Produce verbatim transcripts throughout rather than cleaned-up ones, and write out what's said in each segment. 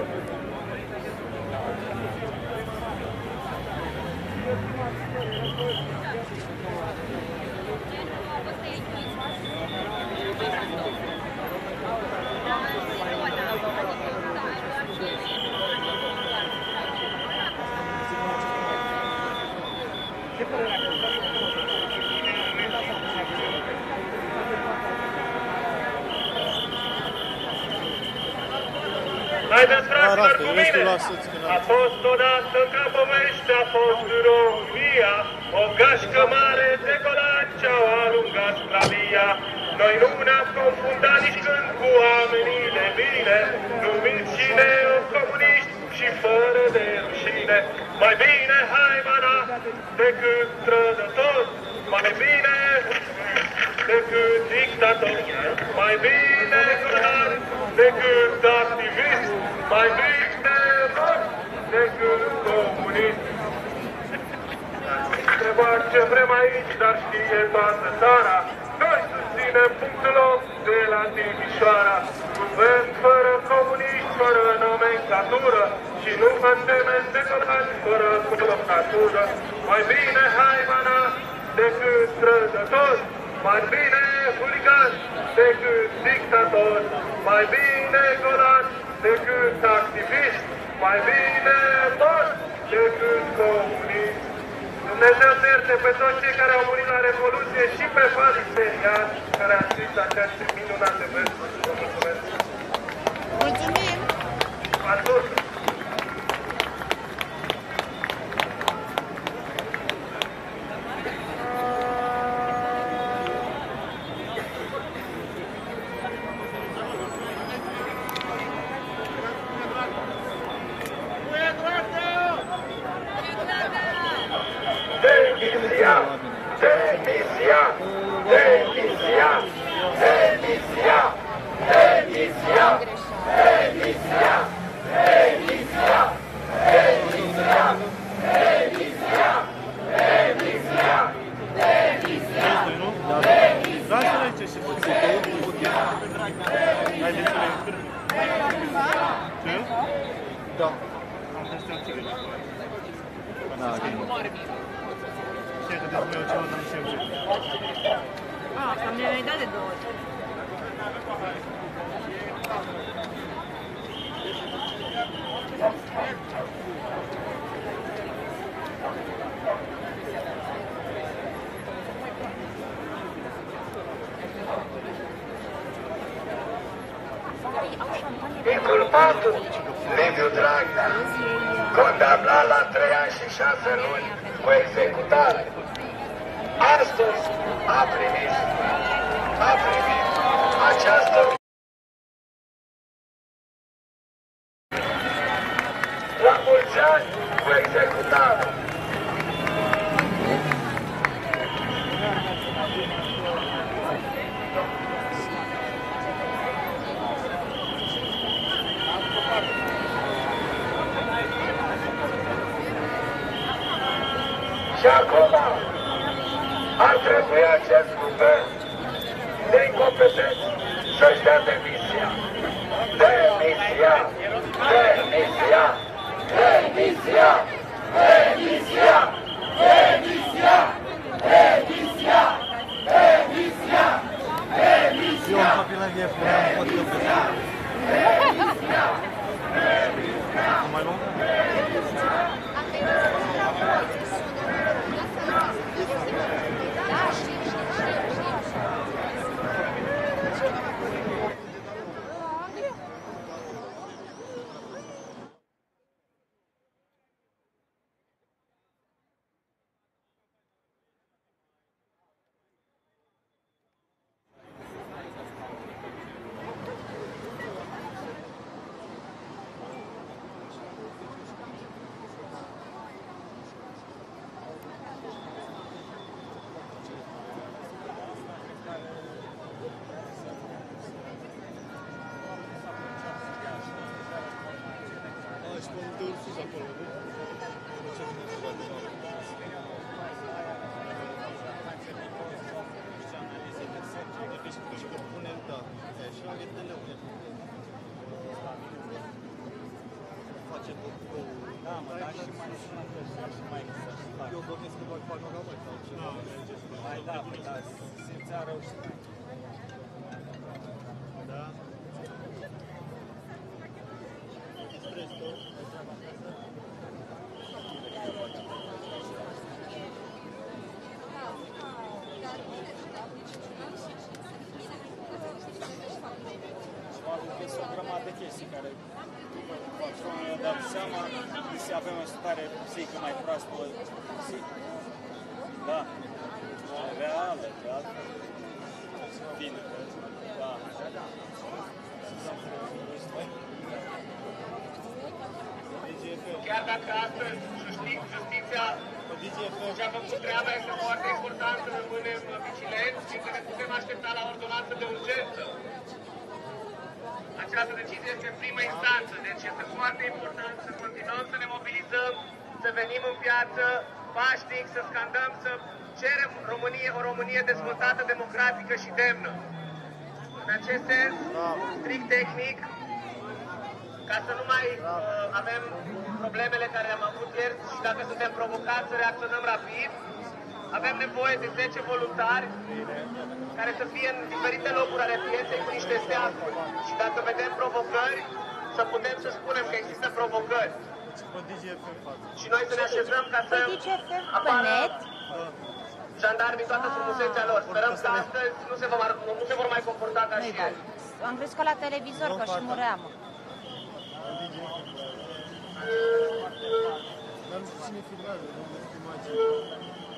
Haideți, fraților, cu mine! A fost odată ca povești, a fost România, o gașcă mare de golani ce-au alungat sclavia. Noi nu ne-am confundat nici când cu oamenii de bine, numiți și neocomuniști și fără de rușine. Mai bine haimana decât trădător, mai bine decât dictator, mai bine golani decât activist, mai bine mort decât comunist. Întrebat ce vrem aici, dar știe toată țara, noi susținem punctul opt de la Timișoara. Guvern fără comuniști, fără nomenclatură și nu îndemn de golani fără colocatură. Mai bine haimana decât trădător, mai bine huligan decât dictator, mai bine golan decât activist, mai bine mort decât comunist. Dumnezeu să ierte pe toți cei care au murit la Revoluție și pe Valerian, care a scris aceste minunate versuri. Vă mulțumesc! Mulțumim! Atât! Demisia! Demisia! Demisia! Demisia! Demisia! Demisia! Demisia! Demisia! Demisia! Demisia! Dați-l aici și făcut. Haideți să le înscrie. Ce? Da. Am testat țigări. Da, ok. Ce, că despre eu ceva, dar nu știu ce. Ah, cam ne-ai dat de două ori. Inculpatul Liviu Dragnea, condamnat la trei ani și șase luni cu executare, astăzi a primit, a primit această la mulți ani cu executare. Și acum ar trebui acest guvern de incompetenți să-și dea demisia. Demisia! Demisia! Demisia! Demisia! Demisia! Demisia! Demisia! Demisia! Eu am papilaghe până am pot căpăta. Demisia! Demisia! Mai luăm? panoramă, dar și mai sănătos, și mai exact. Eu bănuiesc că doar panoramă sau ceva. Mai da, păi da, simțea rău și mai. Da? Presto. Este o grămadă de chestii care patronul i-a dat seama, să avem o stare psihică mai proastă, zi. Da, reală, de altfel. Bine, da. Chiar dacă astăzi justiția și-a făcut treaba, este foarte important să rămânem vigilenți și că ne putem aștepta la ordonanță de urgență. Această decizie este în primă instanță, deci este foarte important să continuăm să ne mobilizăm, să venim în piață pașnic, să scandăm, să cerem Românie, o Românie dezvoltată, democratică și demnă. În acest sens, strict tehnic, ca să nu mai uh, avem problemele care le-am avut ieri și dacă suntem provocați să reacționăm rapid, avem nevoie de zece voluntari care să fie în diferite locuri ale pieței cu niște steaguri. Și dacă vedem provocări, să putem să spunem că există provocări. Și noi să ne așezăm ca să apară jandarmii toată frumusețea lor. Sperăm că astăzi nu se, vor, nu se vor mai comporta ca și ieri. Am crezut la televizor că și muream. Dar nu știu cine filmează, nu știu imagini.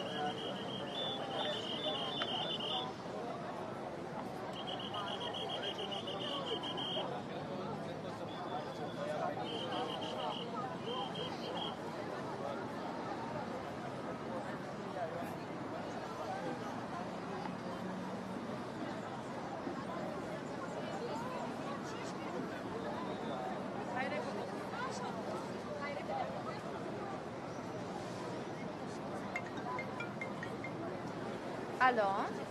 Alo?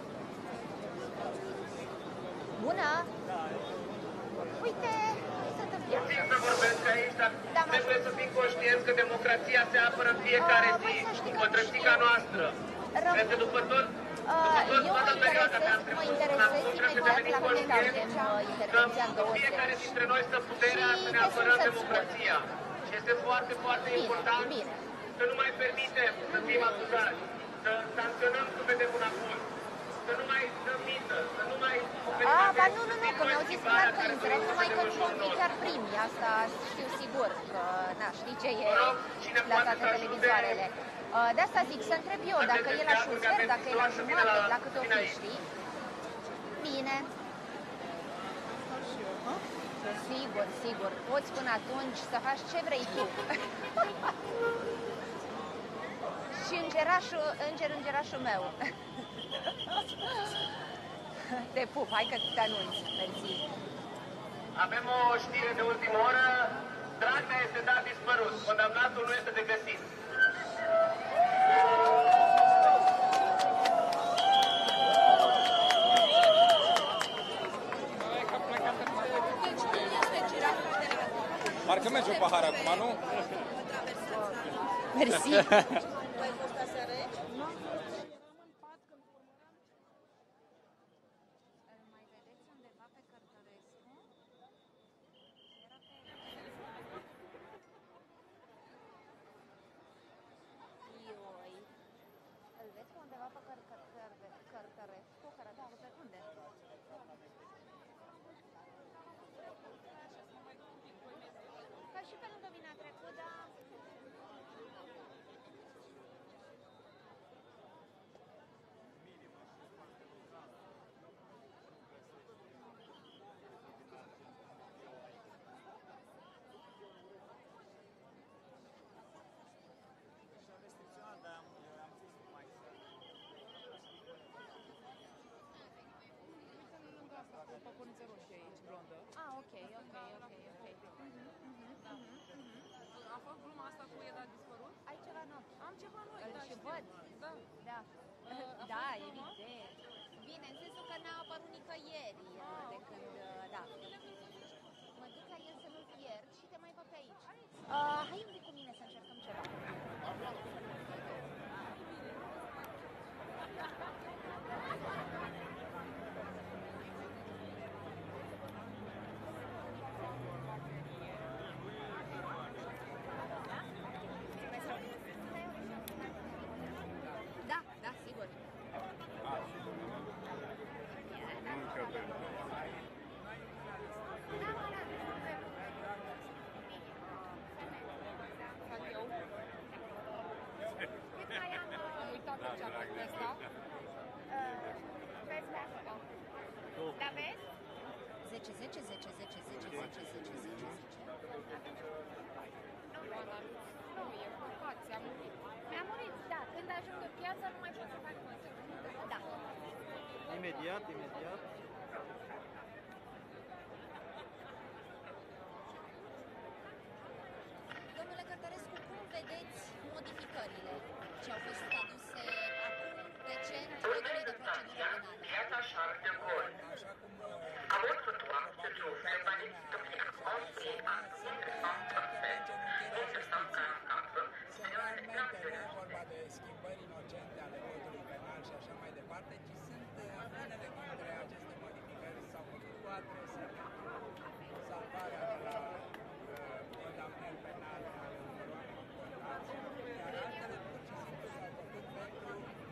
Bună! Uite, să te Nu țin să vorbesc aici, dar Da, trebuie să fim conștienți că democrația se apără în fiecare Ah, zi, măi, să știi că- după trăștica noastră. Rău. Cred că după tot, Uh, după tot eu toată mă perioada interesez, de-a mă trecut, interesez atunci imediat când devenim la mine conștienți avem, uh, că intervenția în că douăzeci. fiecare dintre noi stă puterea să ne Și apărăm să-ți democrația. Și este foarte, foarte Bine, important bine. să nu mai permitem să fim acuzați, să sancționăm când vedem un abuz, să nu mai dăm mită, să nu mai... A, ba nu, nu, nu, că mi-au zis clar că intrăm, numai că nu vom fi chiar primii, asta știu sigur, că, na, știi ce e la toate televizoarele. Uh, De asta zic, să întreb eu, dacă e la șufer, dacă e la jumătate, la câte o fi, știi? Bine. Sigur, sigur, poți până atunci să faci ce vrei tu. Și îngerașul, înger, îngerașul meu. Te pup, hai că te anunț, mersi. Avem o știre de ultimă oră. Dragnea este dat dispărut. Condamnatul nu este de găsit. Parcă merge o pahar acum, nu? Mersi. Îl vezi pe undeva pe Cărcărescu? Da, pe unde? Ca și pe lângă mine a trecut, dar... Păconiță roșie aici, blondă. Ah, ok, ok, ok, ok. Mhm, mhm, mhm, mhm. A fost gluma asta cu e dat dispărut? Ai ceva nou? Am ceva noi, Îl da, și știu. văd. Da. Da. a Da, fost glumă? evident. Bine, în sensul că n-a apărut nicăieri Ah, de ok. când, da. Mă duc la el să nu pierd și te mai văd pe aici. Uh, hai un pic cu mine să încercăm zece, zece, zece, zece, zece, zece, zece, zece, zece. Ioana, nu, e păcat, ți-a murit. Mi-a murit, da. Când ajung în piață nu mai pot să fac muzică. Da. Imediat, imediat. Domnule Cărtărescu, cum vedeți modificările ce au fost aduse acum, recent, codului de procedură penală? Piața Charles de Gaulle. A molto se soffre parecchio oggi anche Personalmente nu e vorba de schimbări inocente ale codului penal și așa mai departe, ci sunt unele dintre aceste modificări s-au făcut cu adrese pentru salvarea de la condamnări penale ale unor oameni condamnați, iar altele pur și simplu s-au făcut pentru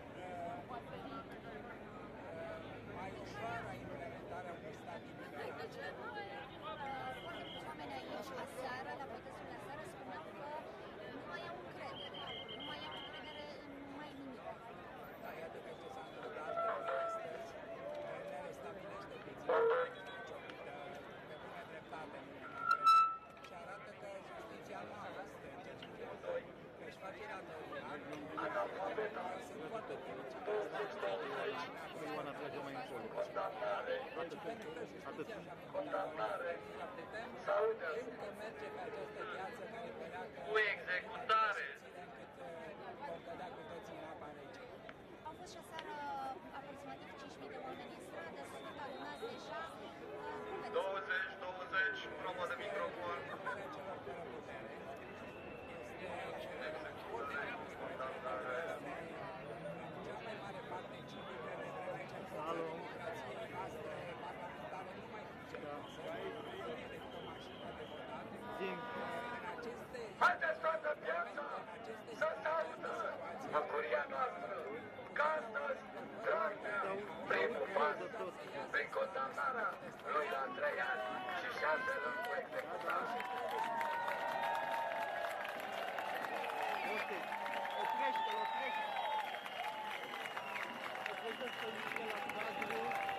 mai ușoară implementarea unui stat liberal. Foarte mulți oameni aici, aseară, la protestul de aseară, spuneau că nu mai au încredere. Nu mai au încredere în mai nimic. Da, iată că ce s-a întâmplat astăzi ne restabilește puțin ciocită pe bună dreptate în Uniunea și arată că justiția nu a fost în ceea ce privește că își face datoria. Sunt foarte fericită să Ioana trece mai încolo. pentru că justiția și-a făcut datoria și putem încă merge pe această viață care părea că cu executare. încât vom cădea cu toții în apa rece. Au fost și aseară aproximativ cinci mii de oameni în stradă, sunt adunați deja. Cum vedeți? douăzeci, douăzeci, probă de microfon. Puterea celor fără putere este foarte cea mai mare parte civică de vreme ce democrației noastre parlamentare nu mai funcționează, nu e decât o mașină de votat. În aceste Haideți toată piața să se audă bucuria noastră că astăzi tragem primul pas prin condamnarea lui la trei ani și șase luni cu executare. Oprește-l, oprește-l! Oprește-l la cadru.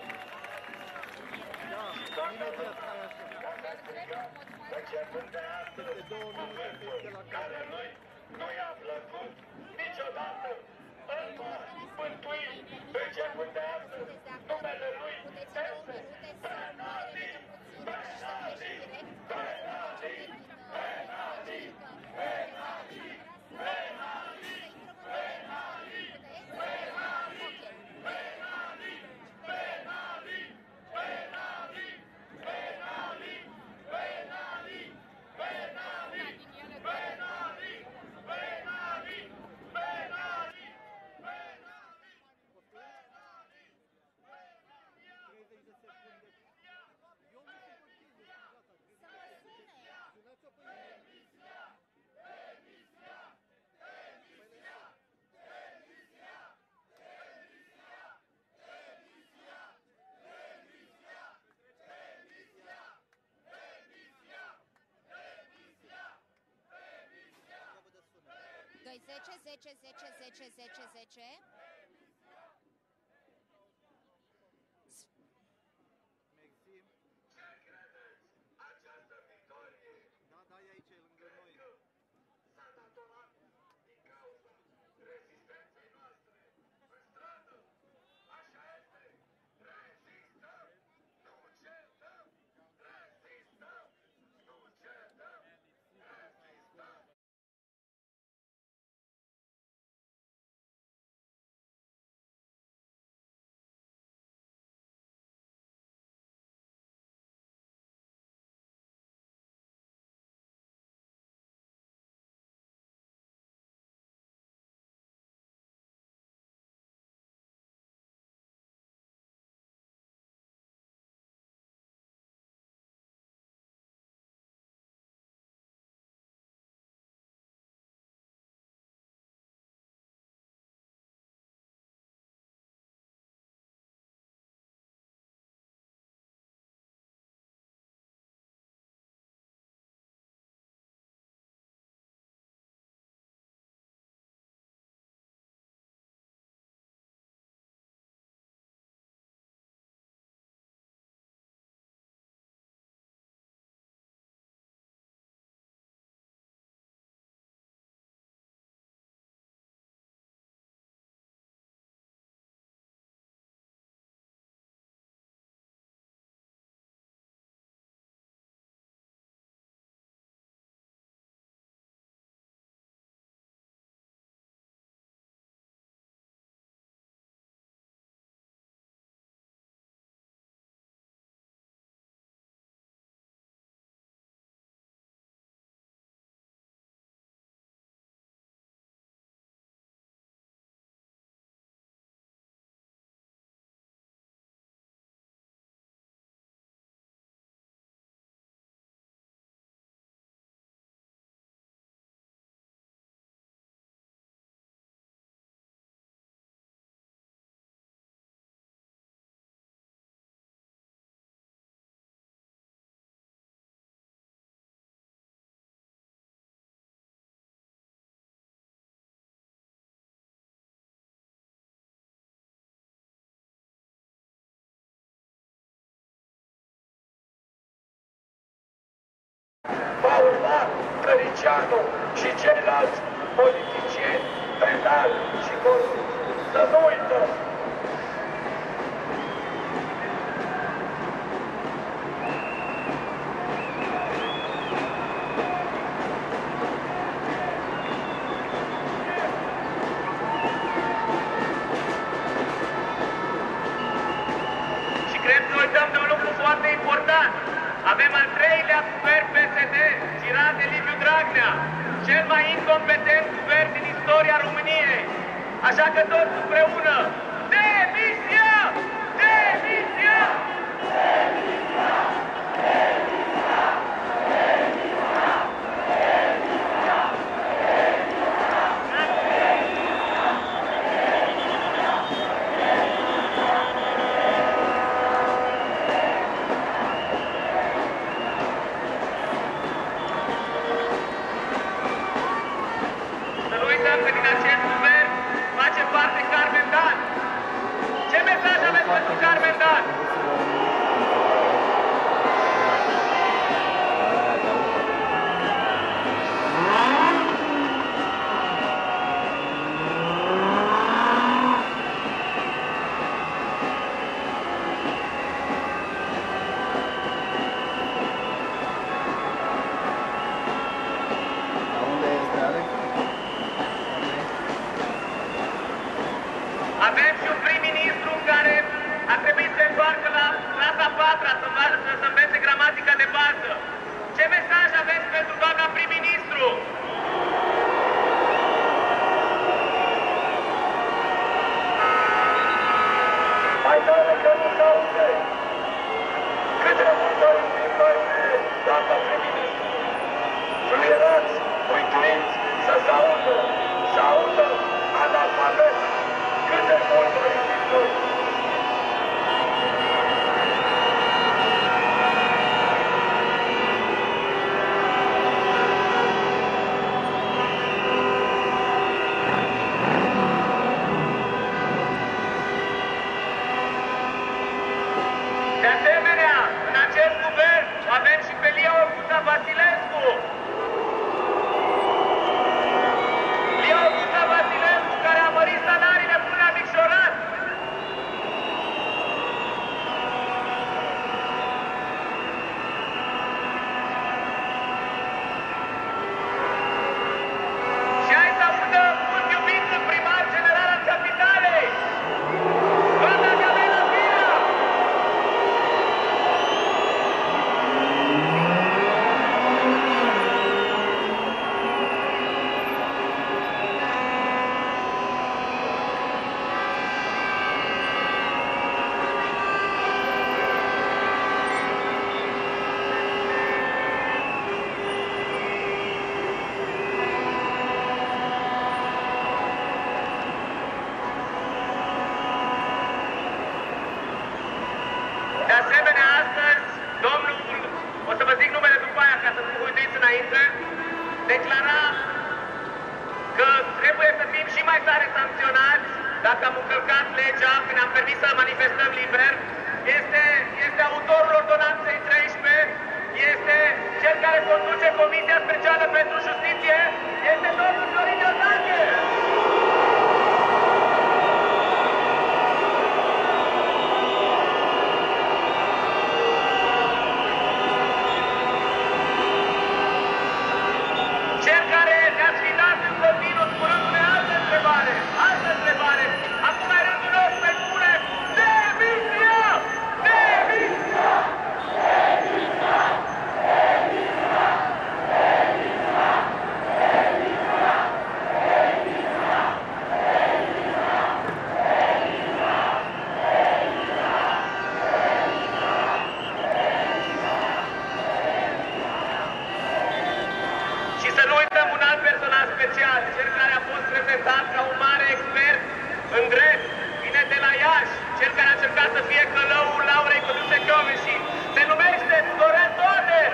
Da, imediat, hai așa. Începând de astăzi, cuvântul care lui nu i-a plăcut niciodată îl va mântui. Începând de astăzi, numele lui este Penali, Penali, Penali, Penali, Penali, Penali, Penali, Penali, Penali, Penali, Penali, Penali, Penali, penali, penali, penali, penali, penali, treizeci de secunde. Eu nu știu pe tine, gata. Să mă sune! Sunați-o pe ea. Demisia! Demisia! Demisia! Demisia! Demisia! Demisia! Demisia! Demisia! Demisia! Demisia! doi, zece, zece, zece, zece, zece, zece. Mersi. Ce credeți? Această victorie Da, da, e aici, e lângă noi. s-a datorat din cauza rezistenței noastre în stradă. Așa este. Rezistăm, nu cedăm. Rezistăm, nu cedăm. Rezistăm. Paul Căricianu și ceilalți politicieni, penali și corupți. Să nu uităm! Foarte important. Avem al treilea guvern P S D, girat de Liviu Dragnea, cel mai incompetent guvern din istoria României. Așa că toți împreună, demisia! Demisia! Demisia! Avem și un prim-ministru care a trebuit să se întoarcă la clasa a patra să, să învețe gramatica de bază. Ce mesaj aveți pentru doamna prim-ministru? Mai tare că nu se aude! Cât de mult o iubim noi pe doamna prim-ministru! Fluierați, uituiți, să se audă, să audă analfabet! Cât de mult o iubim noi! De asemenea, în acest guvern avem și pe Lia Olguța Vasilescu. Lia Olguța Vasilescu, care a mărit salariile până la micșorat. Și hai să audă mult iubitul primar general al capitalei, doamna Gabriela Firea. De asemenea, astăzi, domnul, o să vă zic numele după aia ca să nu vă uitați înainte, declara că trebuie să fim și mai tare sancționați dacă am încălcat legea când am permis să manifestăm liber. Este, este autorul ordonanței treisprezece, este cel care conduce Comisia Specială pentru Justiție, este domnul Florin Iordache. Cel care ne-a sfidat în continuu spunându-ne altă întrebare, altă întrebare. Acum e rândul nostru să-i spunem demisia! Demisia! Demisia! Demisia! Demisia! Demisia! Și să nu uităm un alt personaj special, cel care a fost prezentat ca un mare expert în drept, vine de la Iași, cel care a încercat să fie călăul Laurei Căduțe Kövesi, se numește Doren Toader!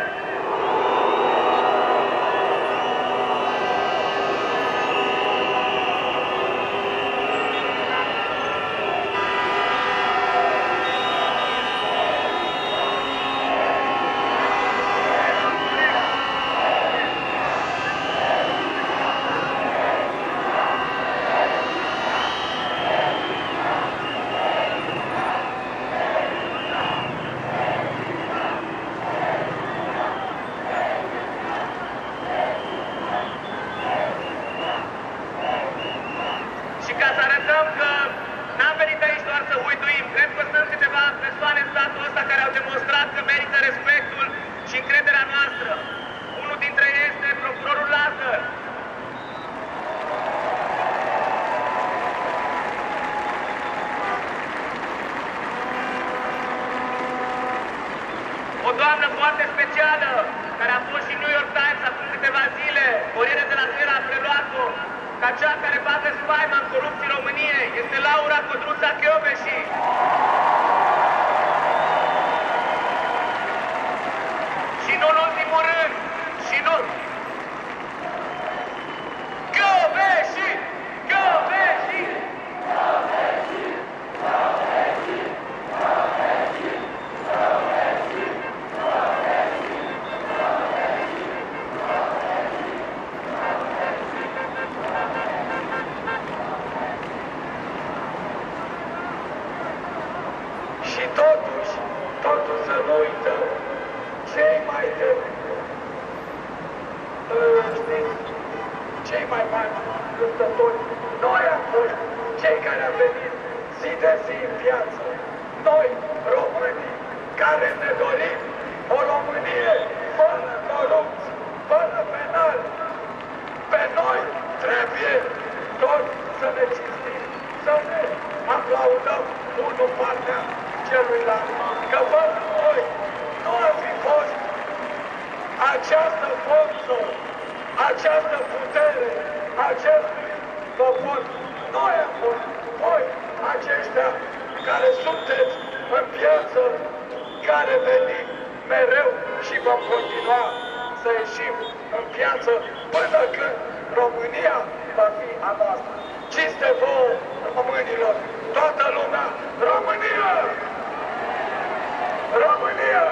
noastră. Unul dintre ei este procurorul Lazar. O doamnă foarte specială, care a fost și New York Times acum câteva zile, Corriere de la Sera a preluat-o ca cea care bate spaima în corupții României, este Laura Codruța Chioveși. Și nu în ultimul rând, și nu... Chioveși! Chioveși! Chioveși! Chioveși! Și totuși, totuși să nu uităm cei mai de, știți, cei mai mari luptători. Noi am fost cei care am venit zi de zi în viață. Noi, românii, care ne dorim o Românie fără corupți, fără penali. Pe noi trebuie tot să ne cinstim, să ne aplaudăm unul partea celuilalt. Că fără noi nu ar fi fost această forță, această putere, acestui popor. Noi am fost voi, aceștia care sunteți în viață, care venim mereu și vom continua să ieșim în viață până când România va fi a noastră. Cinste vouă, românilor, toată lumea, România! România!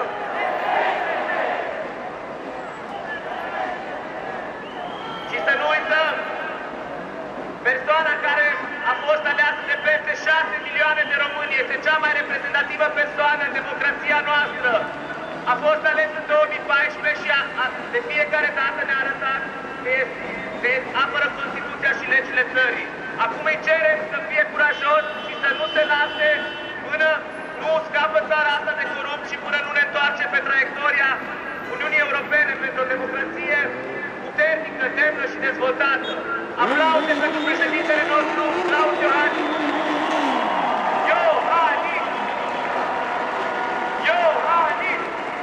Și să nu uităm, persoana care a fost aleasă de peste șase milioane de români, este cea mai reprezentativă persoană în democrația noastră. A fost ales în două mii paisprezece și a, a, de fiecare dată ne-a arătat că se apără Constituția și legile țării. Acum îi cerem să fie curajos și să nu se lase până nu scapă țara asta de corupt și până nu ne întoarce pe traiectoria Uniunii Europene pentru o democrație puternică, demnă și dezvoltată. Aplauze pentru președintele nostru, Claus Iohannis! Iohannis! Iohannis!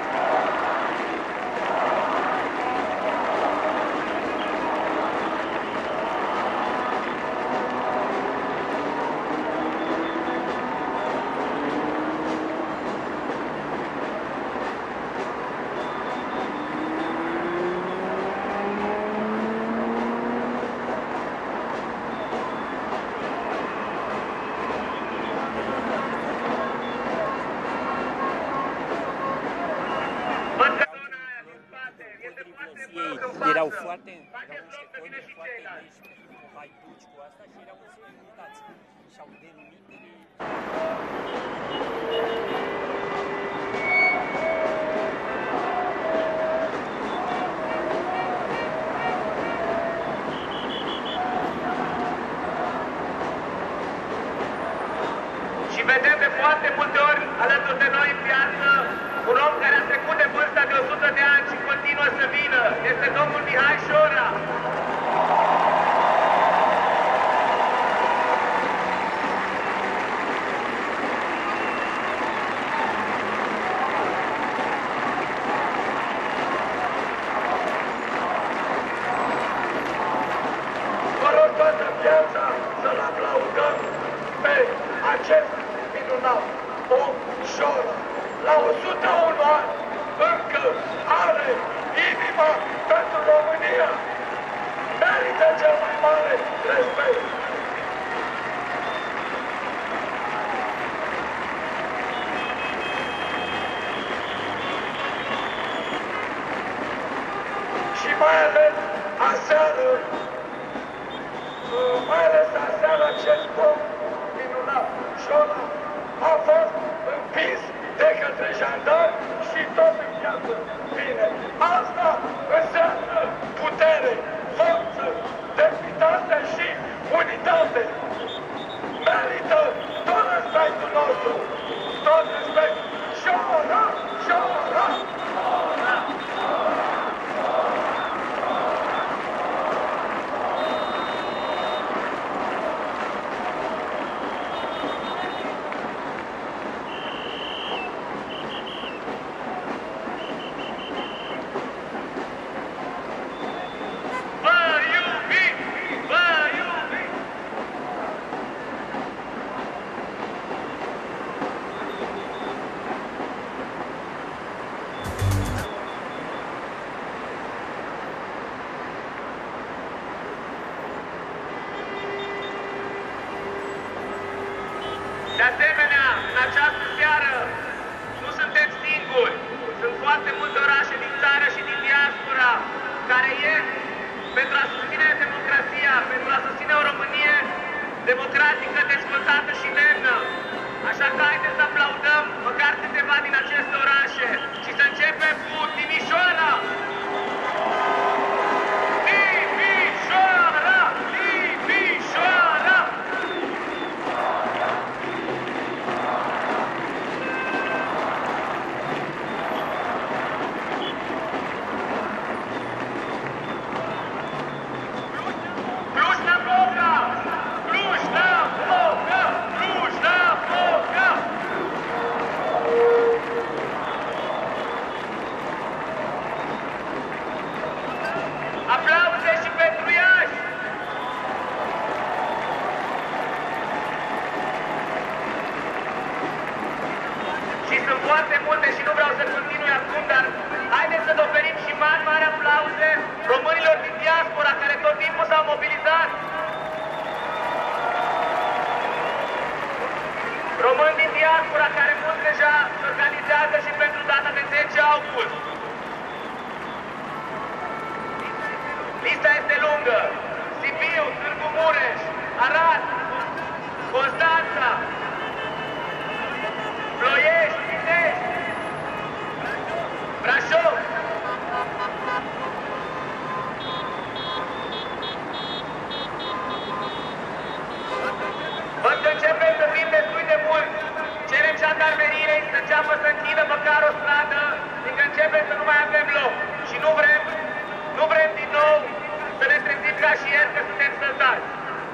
Erau foarte, erau niște coni foarte mici, cu haiduci, cu asta și erau însultați. Și au denumit Și vedem de foarte multe ori alături de noi în viață un om care a trecut de vârsta de o sută de ani și continuă să vină. Este domnul Mihai Șora. Vă rog toată viața să-l aplaudăm pe acest minunat om Șora. La o sută unu ani încă are inima pentru România. Merită cel mai mare respect. Și mai ales aseară, mai ales aseară acest om minunat, Șora, a fost împins de către jandarmi și tot în viață bine. Asta înseamnă putere, forță, demnitate și unitate. Merită tot respectul nostru, tot respectul. Șora, Șora! Șora! data de zece august. Lista este lungă. Sibiu, Târgu Mureș, Arad, Constanța, Ploiești, Pitești, Brașov. Văd că începem să fim destui de mulți. Cerem jandarmeriei să înceapă să închidă măcar o stradă, fiindcă începem să nu mai avem loc. Și nu vrem, nu vrem din nou să ne trezim ca și ieri că suntem săltați.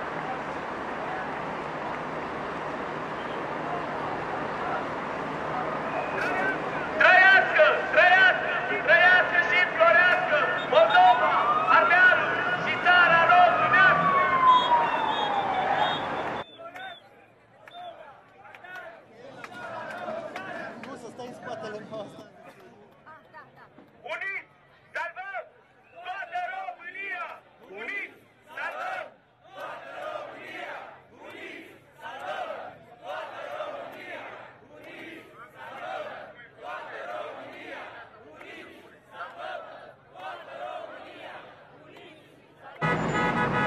Trăiască, trăiască, trăiască și înflorească Moldova, Ardealul și țara românească! Nu, să stai în spatele meu ăsta. Uniți, salvăm toată România! Uniți, salvăm toată România! Uniți, salvăm toată România! Uniți, salvăm toată România! Uniți, salvăm toată România! Uniți,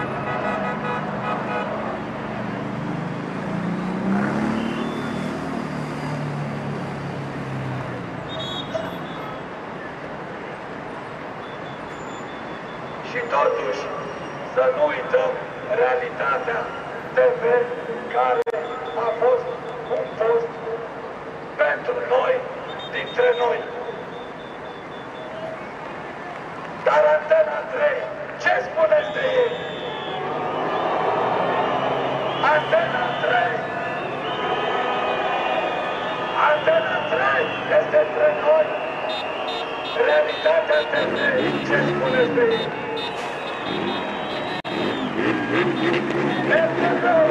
și totuși să nu uităm realitatea T V care a fost un post pentru noi, dintre noi. Dar Antena trei, ce spuneți de ei? Antena trei! Antena trei este între noi! Realitatea T V, ce spuneți de ei? Este rău!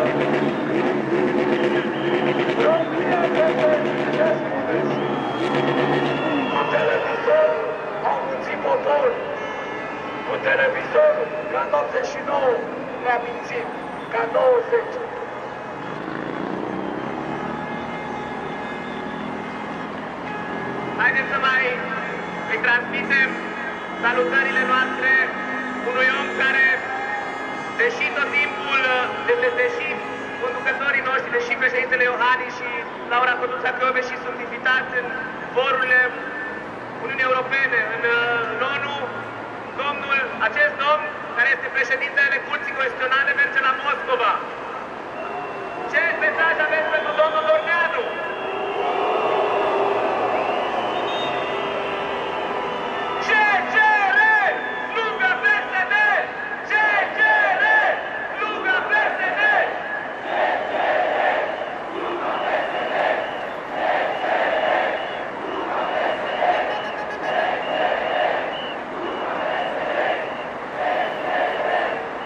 România T V, ce spuneți? Cu televizorul au mințit poporul. Cu televizorul, ca în optzeci și nouă, ne-a mințit, ca în nouăzeci. Haideți să mai îi transmitem salutările noastre unui om care, deși tot timpul, de, de, deși conducătorii noștri, deși președintele Iohannis și Laura Codruța și sunt invitați în forurile Uniunii Europene, în, în ONU, domnul, acest domn, care este președintele Curții Constituționale, merge la Moscova. Ce mesaj aveți pentru domnul Dorneanu? Ce cere slugă P S D? Ce cere slugă P S D? Ce cere slugă P S D? Ce cere slugă P S D? Ce cere slugă P S D? Ce cere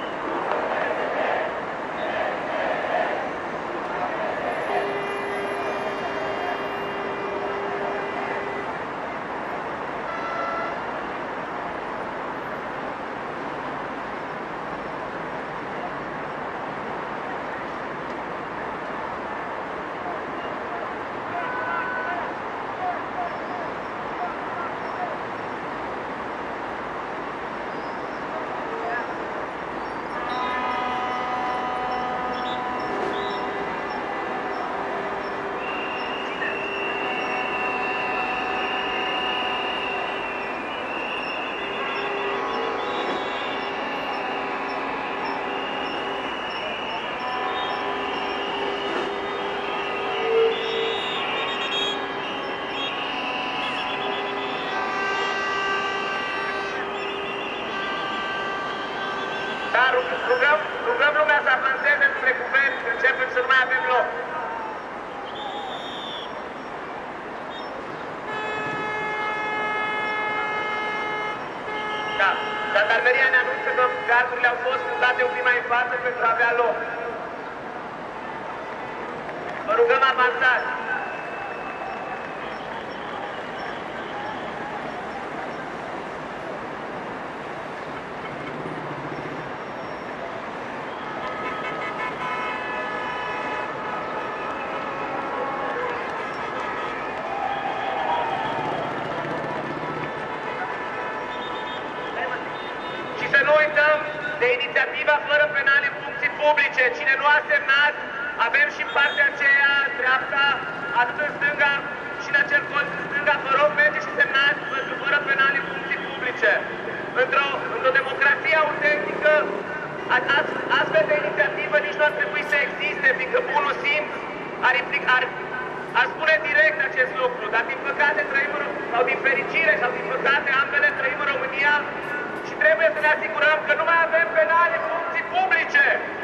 Dar rugăm, rugăm lumea să avanseze spre guvern, începem să nu mai avem loc. Da, jandarmeria ne anunță că gardurile au fost mutate un pic mai în față pentru a avea loc. Vă rugăm avansați. uităm de inițiativa fără penale în funcții publice. Cine nu a semnat, avem și în partea aceea, dreapta, atât în stânga și în acel colț în stânga, vă rog, merge și semnați pentru fără penale în funcții publice. Într-o într democrație autentică, astfel de inițiativă nici nu ar trebui să existe, fiindcă bunul simț ar implica, ar, ar spune direct acest lucru, dar din păcate trăim, sau din fericire, sau din păcate ambele trăim în România și trebuie să ne asigurăm că nu mai avem penale în funcții publice.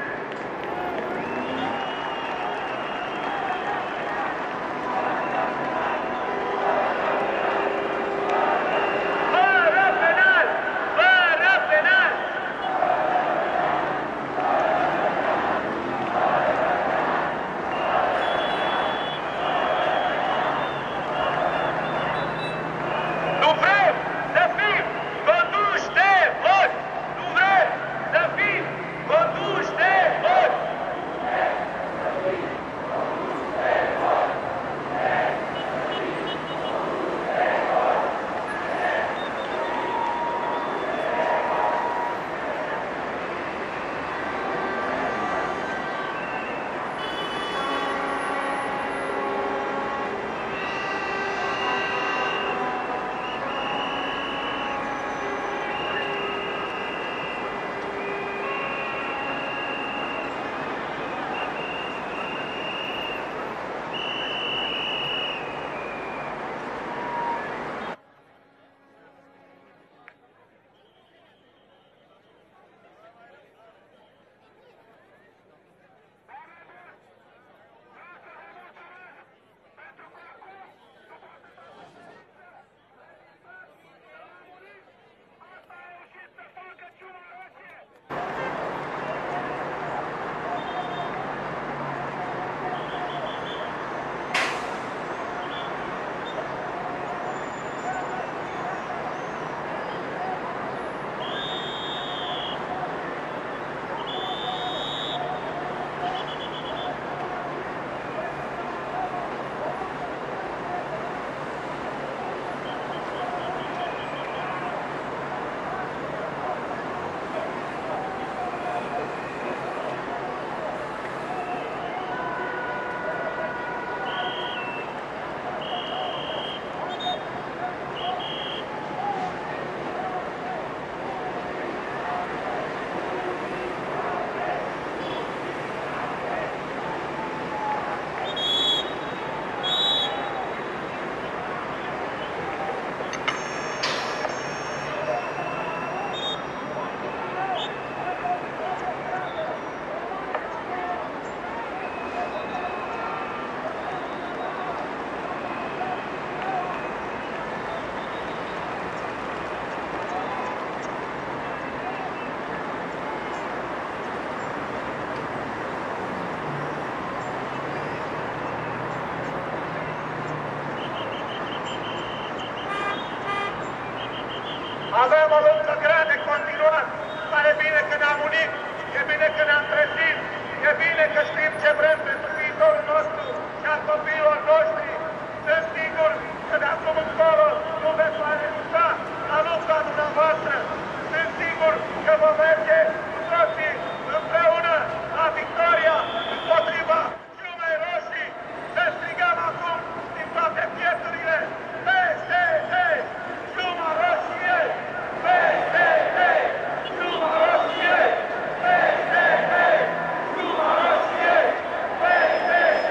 Avem o luptă grea de continuat, dar e bine că ne-am unit, e bine că ne-am trezit, e bine că știm ce vrem pentru viitorul nostru și al copiilor noștri. Sunt sigur că de acum încolo nu veți mai renunța la lupta dumneavoastră. Sunt sigur că vom merge cu toții împreună la victoria împotriva Ciumei Roșii. Să strigăm acum din toate pieturile: P S D! Ciuma Roșie! P S D! Ciuma Roșie! P S D! Ciuma Roșie! P S D!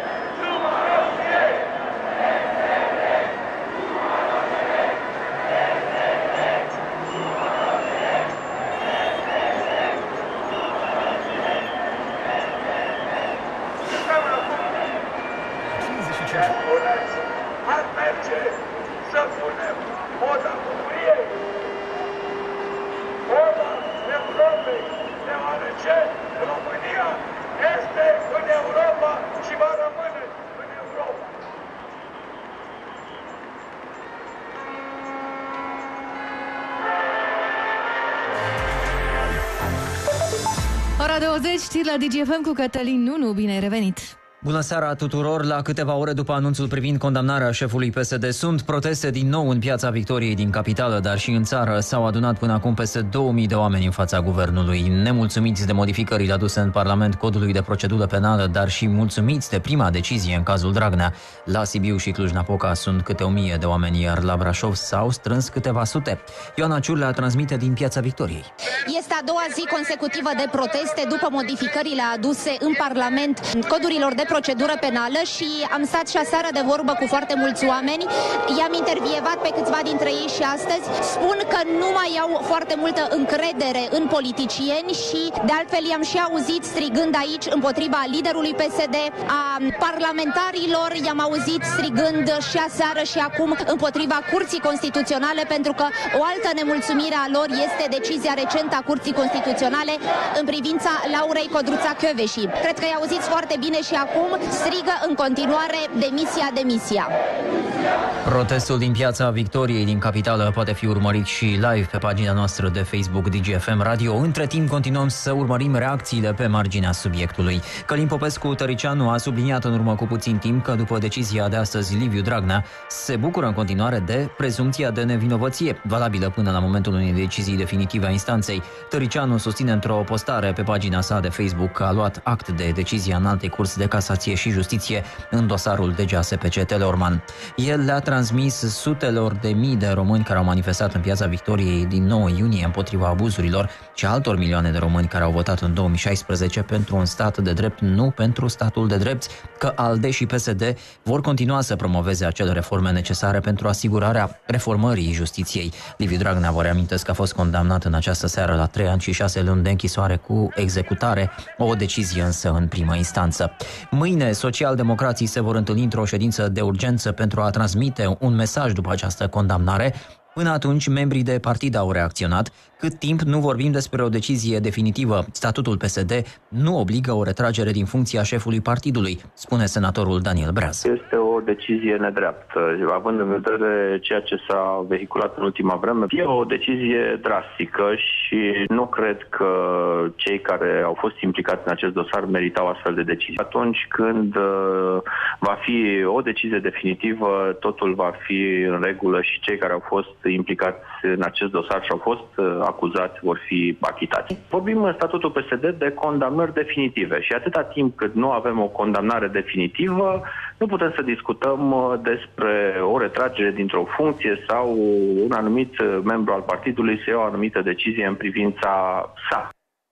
Ciuma Roșie! Ar merge să punem moda bucuriei, moda Europei, deoarece România este în Europa și va rămâne în Europa. Ora douăzeci, știri la Digi F M cu Cătălin Nunu, bine ai revenit! Bună seara tuturor! La câteva ore după anunțul privind condamnarea șefului P S D, sunt proteste din nou în Piața Victoriei din capitală, dar și în țară. S-au adunat până acum peste două mii de oameni în fața guvernului, nemulțumiți de modificările aduse în Parlament codului de procedură penală, dar și mulțumiți de prima decizie în cazul Dragnea. La Sibiu și Cluj-Napoca sunt câte o mie de oameni, iar la Brașov s-au strâns câteva sute. Ioana Ciurlea transmite din Piața Victoriei. Este a doua zi consecutivă de proteste după modificările aduse în Parlament codurilor de procedură penală și am stat și aseară de vorbă cu foarte mulți oameni. I-am intervievat pe câțiva dintre ei și astăzi. Spun că nu mai au foarte multă încredere în politicieni și de altfel i-am și auzit strigând aici împotriva liderului P S D, a parlamentarilor, i-am auzit strigând și aseară și acum împotriva Curții Constituționale, pentru că o altă nemulțumire a lor este decizia recentă a Curții Constituționale în privința Laurei Codruța-Kövesi. Cred că i-au auzit foarte bine și acum strigă în continuare demisia, demisia. Protestul din Piața Victoriei din capitală poate fi urmărit și live pe pagina noastră de Facebook D G F M Radio. Între timp continuăm să urmărim reacțiile pe marginea subiectului. Călin Popescu-Tăricianu a subliniat în urmă cu puțin timp că după decizia de astăzi Liviu Dragnea se bucură în continuare de prezumția de nevinovăție, valabilă până la momentul unei decizii definitive a instanței. Tăricianu susține într-o postare pe pagina sa de Facebook că a luat act de decizia Înaltei Curți de Casație și Justiție în dosarul D G A S P C Teleorman. El le-a transmis sutelor de mii de români care au manifestat în Piața Victoriei din nouă iunie împotriva abuzurilor și altor milioane de români care au votat în două mii șaisprezece pentru un stat de drept, nu pentru statul de drept, că ALDE și P S D vor continua să promoveze acele reforme necesare pentru asigurarea reformării justiției. Liviu Dragnea, vă reamintesc că a fost condamnat în această seară la trei ani și șase luni de închisoare cu executare, o decizie însă în primă instanță. Mâine, socialdemocrații se vor întâlni într-o ședință de urgență pentru a transmite un mesaj după această condamnare. Până atunci, membrii de partid au reacționat. Cât timp nu vorbim despre o decizie definitivă, statutul P S D nu obligă o retragere din funcția șefului partidului, spune senatorul Daniel Breaz. Este o decizie nedreaptă, având în vedere ceea ce s-a vehiculat în ultima vreme. E o decizie drastică și nu cred că cei care au fost implicați în acest dosar meritau astfel de decizii. Atunci când va fi o decizie definitivă, totul va fi în regulă și cei care au fost implicați în acest dosar și au fost acuzați vor fi achitați. Vorbim în statutul P S D de condamnări definitive și atâta timp cât nu avem o condamnare definitivă, nu putem să discutăm despre o retragere dintr-o funcție sau un anumit membru al partidului să ia o anumită decizie în privința sa.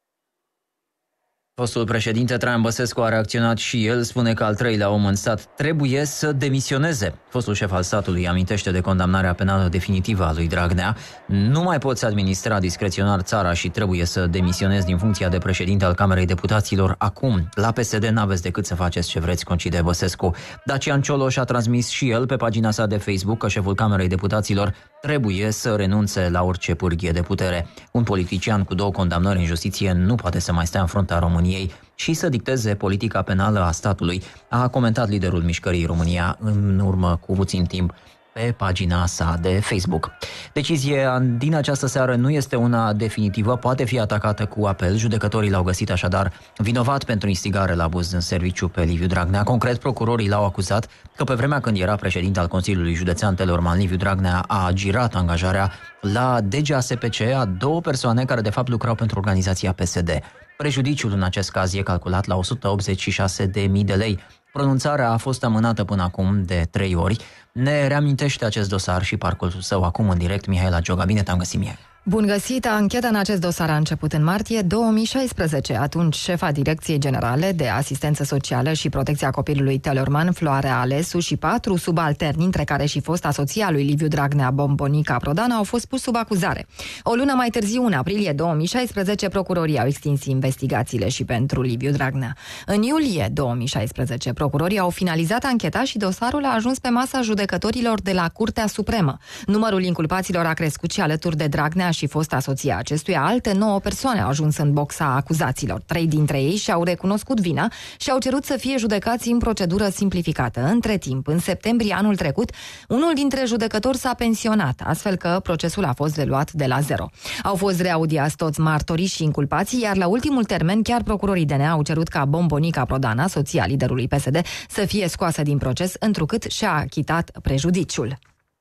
Fostul președinte Traian Băsescu a reacționat și el, spune că al treilea om în stat trebuie să demisioneze. Fostul șef al statului amintește de condamnarea penală definitivă a lui Dragnea. Nu mai poți administra discreționar țara și trebuie să demisionezi din funcția de președinte al Camerei Deputaților acum. La P S D n-aveți decât să faceți ce vreți, concide Băsescu. Dacian Cioloș a transmis și el pe pagina sa de Facebook că șeful Camerei Deputaților trebuie să renunțe la orice pârghie de putere. Un politician cu două condamnări în justiție nu poate să mai stea în fruntea României și să dicteze politica penală a statului, a comentat liderul Mișcării România în urmă cu puțin timp pe pagina sa de Facebook. Decizia din această seară nu este una definitivă, poate fi atacată cu apel. Judecătorii l-au găsit așadar vinovat pentru instigare la abuz în serviciu pe Liviu Dragnea. Concret, procurorii l-au acuzat că pe vremea când era președinte al Consiliului Județean Teleorman, Liviu Dragnea a agirat angajarea la D G A S P C a două persoane care de fapt lucrau pentru organizația P S D. Prejudiciul în acest caz e calculat la o sută optzeci și șase de mii de lei. Pronunțarea a fost amânată până acum de trei ori. Ne reamintește acest dosar și parcursul său acum în direct Mihaela Gioga. Bine te-am găsit, Mihaela. Bun găsit! Ancheta în acest dosar a început în martie două mii șaisprezece. Atunci, șefa Direcției Generale de Asistență Socială și Protecția Copilului Teleorman, Floarea Alesu, și patru subalterni, între care și fosta soția lui Liviu Dragnea, Bombonica Prodan, au fost pus sub acuzare. O lună mai târziu, în aprilie două mii șaisprezece, procurorii au extins investigațiile și pentru Liviu Dragnea. În iulie două mii șaisprezece, procurorii au finalizat ancheta și dosarul a ajuns pe masa judecătorilor de la Curtea Supremă. Numărul inculpaților a crescut și alături de Dragnea și fosta soție a acestuia, alte nouă persoane au ajuns în boxa acuzaților. Trei dintre ei și-au recunoscut vina și au cerut să fie judecați în procedură simplificată. Între timp, în septembrie anul trecut, unul dintre judecători s-a pensionat, astfel că procesul a fost reluat de la zero. Au fost reaudiați toți martorii și inculpații, iar la ultimul termen chiar procurorii D N A au cerut ca Bombonica Prodana, soția liderului P S D, să fie scoasă din proces, întrucât și-a achitat prejudiciul.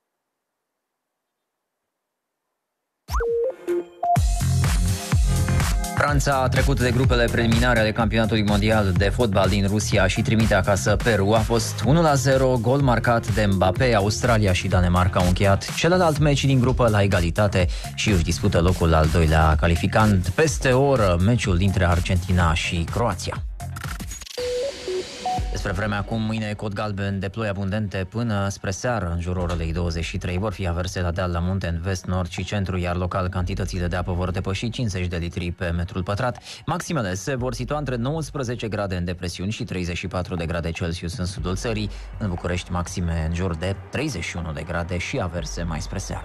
Franța a trecut de grupele preliminare ale campionatului mondial de fotbal din Rusia și trimite acasă Peru. A fost unu la zero, gol marcat de Mbappé. Australia și Danemarca au încheiat celălalt meci din grupă la egalitate și își dispută locul al doilea calificant. Peste o oră, meciul dintre Argentina și Croația. Despre vremea acum, mâine cod galben de ploi abundente până spre seară, în jurul orelei douăzeci și trei. Vor fi averse la deal la munte în vest, nord și centru, iar local cantitățile de apă vor depăși cincizeci de litri pe metrul pătrat. Maximele se vor situa între nouăsprezece grade în depresiuni și treizeci și patru de grade Celsius în sudul țării. În București, maxime în jur de treizeci și unu de grade și averse mai spre seară.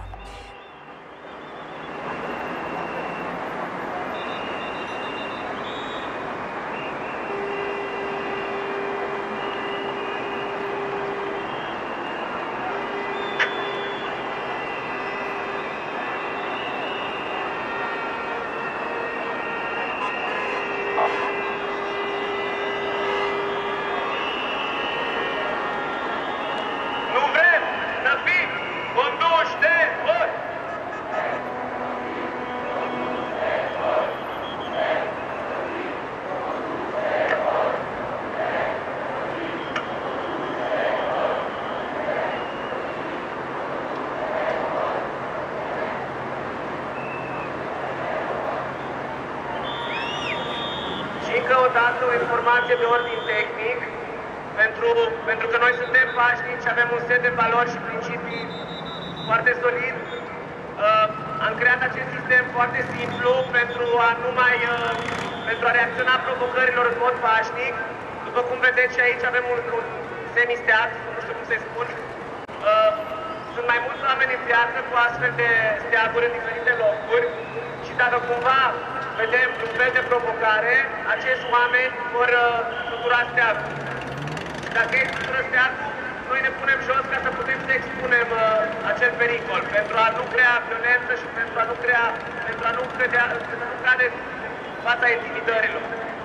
O informație de ordin tehnic, pentru, pentru că noi suntem pașnici, avem un set de valori și principii foarte solid. Uh, am creat acest sistem foarte simplu pentru a nu mai, uh, pentru a reacționa provocărilor în mod pașnic. După cum vedeți și aici avem un, un semisteag, nu știu cum se spun. Uh, sunt mai mulți oameni în piață cu astfel de steaguri în diferite locuri și dacă cumva vedem un fel de provocare, acești oameni vor tutura uh, steagul. Și dacă ei tutură steagul, noi ne punem jos ca să putem să expunem uh, acel pericol, pentru a nu crea violență și pentru a nu crea, pentru a nu credea, pentru a nu cade fața intimidărilor.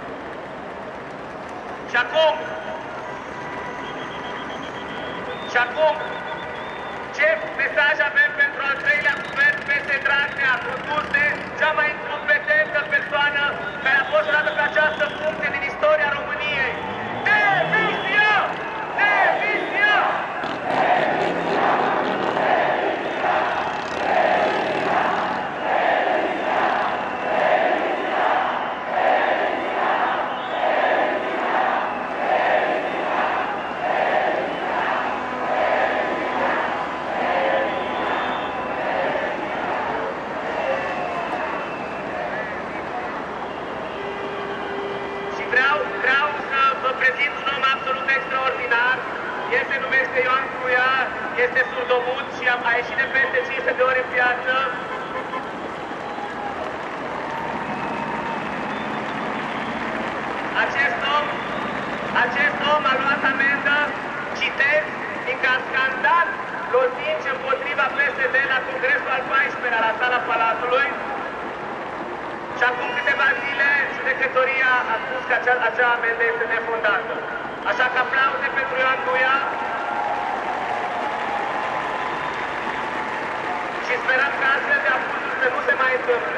Și acum, și acum, ce mesaj avem pentru al treilea guvern P S Dragnea, condus de cea mai incompetentă persoană care a fost dată pe această funcție din istoria României? Demisia! Demisia! Este surdomut și a ieșit de peste cinci sute de ori în piață. Acest om, acest om a luat amendă, citez, fiindcă a scandat lozinci împotriva P S D la Congresul al paisprezecelea la sala Palatului. Și acum câteva zile, judecătoria a spus că acea, acea amendă este nefondată. Așa că aplauze pentru Ioan Duia. Și sperăm că astfel de abuzuri să nu se mai întâmple.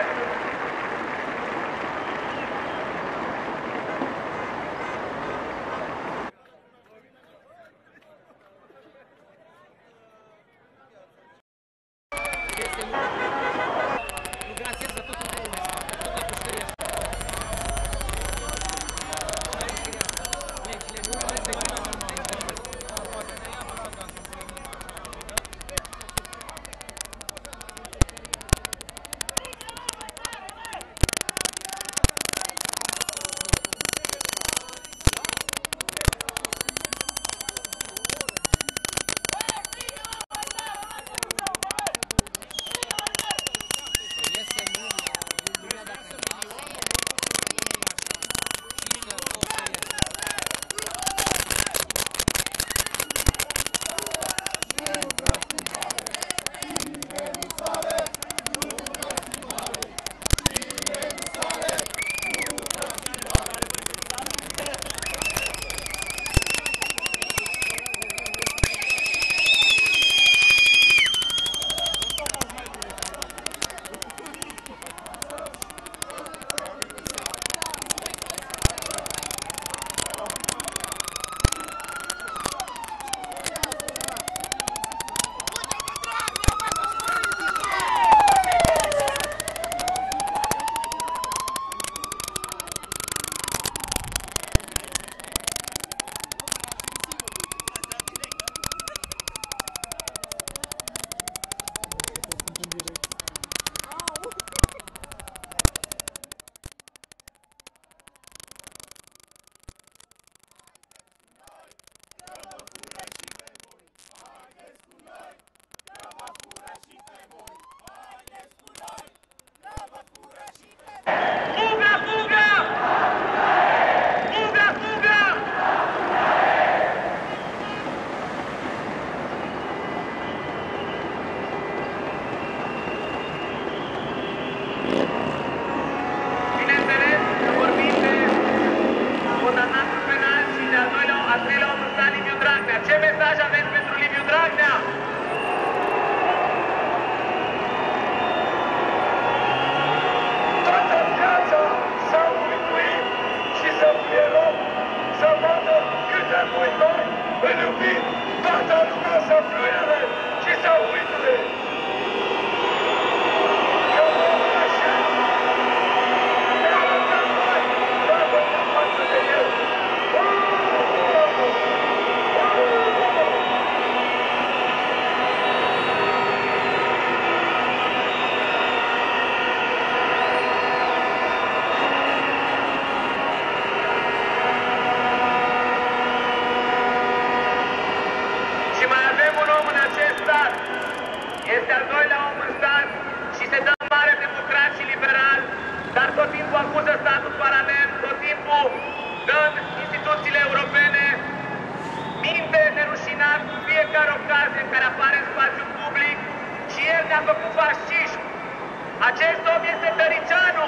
să fie și să uite. Eu vom așa. Ne arătăm noi, dragostea față de el. Este al doilea om în stat și se dă mare democrat și liberal, dar tot timpul acuză statul paralel, tot timpul dând instituțiile europene, minte nerușinat cu fiecare ocazie în care apare în spațiu public și el ne-a făcut fasciști. Acest om este Tăricianu!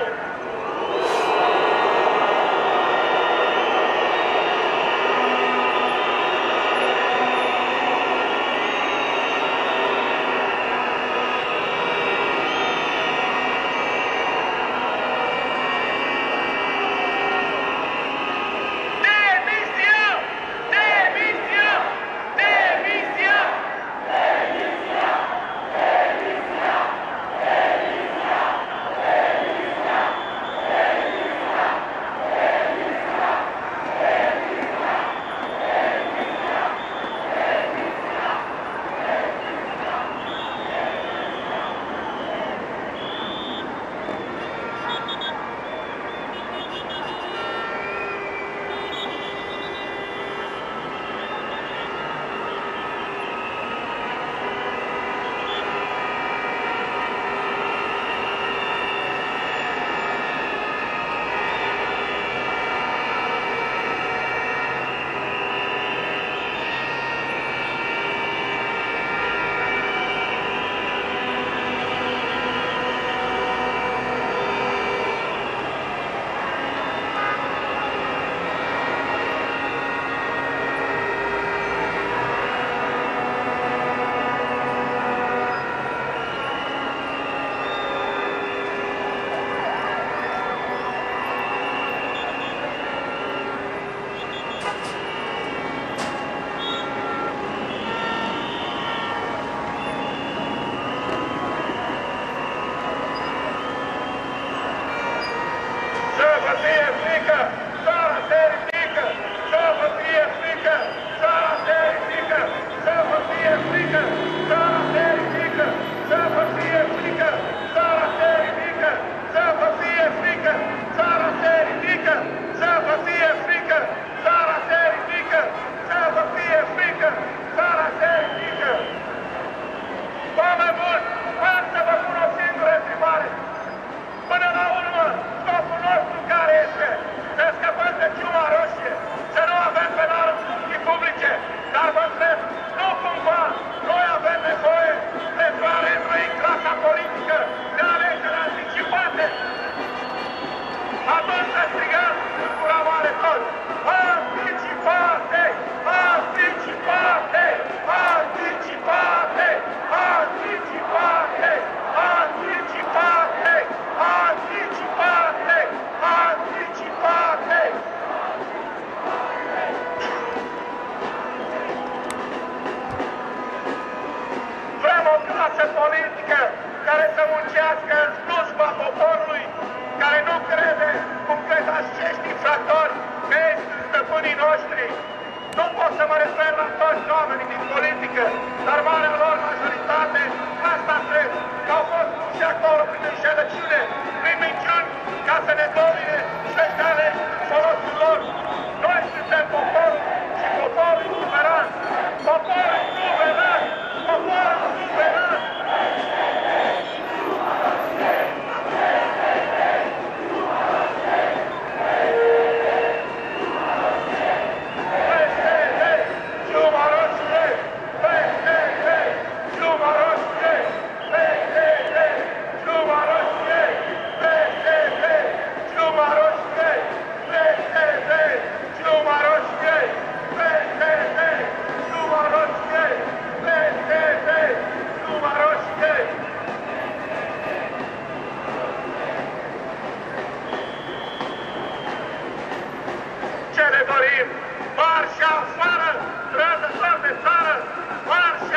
dorim marș afară, trădător de țară, marș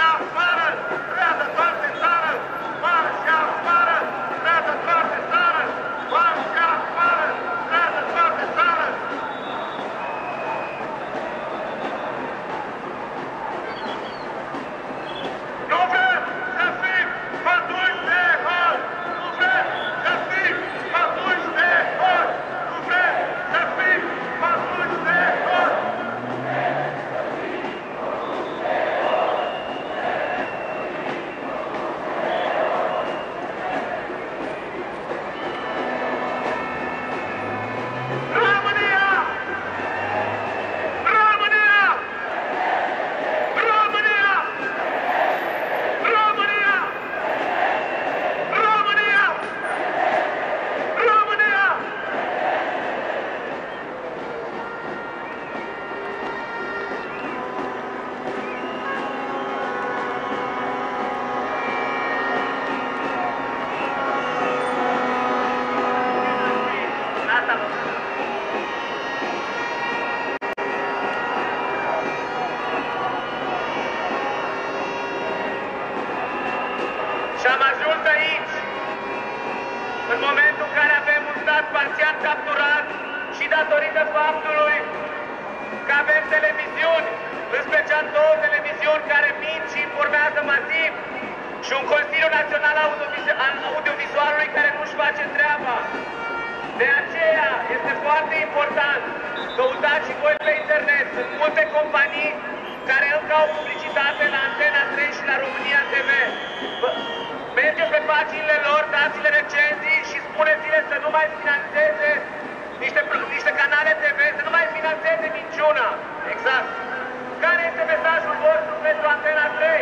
în momentul în care avem un stat parțial capturat și datorită faptului că avem televiziuni, în special două televiziuni care mint și informează masiv și un Consiliu Național al Audiovizualului care nu-și face treaba. De aceea este foarte important, căutați și voi pe internet, sunt multe companii care încă au publicitate la Antena trei și la România T V. Mergeți pe paginile lor, dați-le recenzii și spuneți-le să nu mai finanțeze niște, niște canale T V, să nu mai finanțeze minciuna. Exact. Care este mesajul vostru pentru Antena trei?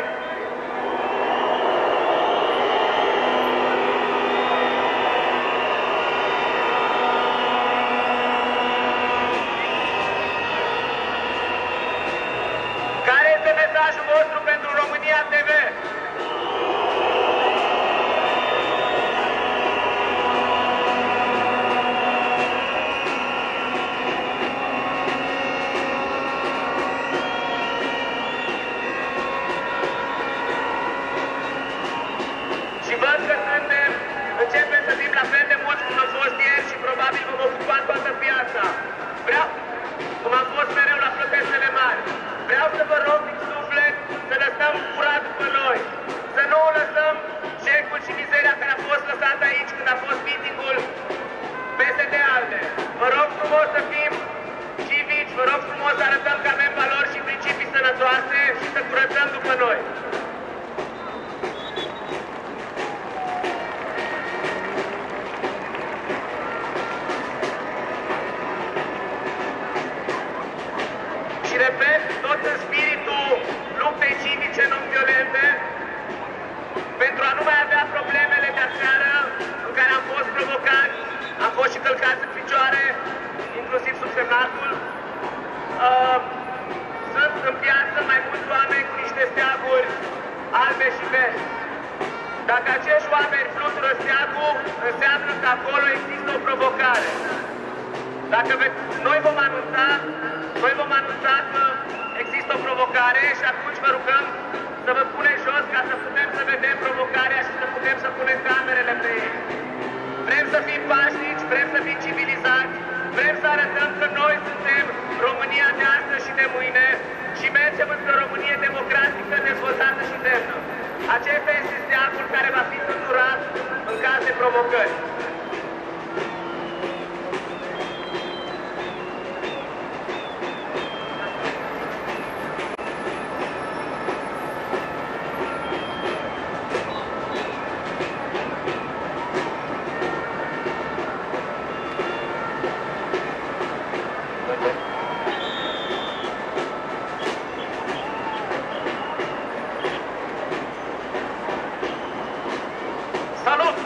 Care este mesajul vostru pentru România T V? Și văd că suntem, începem să fim la fel de mulți cum am fost ieri și probabil vom ocupa toată piața. Vreau, cum am fost mereu la protestele mari, vreau să vă rog din suflet să lăsăm curat după noi, să nu lăsăm cercul și mizeria care a fost lăsată aici când a fost meeting-ul P S D-ALDE. Vă rog frumos să fim civici, vă rog frumos să arătăm că avem valori și principii sănătoase și să curățăm după noi. Și repet, tot în spiritul luptei civice non-violente, pentru a nu mai avea problemele de aseară în care am fost provocați, am fost și călcați în picioare, inclusiv subsemnatul. Uh, sunt în piață mai mulți oameni cu niște steaguri albe și verzi. Dacă acești oameni flutură steagul, înseamnă că acolo există o provocare. Dacă noi vom anunța, noi vom anunța că există o provocare și atunci vă rugăm să vă puneți jos ca să putem să vedem provocarea și să putem să punem camerele pe ei. Vrem să fim pașnici, vrem să fim civilizați, vrem să arătăm că noi suntem România de astăzi și de mâine și mergem într-o Românie democratică, dezvoltată și demnă. Acesta este steagul care va fi fluturat în caz de provocări. Salut!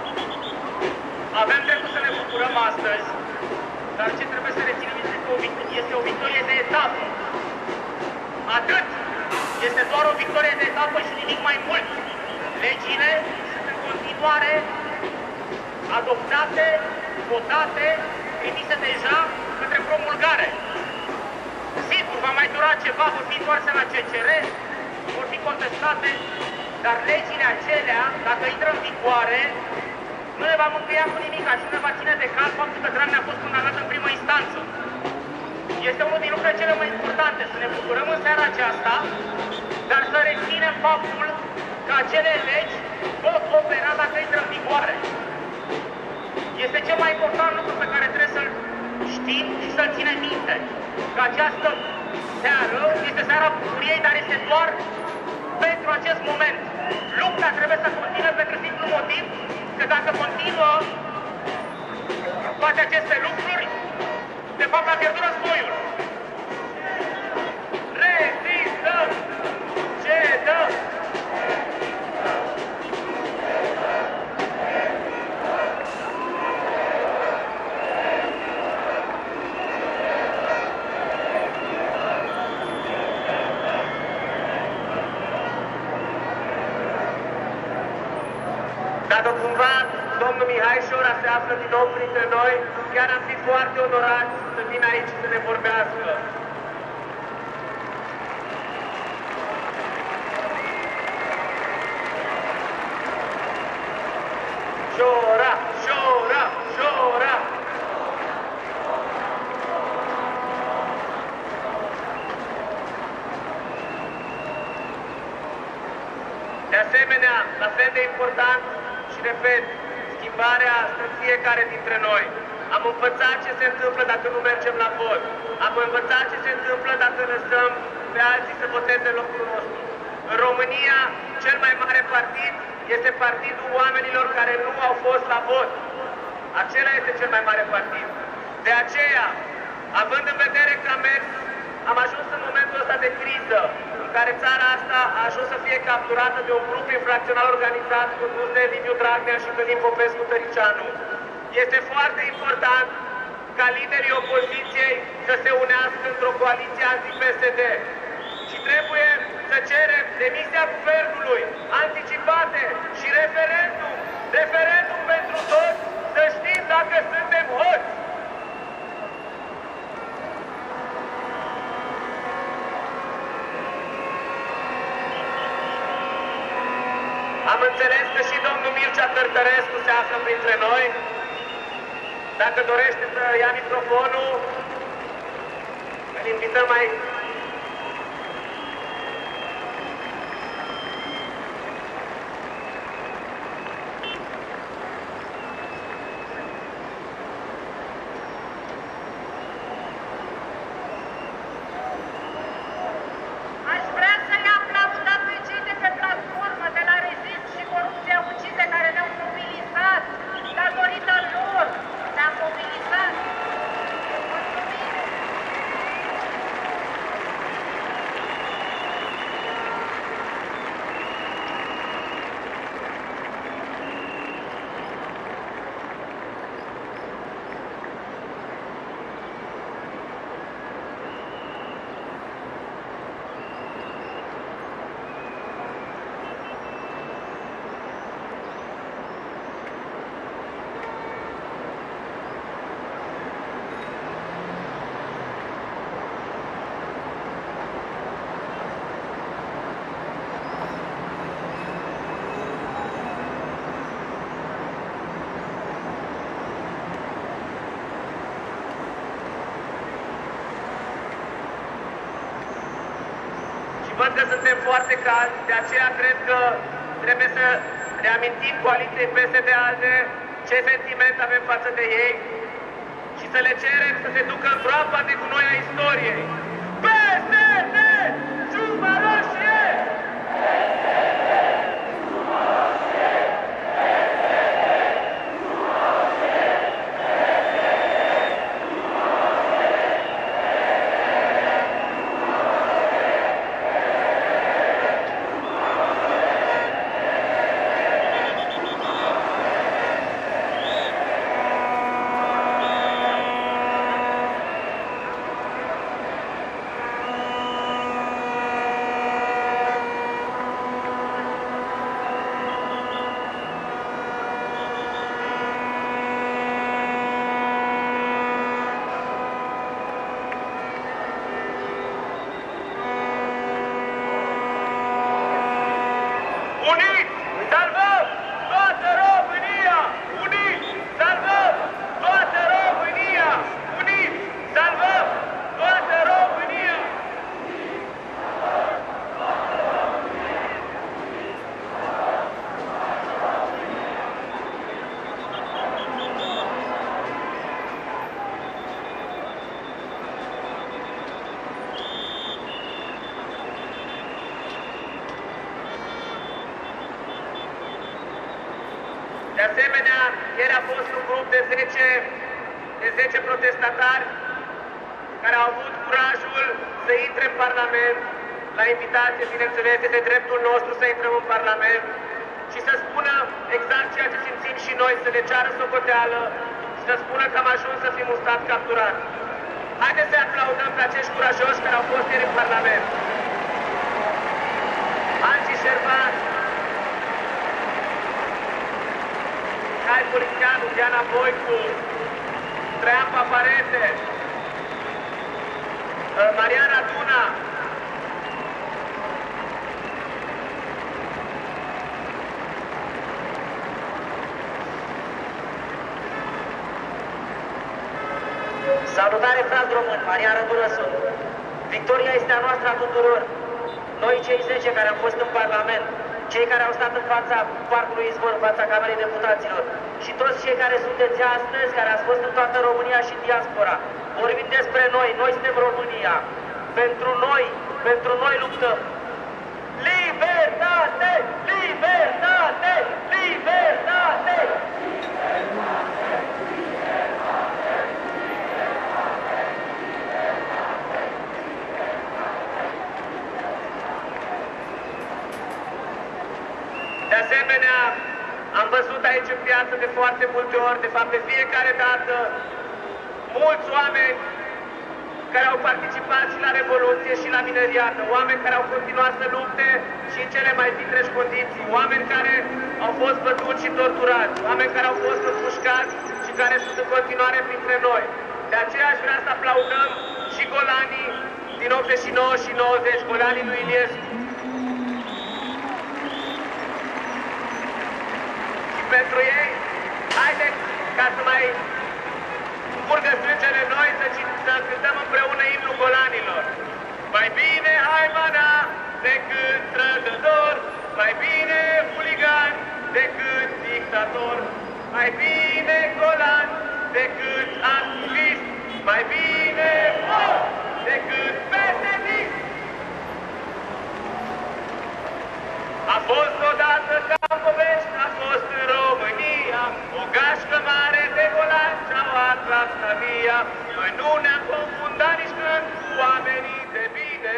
Avem dreptul să ne bucurăm astăzi, dar ce trebuie să reținem este că este o victorie de etapă. Atât! Este doar o victorie de etapă și nimic mai mult. Legile sunt în continuare adoptate, votate, trimise deja către promulgare. Sigur, va mai dura ceva, vor fi întoarse la C C R, vor fi contestate, dar legile acelea, dacă intră în vigoare, nu ne va mângâia cu nimic, și nu ne va ține de cal faptul că Dragnea a fost condamnat în primă instanță. Este unul din lucrurile cele mai importante, să ne bucurăm în seara aceasta, dar să reținem faptul că acele legi pot opera dacă intră în vigoare. Este cel mai important lucru pe care trebuie să-l știm și să-l ținem minte. Că această seară este seara bucuriei, dar este doar pentru acest moment. Lupta trebuie să continue pentru simplu motiv că dacă continuă toate aceste lucruri, de fapt a pierdut războiul. Rezistăm! Cedăm! Dacă cumva domnul Mihai Șora se află din nou printre noi, chiar am fi foarte onorați să vină aici să ne vorbească. Șora, Șora! important și, repet, schimbarea stă în fiecare dintre noi. Am învățat ce se întâmplă dacă nu mergem la vot. Am învățat ce se întâmplă dacă lăsăm pe alții să voteze în locul nostru. În România, cel mai mare partid este partidul oamenilor care nu au fost la vot. Acela este cel mai mare partid. De aceea, având în vedere că am mers, am ajuns în momentul ăsta de criză, în care țara asta a ajuns să fie capturată de un grup infracțional organizat condus de Liviu Dragnea și Călin Popescu-Tăricianu. Este foarte important ca liderii opoziției să se unească într-o coaliție anti-P S D. Și trebuie să cerem demisia guvernului, anticipate și referendum, referendum pentru toți, să știm dacă suntem hoți. Am înțeles că și domnul Mircea Cărtărescu se află printre noi. Dacă dorește să ia microfonul, îl invităm aici. Aș vrea să-i aplaudăm pe cei de pe platformă, de la Rezist și Corupția Ucide, care ne-au mobilizat. Datorită lor ne-am mobilizat. Văd că suntem foarte calzi, de aceea cred că trebuie să reamintim coaliției P S D-ALDE ce sentiment avem față de ei și să le cerem să se ducă în groapa de gunoi a istoriei. P S D! Ciuma roșie! De asemenea, ieri a fost un grup de zece, de zece protestatari care au avut curajul să intre în Parlament, la invitație, bineînțeles, este dreptul nostru să intrăm în Parlament și să spună exact ceea ce simțim și noi, să le ceară socoteală și să spună că am ajuns să fim un stat capturat. Haideți să aplaudăm pe acești curajoși care au fost ieri în Parlament. Anci Șerban, Cai Polițianu, Diana Voicu, Traian Paparete, Mariana Duna, Salutare, frați români, Mariana Duna sunt. Victoria este a noastră a tuturor. Noi, cei zece care am fost în Parlament, cei care au stat în fața Parcului Izvor, în fața Camerei Deputaților și toți cei care sunteți astăzi, care ați fost în toată România și în diaspora. Vorbim despre noi, noi suntem România. Pentru noi, pentru noi luptăm. Libertate! Libertate! Libertate! De asemenea, am văzut aici în piață de foarte multe ori, de fapt de fiecare dată, mulți oameni care au participat și la Revoluție și la mineriată, oameni care au continuat să lupte și în cele mai vitreși condiții, oameni care au fost bătuți și torturați, oameni care au fost împușcați și care sunt în continuare printre noi. De aceea aș vrea să aplaudăm și golanii din optzeci și nouă și nouăzeci, golanii lui Iliescu. Și pentru ei, haideți ca să mai curgă sângele noi să, să cântăm împreună imnul golanilor. Mai bine haimana decât trădător, mai bine huligan decât dictator, mai bine golan decât activist, mai bine mort decât pesedist. A fost odată ca povești, a fost în România o gașcă mare de golani și-au atras navia. Noi nu ne-am confundat nici când cu oamenii de bine.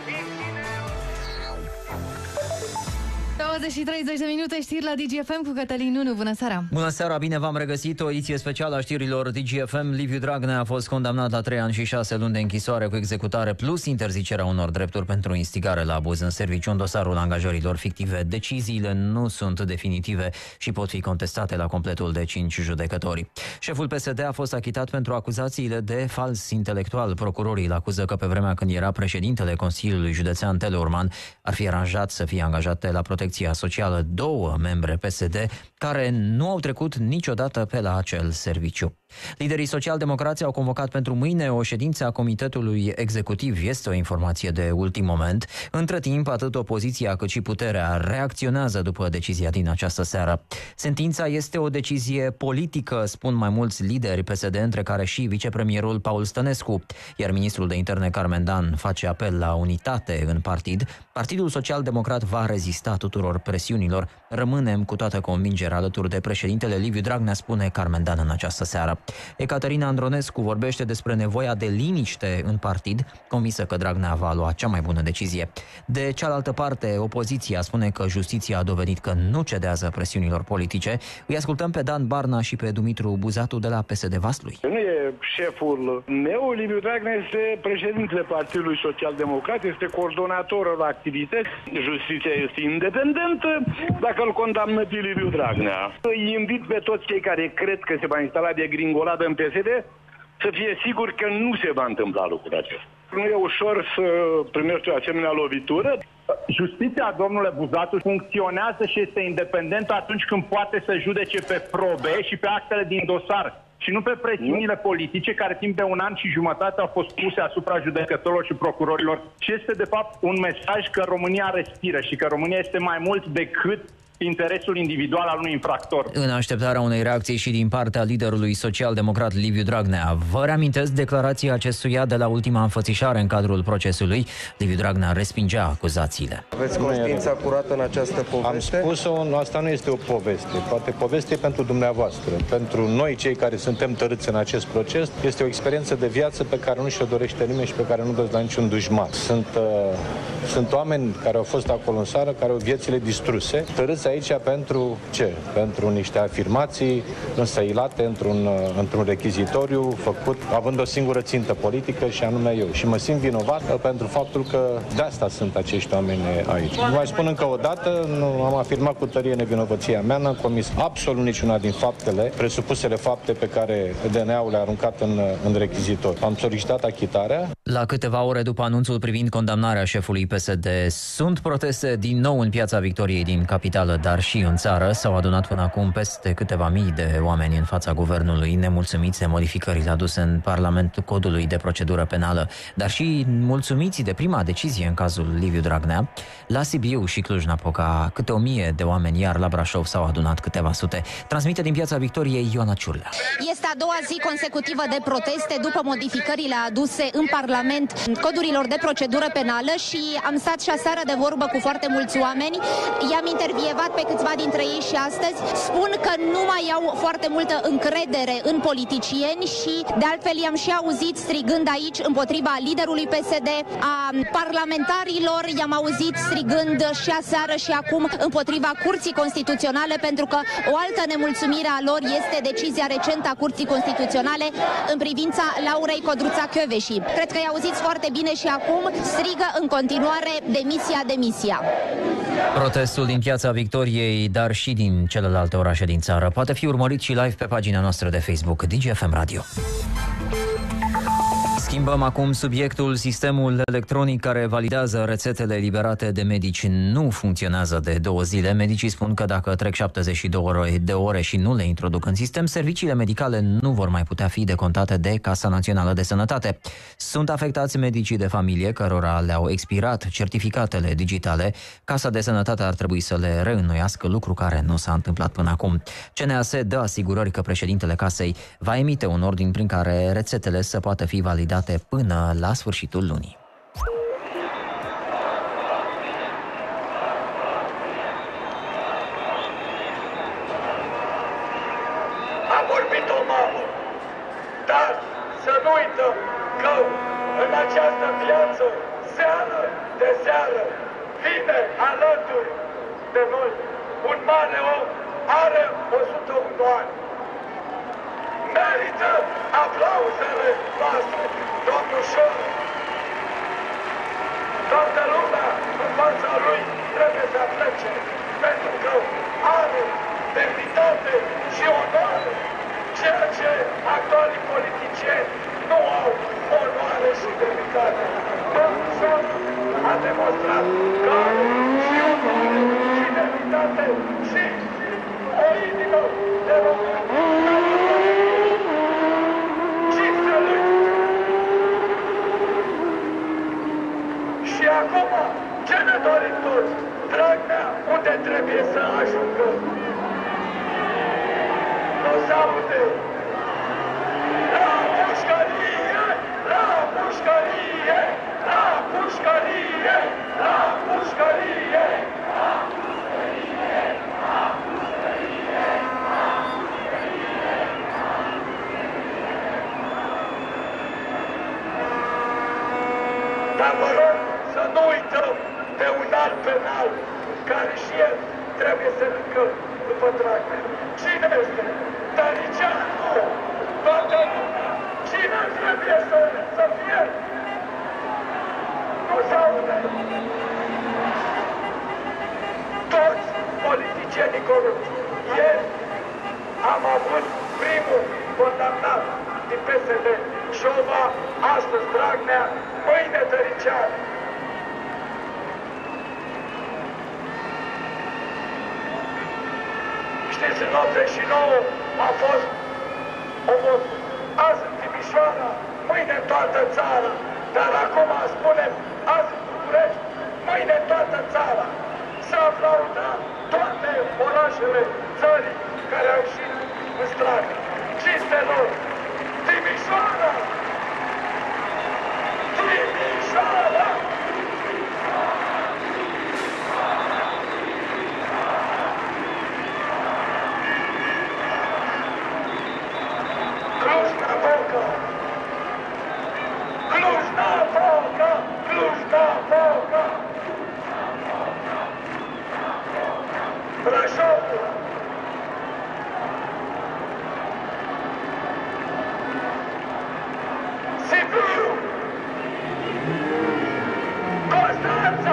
douăzeci și treizeci de minute, știri la D G F M cu Cătălin Nunu. Bună seara! Bună seara, bine v-am regăsit. O ediție specială a știrilor D G F M. Liviu Dragnea a fost condamnat la trei ani și șase luni de închisoare cu executare plus interzicerea unor drepturi pentru instigare la abuz în serviciu în dosarul angajărilor fictive. Deciziile nu sunt definitive și pot fi contestate la completul de cinci judecători. Șeful P S D a fost achitat pentru acuzațiile de fals intelectual. Procurorii îl acuză că pe vremea când era președintele Consiliului Județean Teleorman ar fi aranjat să fie angajate la protecția socială două membre P S D care nu au trecut niciodată pe la acel serviciu. Liderii social-democrați au convocat pentru mâine o ședință a Comitetului Executiv. Este o informație de ultim moment. Între timp, atât opoziția cât și puterea reacționează după decizia din această seară. Sentința este o decizie politică, spun mai mulți lideri P S D, între care și vicepremierul Paul Stănescu, iar ministrul de interne Carmen Dan face apel la unitate în partid. Partidul Social-Democrat va rezista tuturor presiunilor. Rămânem cu toată convingerea alături de președintele Liviu Dragnea, spune Carmen Dan în această seară. Ecaterina Andronescu vorbește despre nevoia de liniște în partid, convinsă că Dragnea va lua cea mai bună decizie. De cealaltă parte, opoziția spune că justiția a dovedit că nu cedează presiunilor politice. Îi ascultăm pe Dan Barna și pe Dumitru Buzatu de la P S D Vaslui. Nu e șeful meu, Liviu Dragnea este președintele Partidului Social-Democrat, este coordonatorul activități. Justiția este independentă dacă îl condamnă pe Liviu Dragnea. Îi invit pe toți cei care cred că se va instala de gringoladă în P S D să fie sigur că nu se va întâmpla lucrul acesta. Nu e ușor să primești o asemenea lovitură. Justiția, domnule Buzatu, funcționează și este independentă atunci când poate să judece pe probe și pe actele din dosar și nu pe presiunile politice care timp de un an și jumătate au fost puse asupra judecătorilor și procurorilor. Și este de fapt un mesaj că România respiră și că România este mai mult decât interesul individual al unui infractor. În așteptarea unei reacții și din partea liderului social-democrat Liviu Dragnea. Vă reamintesc declarația acestuia de la ultima înfățișare în cadrul procesului. Liviu Dragnea respingea acuzațiile. Aveți conștiința curată în această poveste? Am spus-o, asta nu este o poveste. Poate poveste pentru dumneavoastră. Pentru noi, cei care suntem tărâți în acest proces, este o experiență de viață pe care nu și-o dorește nimeni și pe care nu dă la niciun dușman. Sunt, uh, sunt oameni care au fost acolo în seară, care au viețile distruse, tărâți aici pentru ce? Pentru niște afirmații însăilate într-un, într-un rechizitoriu făcut având o singură țintă politică și anume eu. Și mă simt vinovat pentru faptul că de asta sunt acești oameni aici. Nu mai spun încă o dată, nu am afirmat cu tărie nevinovăția mea, n-am comis absolut niciuna din faptele, presupusele fapte pe care D N A-ul le-a aruncat în, în rechizitor. Am solicitat achitarea. La câteva ore după anunțul privind condamnarea șefului P S D, sunt proteste din nou în Piața Victoriei din capitală. dar și în țară, s-au adunat până acum peste câteva mii de oameni în fața guvernului, nemulțumiți de modificările aduse în Parlamentul Codului de Procedură Penală, dar și mulțumiți de prima decizie în cazul Liviu Dragnea. La Sibiu și Cluj-Napoca, câte o mie de oameni, iar la Brașov s-au adunat câteva sute. Transmite din Piața Victoriei Ioana Ciurlea. Este a doua zi consecutivă de proteste după modificările aduse în Parlament codurilor de procedură penală și am stat și aseară de vorbă cu foarte mulți oameni. I-am intervievat pe câțiva dintre ei și astăzi. Spun că nu mai au foarte multă încredere în politicieni și de altfel i-am și auzit strigând aici împotriva liderului P S D, a parlamentarilor, i-am auzit strigând și aseară și acum împotriva Curții Constituționale, pentru că o altă nemulțumire a lor este decizia recentă a Curții Constituționale în privința Laurei Codruța Kövesi. Cred că i-au auziți foarte bine și acum strigă în continuare demisia, demisia. Protestul din Piața Victoriei, dar și din celelalte orașe din țară, poate fi urmărit și live pe pagina noastră de Facebook D G F M Radio. Schimbăm acum subiectul. Sistemul electronic care validează rețetele eliberate de medici nu funcționează de două zile. Medicii spun că dacă trec șaptezeci și două de ore și nu le introduc în sistem, serviciile medicale nu vor mai putea fi decontate de Casa Națională de Sănătate. Sunt afectați medicii de familie cărora le-au expirat certificatele digitale. Casa de Sănătate ar trebui să le reînnoiască, lucru care nu s-a întâmplat până acum. C N A S dă asigurări că președintele Casei va emite un ordin prin care rețetele să poată fi validate până la sfârșitul lunii. A vorbit o mamă, dar să nu uităm că în această viață, seară de seară, vine alături de noi un mare om, are o sută unu ani. Merită aplauzele noastre, domnul Șor. Toată lumea în fața lui trebuie să plece, pentru că are demnitate și onoare, ceea ce actualii politicieni nu au onoare și demnitate. Domnul Șor a demonstrat că are și onoare și demnitate și o inimă de român. Și acum, ce ne dorim toți? Dragnea, unde trebuie să ajungă? Nu se aude! La pușcărie! La pușcărie! La pușcărie! La pușcărie! La pușcărie! La pușcărie! Dar vă rog să nu uităm de un alt penal care și el trebuie să ducă după Dragnea. Cine este? Tăricianu! Toată lumea! Cine trebuie să, să fie? Nu se aude! Toți politicienii corupți. Ieri am avut primul condamnat din P S D, Șova, astăzi Dragnea, mâine Tăricianu. Știți, în optzeci și nouă a fost omul, azi în Timișoara, mâine în toată țara, dar acum spunem azi în București, mâine în toată țara. Să aplaudăm toate orașele țării care au ieșit în stradă. Cinstelor! Timișoara! Timișoara! Cluj-Napoca! Cluj-Napoca! Cluj-Napoca! Brașovul! Sibiu! Constanța!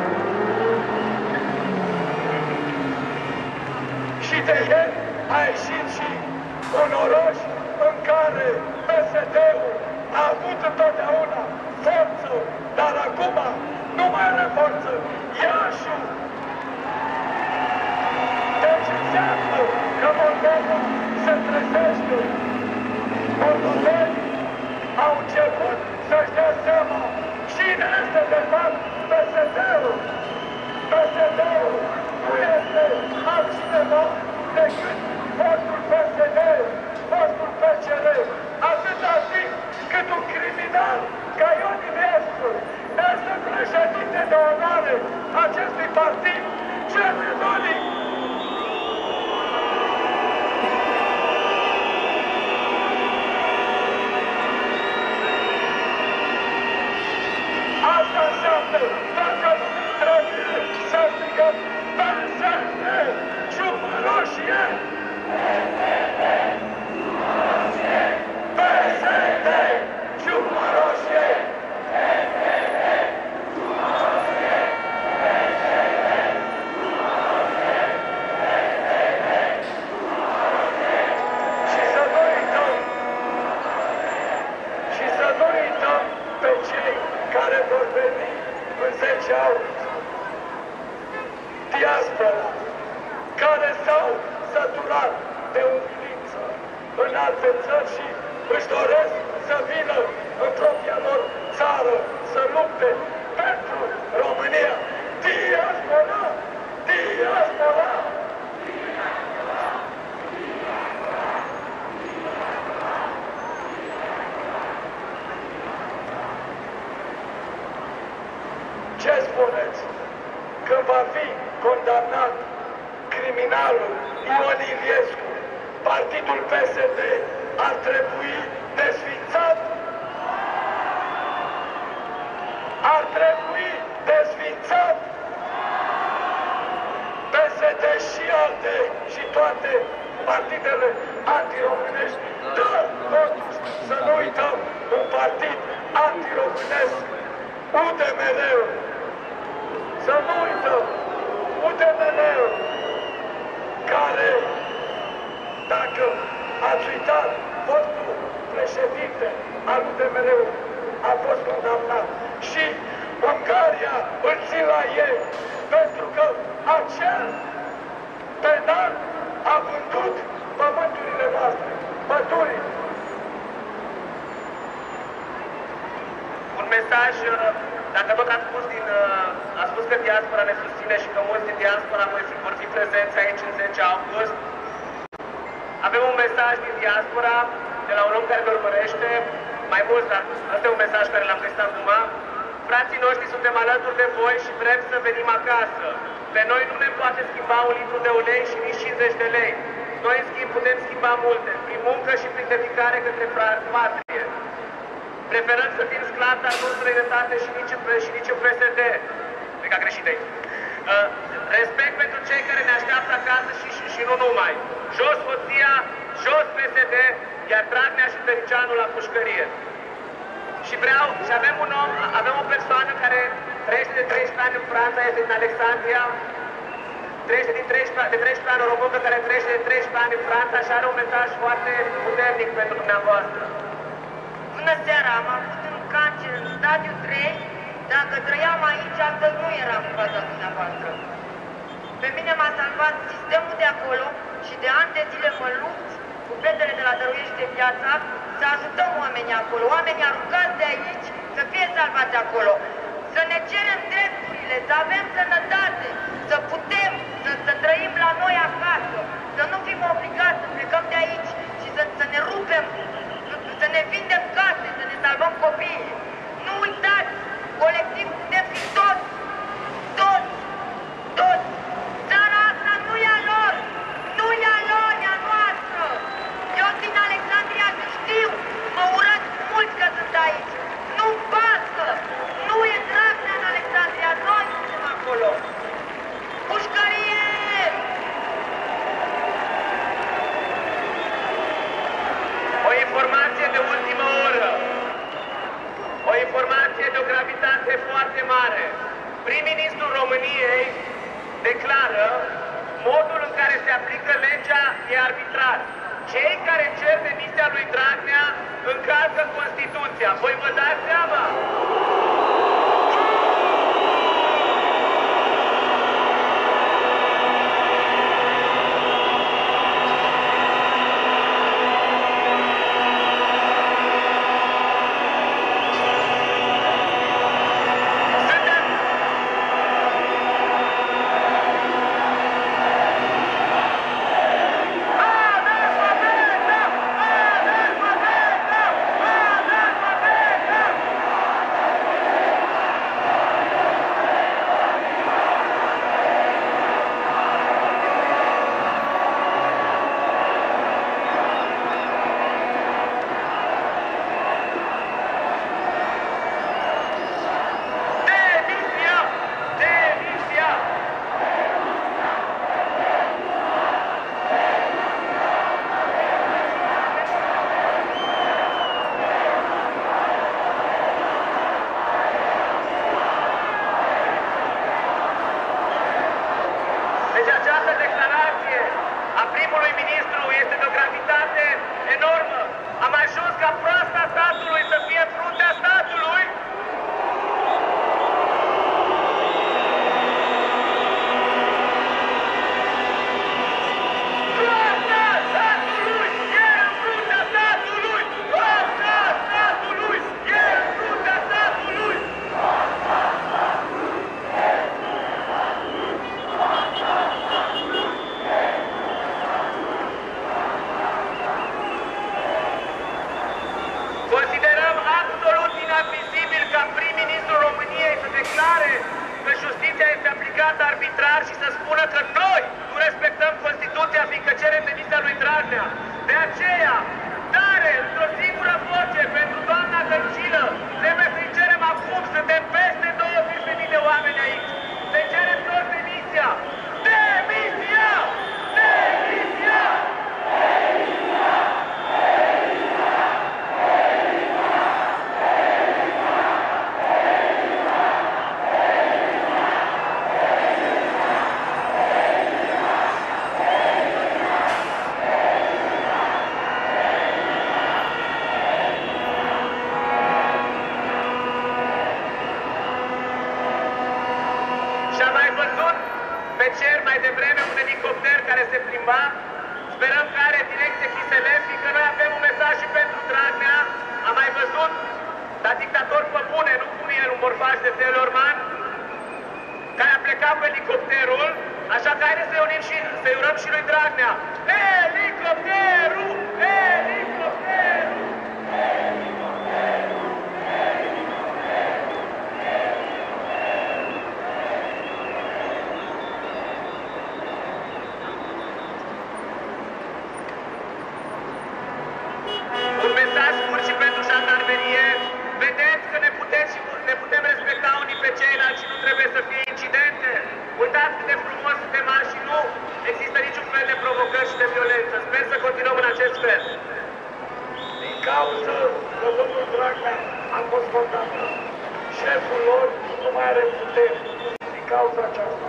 Și de ieri a ieșit și un oraș în care P S D-ul a avut întotdeauna forță, dar acum nu mai are forță. Iașiul! Europeană se trezește. Moldoveni au început să-și dea seama cine este de fapt P S D-ul. P S D-ul nu este altcineva decât fostul P S D, fostul P C R. Atâta timp cât un criminal ca Ion Iliescu este președinte de onoare acestui partid, Cernădolic. Asta înseamnă, dacă nu trebuie să strigăm P S D, ciumă roșie! P S D, ciumă roșie! Și să nu uităm, și să nu uităm pe cei care vor veni în zece august. Diaspora, care s-au săturat de umilință în alte țări și își doresc să vină în propria lor țară să lupte pentru România. Diaspora! Diaspora! Ce spuneți? Când va fi condamnat criminalul Ion Iliescu, partidul P S D ar trebui desfințat? Ar trebui desfințat? P S D și alte și toate partidele antiromânești. Da, totuși, să nu uităm un partid antiromânesc, U D M R-ul. Să nu uităm U D M R-ul, care, dacă ați uitat, fostul președinte al U D M R-ului a fost condamnat și Ungaria îl țin la ei pentru că acel penal a vândut pământurile noastre, pădurii. Un mesaj, dacă tot ați spus, din, a spus că diaspora ne susține și că mulți din diaspora vor fi prezenți aici în zece august. Avem un mesaj din diaspora, de la un om care ne urmărește, mai mult, dar ăsta e un mesaj care l-am găsit acum. Frații noștri, suntem alături de voi și vrem să venim acasă. Pe noi nu ne poate schimba un litru de ulei și nici cincizeci de lei. Noi, în schimb, putem schimba multe, prin muncă și prin dedicare către patrie. Preferăm să fim sclavi, dar nu străinătate și nici, și nici în P S D. Cred că a greșit aici. Uh, respect pentru cei care ne așteaptă acasă și, și, și nu numai. Jos hoția, jos P S D, iar Dragnea și Tăricianu la pușcărie. Și vreau, și avem un om, avem o persoană care trăiește de treisprezece ani în Franța, este din Alexandria, trăiește din treisprezece, de treisprezece ani, o româncă care trăiește de treisprezece ani în Franța și are un mesaj foarte puternic pentru dumneavoastră. Bună seara, am avut un cancer în stadiu trei, dacă trăiam aici, astăzi nu eram în fața dumneavoastră. Pe mine m-a salvat sistemul de acolo și de ani de zile mă lupt cu prietele de la Dăruiește Viața să ajutăm oamenii acolo, oamenii aruncați de aici să fie salvați acolo, să ne cerem drepturile, să avem sănătate, să putem să, să trăim la noi acasă, să nu fim obligați să plecăm de aici și să, să ne rupem, să ne vindem case, să ne salvăm copiii. Nu uitați, colectiv putem fi toți, toți, toți. Țara asta nu e a lor, nu e a lor, e a noastră. Eu din Alexandria și știu, mă urăsc mulți că sunt aici. Nu-mi pasă, nu e Dragnea în Alexandria, noi suntem acolo. Pușcărie! O informație de ultimă oră, o informație de o gravitate foarte mare. Prim-ministrul României declară modul în care se aplică legea e arbitrar. Cei care cer demisia lui Dragnea încalcă Constituția. Voi vă dați seama? Constituția este aplicată arbitrar și să spună că noi nu respectăm Constituția, fiindcă cerem demisia lui Dragnea. De aceea, tare, într-o singură voce, pentru doamna Dăncilă, trebuie să-i cerem acum, suntem peste douăzeci de mii de oameni aici. Să-i cerem toți demisia! Demisia! Demisia! Demisia! Pe cer mai devreme un elicopter care se plimba. Sperăm că are direcție Chiselef, fiindcă noi avem un mesaj și pentru Dragnea. Am mai văzut, dar dictator pe bune, nu cum el, un morfaj de Telorman, care a plecat cu elicopterul, așa că haideți să-i unim și să-i urăm și lui Dragnea. Elicopterul! Elicopterul! Un mesaj scurt și pentru jandarmerie. Vedeți că ne, puteți și ne putem respecta unii pe ceilalți și nu trebuie să fie incidente. Uitați cât de frumos suntem azi și nu există niciun fel de provocări și de violență. Sper să continuăm în acest fel. Din cauza că domnul Dragnea a fost condamnat, șeful lor nu mai are puteri din cauza aceasta.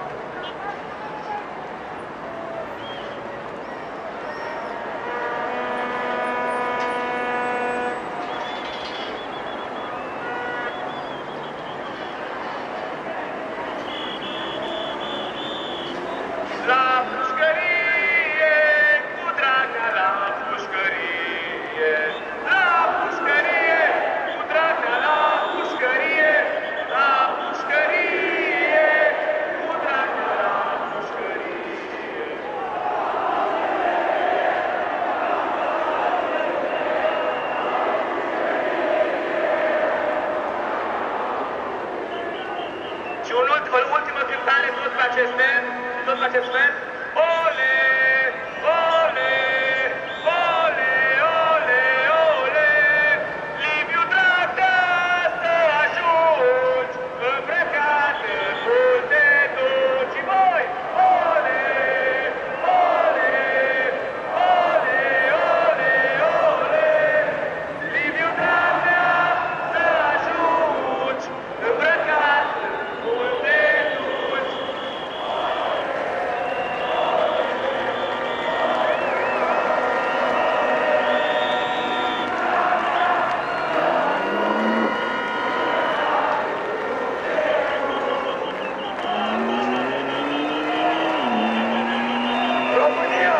La pușcărie, cu Dragnea la pușcărie, la pușcărie, cu Dragnea la pușcărie, la pușcărie, cu Dragnea la pușcărie. Și un ult- o ultimă cântare tot pe acest fel, tot pe acest fel. Ole, ole, ole, ole, ole, Liviu Dragnea să ajungi, îmbrăcat în multe duci. Și voi, ole, ole, ole, ole, ole, Liviu Dragnea să ajungi, îmbrăcat în multe duci. România!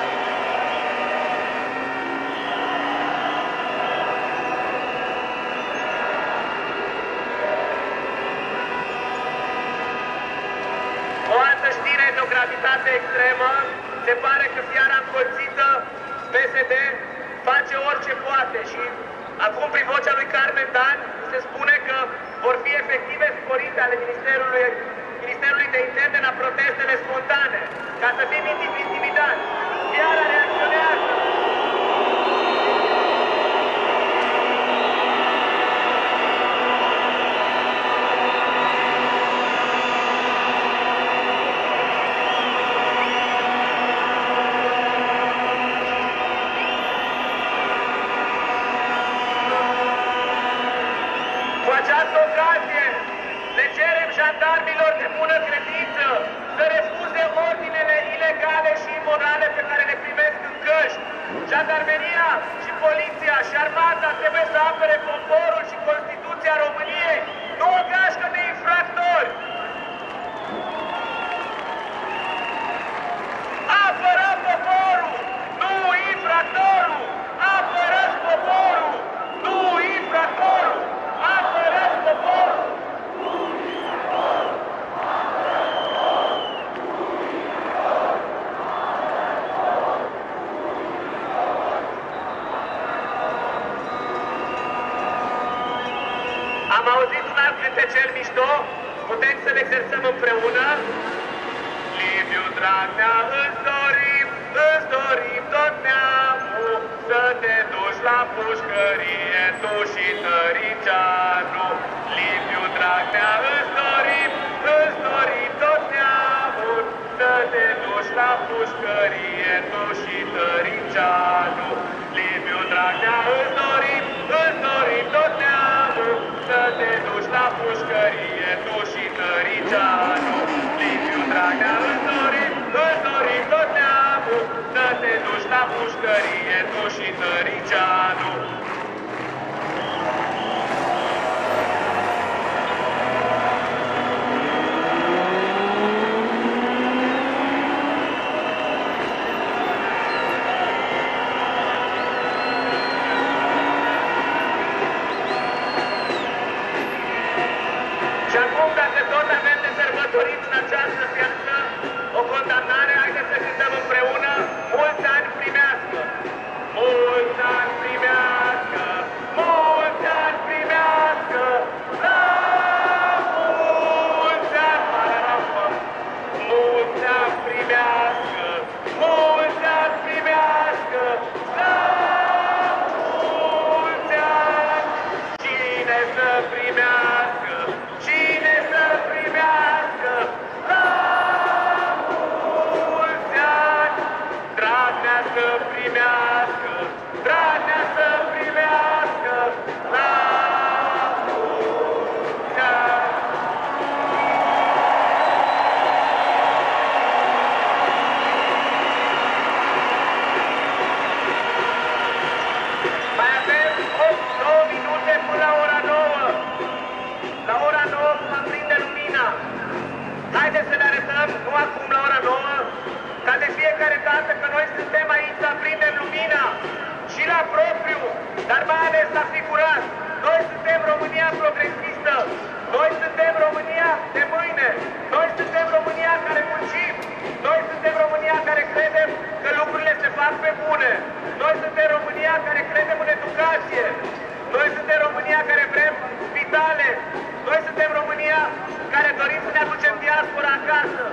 O altă știre de o gravitate extremă. Se pare că fiara încolțită P S D face orice poate și acum prin vocea lui Carmen Dan se spune că vor fi efective sporite ale Ministerului, Ministerului de Interne la protestele spontane, ca să fim intimidați. Fiara reacționează. Cu această ocazie le cerem jandarmilor de bună credință să refuze ordinele ilegale și imorale pe care le primesc în căști. Jandarmeria și poliția și armata trebuie să apere poporul și Constituția României, nu o gașcă de infractori. Apărăm poporul, nu infractorul! Apărăm poporul, nu infractorul! Apărăm poporul! Am auzit un alt cântecel mișto putem să le exersăm împreună. Liviu Dragnea, îți dorim, îți dorim tot neamul, să te duci la pușcărie, tu și Tăricianu. Liviu Dragnea, îți dorim, îți dorim tot neamul, să te duci la pușcărie, tu și Tăricianu. Liviu Dragnea, îți dorim, îți dorim tot neamul, să te duci la pușcărie, tu și Tăricianu. Liviu Dragnea, îți dorim, îți dorim tot neamul, să te duci la pușcărie, tu și Tăricianu. Și acum, dacă tot avem de sărbătorit în această piață o condamnare, haideți să cântăm împreună mulți ani primească! Mulți ani primească! Mulți ani primească! La mulți ani! Pararapă! Mulți ani primească! Mulți ani primească! La mulți ani! Cine să primească? Cine să primească la mulți ani? Dragnea să primească, Dragnea să primească la mulți ani. Mai avem opt nouă minute până la ora nouă. La ora nouă va prinde lumina. Haideți să ne arătăm, nu acum la ora nouă, ca de fiecare dată că noi suntem aici să aprindem lumina și la propriu, dar mai ales la figurat. Noi suntem România progresistă. Noi suntem România de mâine. Noi suntem România care muncim. Noi suntem România care credem că lucrurile se fac pe bune. Noi suntem România care credem în educație. Noi suntem România care vrem spitale. Noi suntem România care dorim să ne aducem diaspora acasă.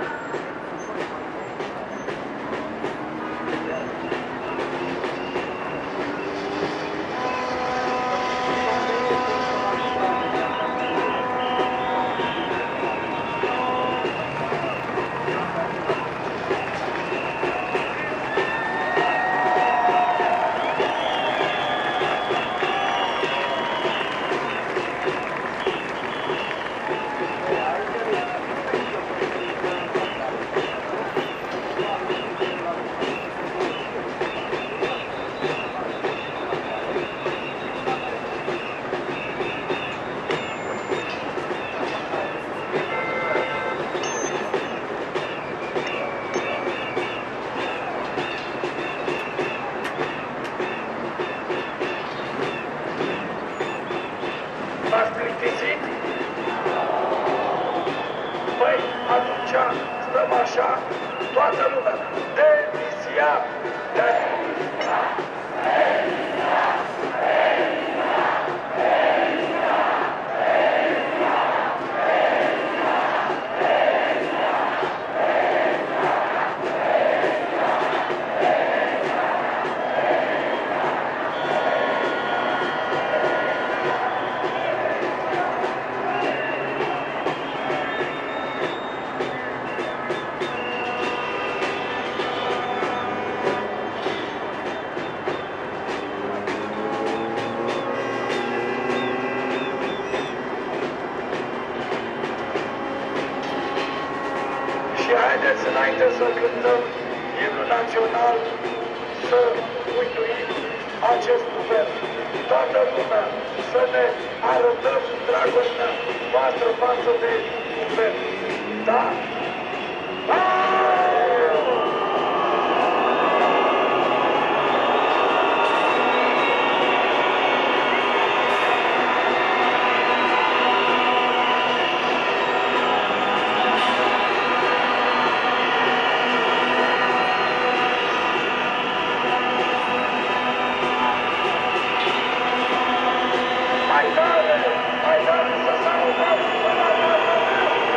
V-ați plictisit? Păi, atunci stăm așa, toată lumea. Demisia! Demisia! Demisia! Demisia! Demisia! Și haideți înainte să cântăm imnul național, să mântuim acest guvern. Toată lumea să ne arătăm dragostea voastră față de guvern. Da? Mai tare! Mai tare să se audă!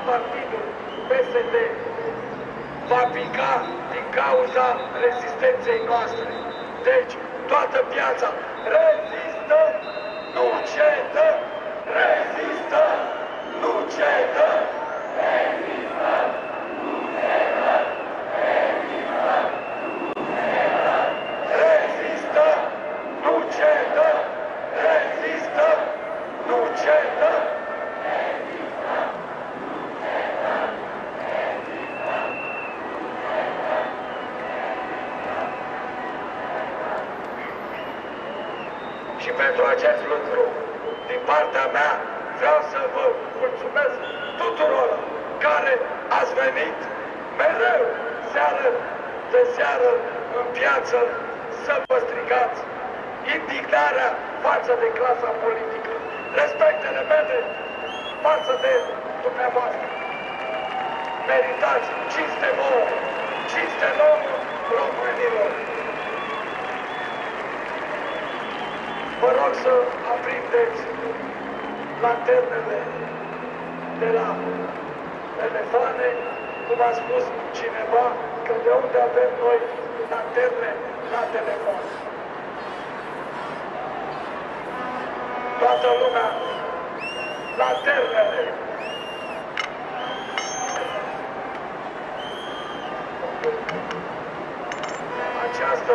partidul P S D va pica din cauza rezistenței noastre. Deci, toată piața rezistă, nu cedă, rezistă, nu cedă, rezistă, nu cedă, rezistă, nu cedă, rezistă, nu cedă, și pentru acest lucru, din partea mea, vreau să vă mulțumesc tuturor care ați venit mereu, seară de seară, în piață, să vă strigați indignarea față de clasa politică, respectele mele față de dumneavoastră. Meritați cinste nouă, cinste nouă românilor. Vă rog să aprindeți lanternele de la telefone, cum a spus cineva, că de unde avem noi lanterne la telefon. Toată lumea, lanternele. Această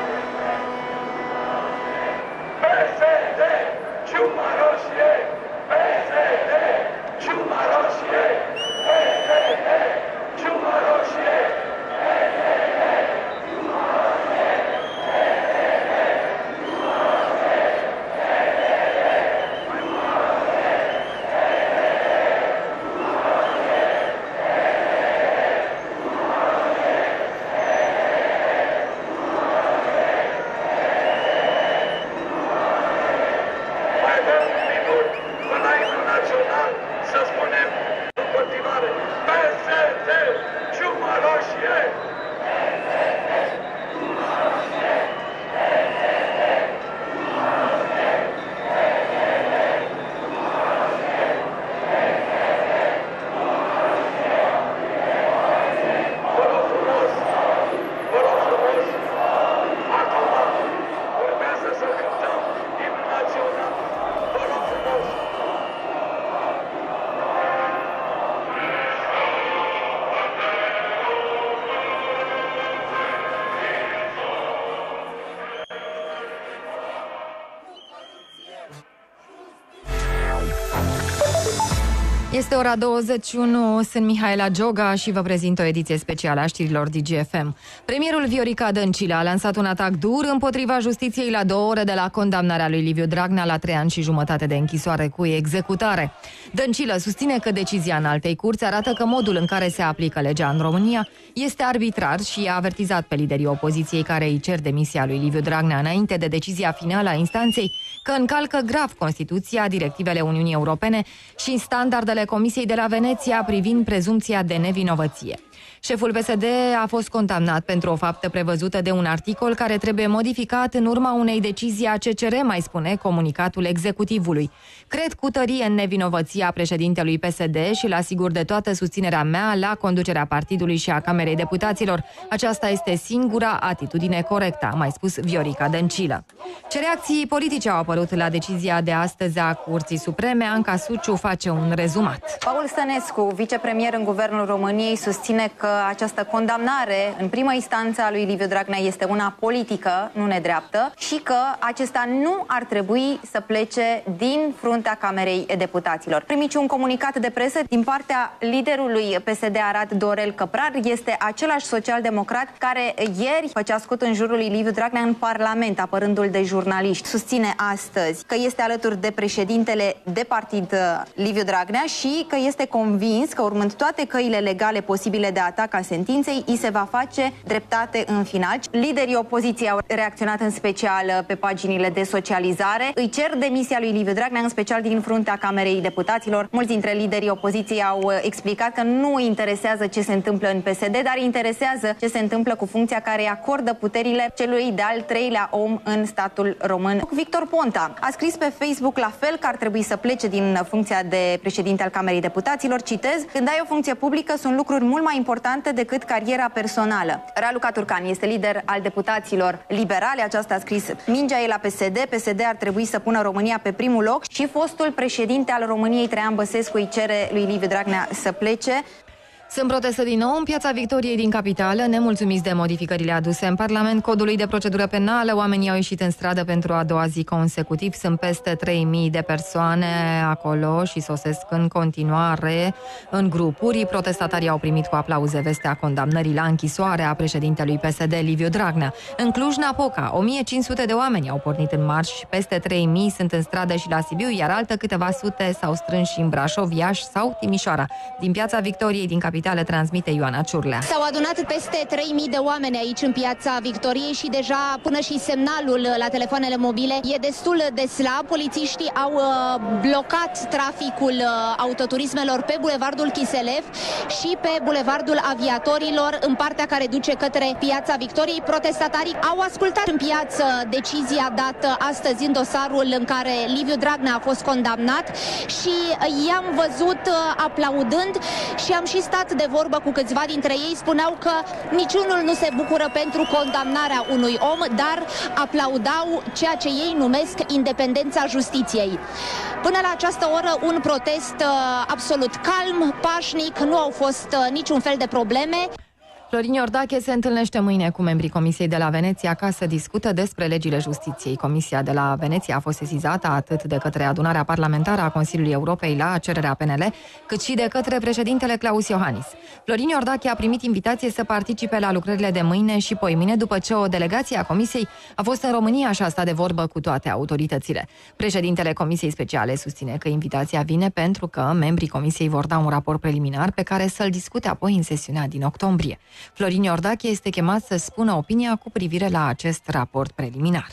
P S D, ciuma roșie, P S D, ciuma roșie, P S D, ciuma roșie, P S D, ciuma roșie, P S D, ciuma roșie, P S D, ciuma roșie, să spunem în continuare, P S D, ciuma roșie! Vă rog frumos, vă rog frumos, acum urmează să cântăm imnul național. Vă rog frumos. Este ora douăzeci și unu, sunt Mihaela Gioga și vă prezint o ediție specială a știrilor D G F M. Premierul Viorica Dăncilă a lansat un atac dur împotriva justiției la două ore de la condamnarea lui Liviu Dragnea la trei ani și jumătate de închisoare cu executare. Dăncilă susține că decizia înaltei curți arată că modul în care se aplică legea în România este arbitrar și a avertizat pe liderii opoziției care îi cer demisia lui Liviu Dragnea înainte de decizia finală a instanței că încalcă grav Constituția, directivele Uniunii Europene și standardele Comisiei de la Veneția privind prezumția de nevinovăție. Șeful P S D a fost condamnat pentru o faptă prevăzută de un articol care trebuie modificat în urma unei decizii a C C R, mai spune comunicatul executivului. Cred cu tărie în nevinovăția președintelui P S D și îl asigur de toată susținerea mea la conducerea partidului și a Camerei Deputaților. Aceasta este singura atitudine corectă, a mai spus Viorica Dăncilă. Ce reacții politice au apărut la decizia de astăzi a Curții Supreme? Anca Suciu face un rezumat. Paul Stănescu, vicepremier în Guvernul României, susține că această condamnare în prima instanță a lui Liviu Dragnea este una politică, nu nedreaptă, și că acesta nu ar trebui să plece din fruntea Camerei Deputaților. Primiți un comunicat de presă din partea liderului P S D Arad, Dorel Căprar, este același social-democrat care ieri făcea scut în jurul lui Liviu Dragnea în Parlament, apărându-l de jurnaliști. Susține astăzi că este alături de președintele de partid Liviu Dragnea și că este convins că, urmând toate căile legale posibile de atac a sentinței, îi se va face dreptate în final. Liderii opoziției au reacționat în special pe paginile de socializare. Îi cer demisia lui Liviu Dragnea, în special din fruntea Camerei Deputaților. Mulți dintre liderii opoziției au explicat că nu îi interesează ce se întâmplă în P S D, dar îi interesează ce se întâmplă cu funcția care îi acordă puterile celui de-al treilea om în statul român. Victor Ponta a scris pe Facebook la fel că ar trebui să plece din funcția de președinte al Camerei Deputaților, citez: când ai o funcție publică, sunt lucruri mult mai importante decât cariera personală. Raluca Turcan este lider al deputaților liberali, aceasta a scris: mingea e la P S D, P S D ar trebui să pună România pe primul loc, și fostul președinte al României, Traian Băsescu, îi cere lui Liviu Dragnea să plece. Sunt proteste din nou în Piața Victoriei din capitală, nemulțumiți de modificările aduse în Parlament Codului de procedură penală. Oamenii au ieșit în stradă pentru a doua zi consecutiv. Sunt peste trei mii de persoane acolo și sosesc în continuare în grupuri. Protestatarii au primit cu aplauze vestea condamnării la închisoare a președintelui P S D Liviu Dragnea. În Cluj-Napoca, o mie cinci sute de oameni au pornit în marș, peste trei mii sunt în stradă și la Sibiu, iar alte câteva sute s-au strâns și în Brașov, Iași sau Timișoara. Din Piața Victoriei din capitală transmite Ioana Ciurlea. S-au adunat peste trei mii de oameni aici în Piața Victoriei și deja până și semnalul la telefoanele mobile e destul de slab. Polițiștii au uh, blocat traficul uh, autoturismelor pe Bulevardul Chiselev și pe Bulevardul Aviatorilor în partea care duce către Piața Victoriei. Protestatarii au ascultat în piață decizia dată astăzi în dosarul în care Liviu Dragnea a fost condamnat și i-am văzut uh, aplaudând și am și stat de vorbă cu câțiva dintre ei. Spuneau că niciunul nu se bucură pentru condamnarea unui om, dar aplaudau ceea ce ei numesc independența justiției. Până la această oră, un protest uh, absolut calm, pașnic, nu au fost uh, niciun fel de probleme. Florin Iordache se întâlnește mâine cu membrii Comisiei de la Veneția ca să discută despre legile justiției. Comisia de la Veneția a fost sesizată atât de către adunarea parlamentară a Consiliului Europei la cererea P N L, cât și de către președintele Klaus Iohannis. Florin Iordache a primit invitație să participe la lucrările de mâine și poimâine, după ce o delegație a Comisiei a fost în România și a stat de vorbă cu toate autoritățile. Președintele Comisiei Speciale susține că invitația vine pentru că membrii Comisiei vor da un raport preliminar pe care să-l discute apoi în sesiunea din octombrie. Florin Iordache este chemat să spună opinia cu privire la acest raport preliminar.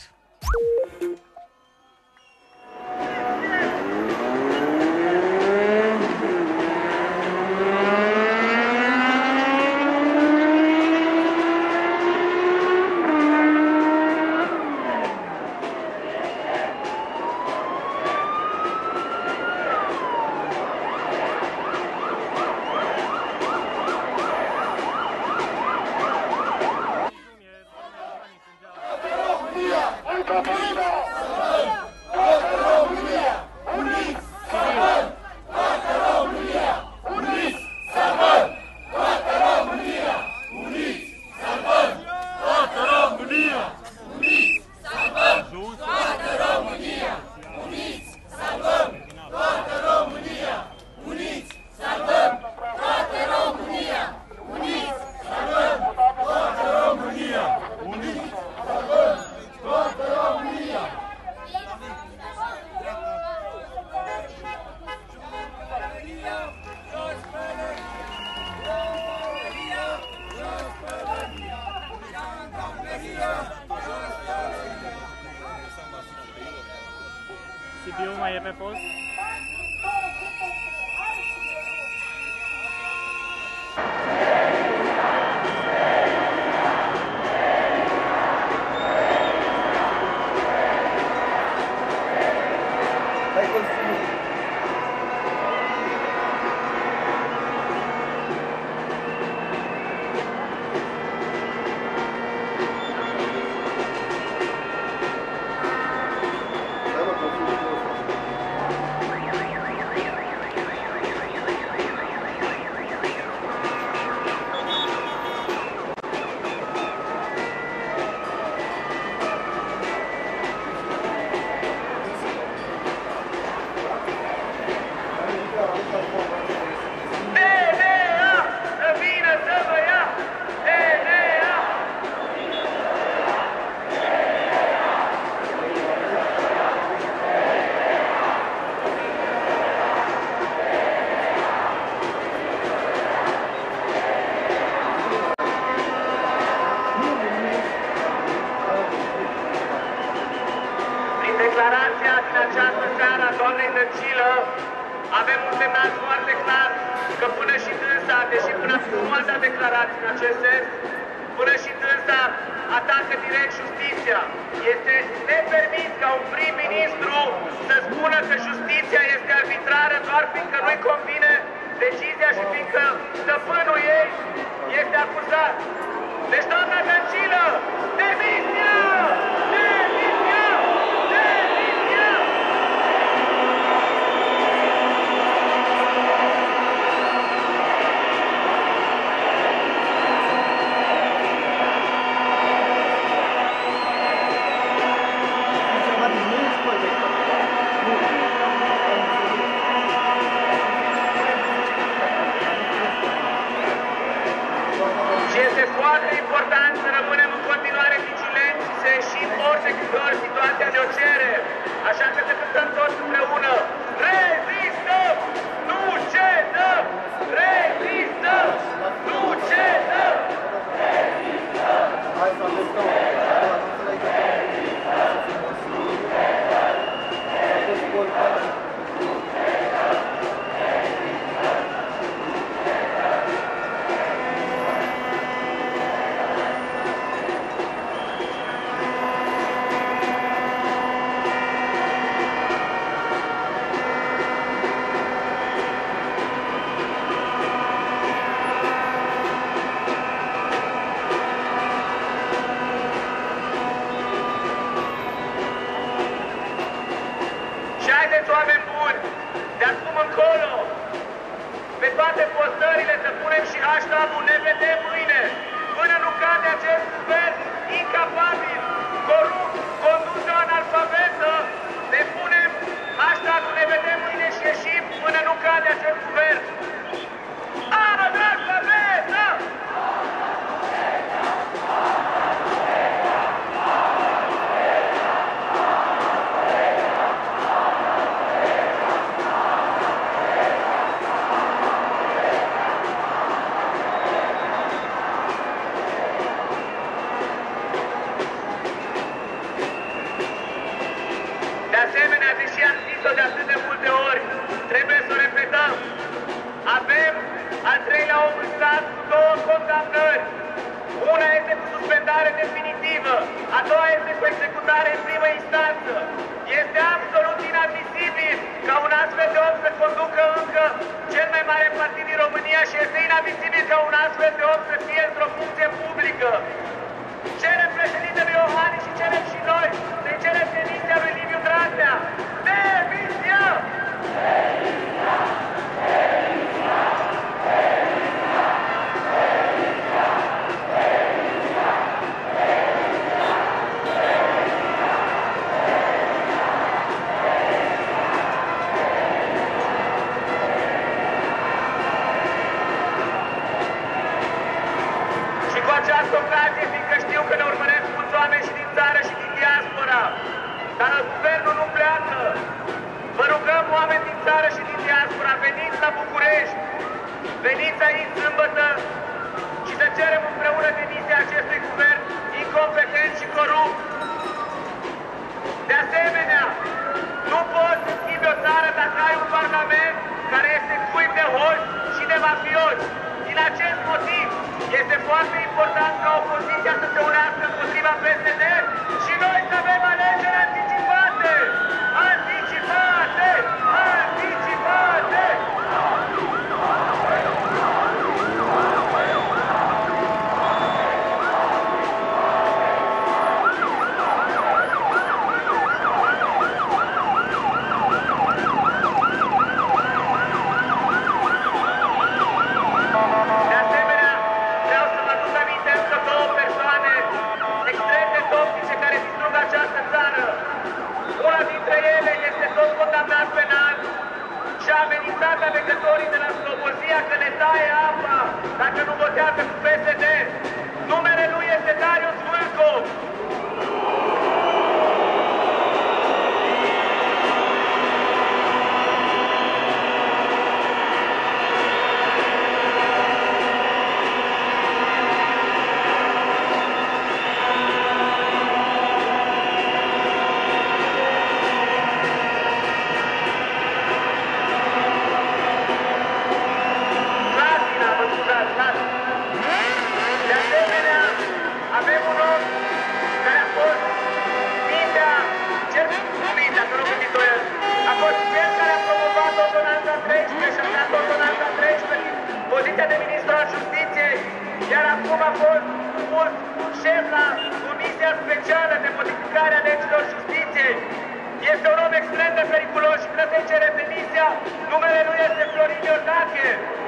Sibiu mai e pe post? declarația din această seară a doamnei Dăncilă, avem un semnal foarte clar că până și dânsa, deși până acum nu a dat declarații în acest sens, până și dânsa atacă direct justiția. Este nepermis ca un prim-ministru să spună că justiția este arbitrară doar fiindcă nu-i convine decizia și fiindcă stăpânul ei este acuzat. Deci, doamna Dăncilă, demisia! Demisia! Demisia! Și este foarte important să rămânem în continuare vigilenți și să ieșim orice câte ori situația ne-o cere. Așa că să cântăm toți împreună. Rezistăm! Nu cedăm! Rezistăm! Nu cedăm! Rezistăm! Hai să ajutăm! Oameni buni, de acum încolo, pe toate postările să punem și hashtag-ul ne vedem mâine, până nu cade acest guvern incapabil, corupt, condus de o analfabetă, ne punem hashtag-ul ne vedem mâine și ieșim până nu cade acest guvern. Analfabetă! De asemenea, deși am zis-o de atât de multe ori, trebuie să o repetăm. Avem al treilea om în stat cu două condamnări. Una este cu suspendare definitivă, a doua este cu executare în primă instanță. Este absolut inadmisibil ca un astfel de om să conducă încă cel mai mare partid din România și este inadmisibil ca un astfel de om să fie într-o funcție publică. Cerem președintelui Iohannis și cerem și noi să-i cerem demisia lui Liviu Dragnea. Demisia! Demisia! Demisia! Și cu această ocazie, fiindcă știu că ne urmăresc mulți oameni și din țară și din diaspora, dar guvernul nu pleacă. Vă rugăm, oameni din țară și din diaspora, veniți la București, veniți aici sâmbătă și să cerem împreună demisia acestui guvern incompetent și corupt. De asemenea, nu poți să schimbi o țară dacă ai un parlament care este cuib de hoți și de mafioți. Din acest motiv, este foarte important ca opoziția să se unească împotriva P S D și noi să avem alegeri anticipate! Anticipate! Anticipate! De asemenea, vreau să vă aduc aminte încă două persoane extrem de toxice care distrug această țară. Una dintre ele este tot condamnat penal și a amenințat alegătorii de la Slobozia că le taie apa dacă nu votează cu P S D. Numele lui este Darius Vâlcov. Slatina, vă scuzați, Slatina. doisprezece și a dat ordonanța treisprezece din poziția de ministru al justiției, iar acum a fost pus șef la Comisia Specială de Modificare a Legilor Justiției. Este un om extrem de periculos și trebuie să-i cere demisia. Numele lui este Florin Iordache.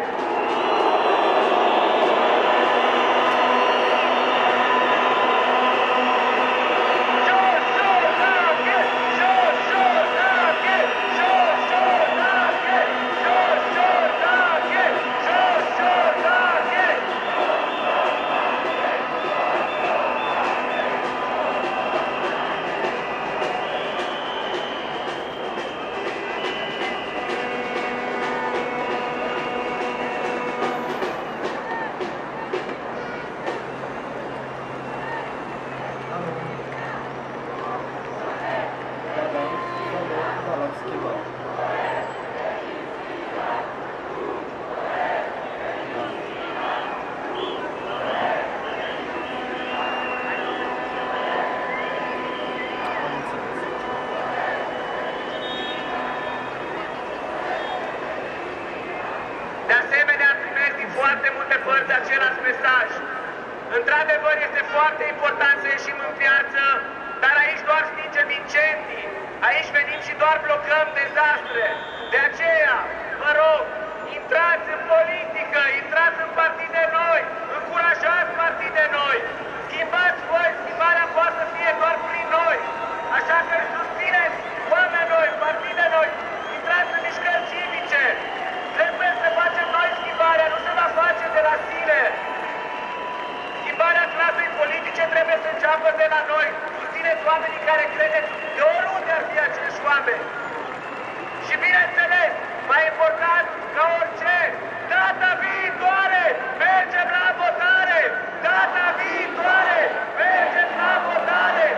De asemenea, primesc din foarte multe părți același mesaj. Într-adevăr, este foarte important să ieșim în piață, dar aici doar stingem incendii. Aici venim și doar blocăm dezastre. De aceea, vă rog, intrați în politică, intrați în partide noi, încurajați partide noi, schimbați voi, schimbarea poate să fie doar prin noi. Așa că susțineți oameni noi, partide noi, intrați în mișcări civice. Trebuie să facem noi schimbarea, nu se va face de la sine. Schimbarea clasei politice trebuie să înceapă de la noi. Susțineți oamenii care credeți de oriunde ar fi acești oameni. Și bineînțeles, mai important ca orice, data viitoare mergem la votare! Data viitoare mergem la votare!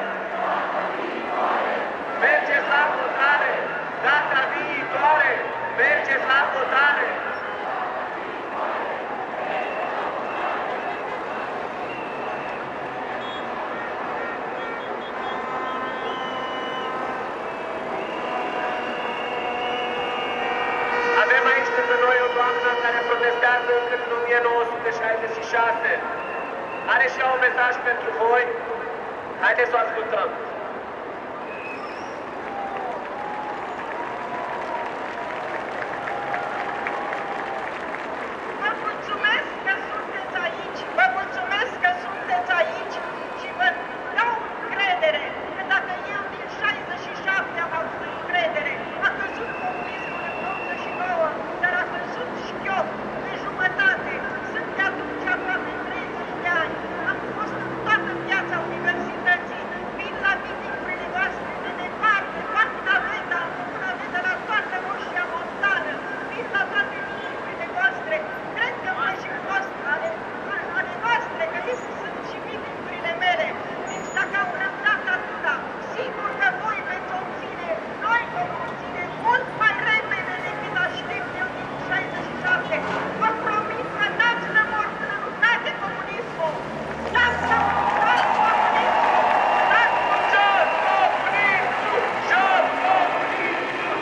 Mergeți la votare! Data viitoare mergeți la votare! Avem aici lângă noi o doamnă care protestează încă din o mie nouă sute șaizeci și șase. Are și ea un mesaj pentru voi. Haideți să o ascultăm. Vă mulțumesc că sunteți aici, vă mulțumesc că sunteți aici și vă dau încredere că dacă eu din șaizeci și șapte am avut încredere, a căzut comunismul în nouăzeci și nouă, dar a căzut șchiop de jumătate, sunt de atunci aproape treizeci de ani, am fost în toată viața universității, vin la meeting-urile voastre de departe, fac naveta, am făcut naveta la toată Roșia Montană, vin la toate meeting-urile voastre, cred că voi și voastre, ale, ale voastre, că este sunt și meeting-urile mele, deci dacă au răbdat atâta, sigur că voi veți obține, noi vom obține mult mai repede decât aștept eu din șaizeci și șapte. Vă promit că dați de mort până nu cade comunismul! Dați de mort până nu cade comunismul! Dați de mort! Jos comunismul! Jos comunismul!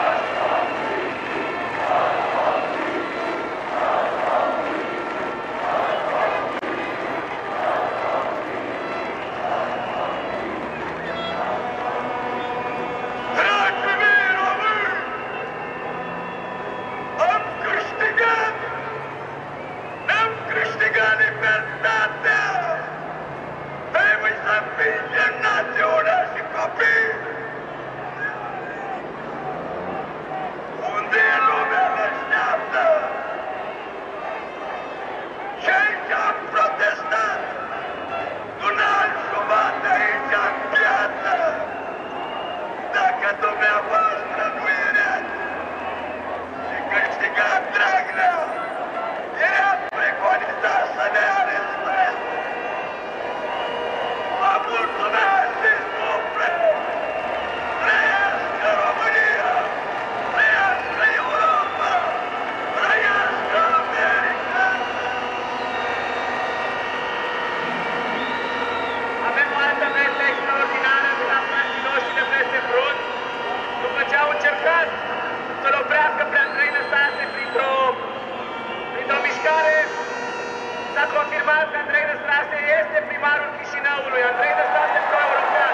Dragii mei români, am câștigat! Ne-am câștigat libertatea! Trebuie să învingem națiunea și copii! Unde e lumea ne așteaptă? Și aici am protestat! Un an jumătate aici în piață! Dacă dumneavoastră nu erați și câștigat Dragnea, era preconizat să ne arestați. Vă mulțumesc din suflet informați că Andrei Năstase este primarul Chișinăului. Andrei Năstase, pro-european.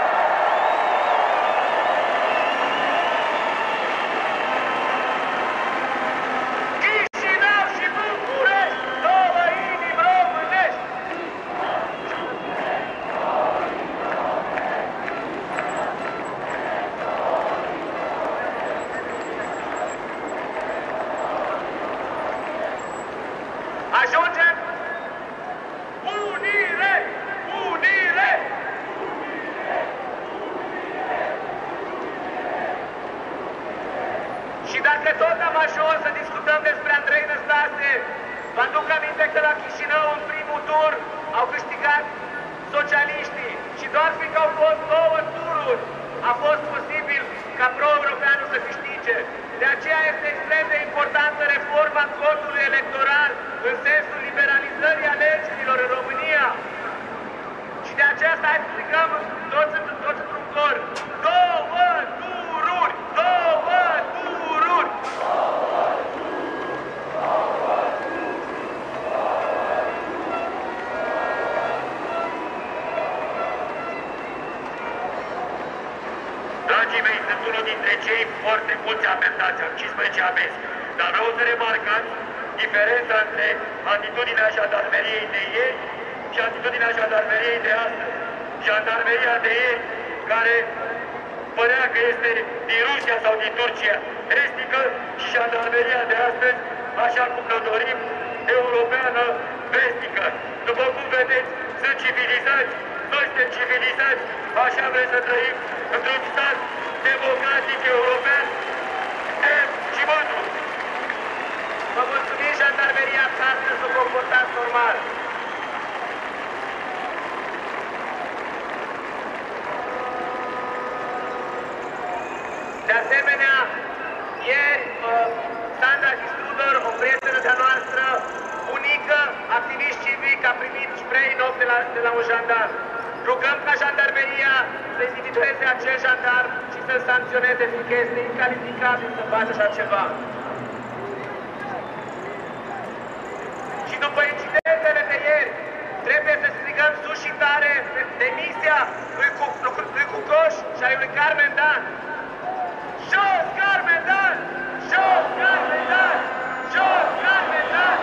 Chișinău și București, două inimi românești. Ajungem! Unire! Unire! Și dacă tot am ajuns să discutăm despre Andrei Năstase, vă aduc aminte că la Chișinău, în primul tur, au câștigat socialiștii și doar fiindcă au fost două tururi, a fost posibil ca pro-europeanul să câștige. De aceea este extrem de importantă reforma codului electoral în sensul liberalizării alegerilor în România. Și de aceea hai să strigăm toți, toți într-un cor. Două tururi! Două tururi! Dragii mei, sunt unul dintre cei foarte mulți amendați, am cincisprezece amenzi, dar vreau să remarcați diferența între atitudinea jandarmeriei de ieri și atitudinea jandarmeriei de astăzi. Jandarmeria de ieri, care părea că este din Rusia sau din Turcia, estică, și jandarmeria de astăzi, așa cum ne dorim, europeană, vestică. După cum vedeți, sunt civilizați, noi suntem civilizați, așa vrem să trăim într-un stat democratic european, demn și mândru. Vă mulțumim, jandarmeria, că astăzi vă comportați normal. De asemenea, ieri, Sandra Histudor, o prietenă de-a noastră, unică, activist civic, a primit spray în ochi de la, de la un jandarm. Rugăm ca jandarmeria să individueze acel jandarm și să-l sancționeze, fiindcă este incalificabil să faci așa ceva. Și după incidentele de ieri, trebuie să strigăm sus și tare demisia lui, Cu, lui Cucoș și a lui Carmen Dan. Jos Carmen Dan! Jos Carmen Dan! Jos Carmen Dan!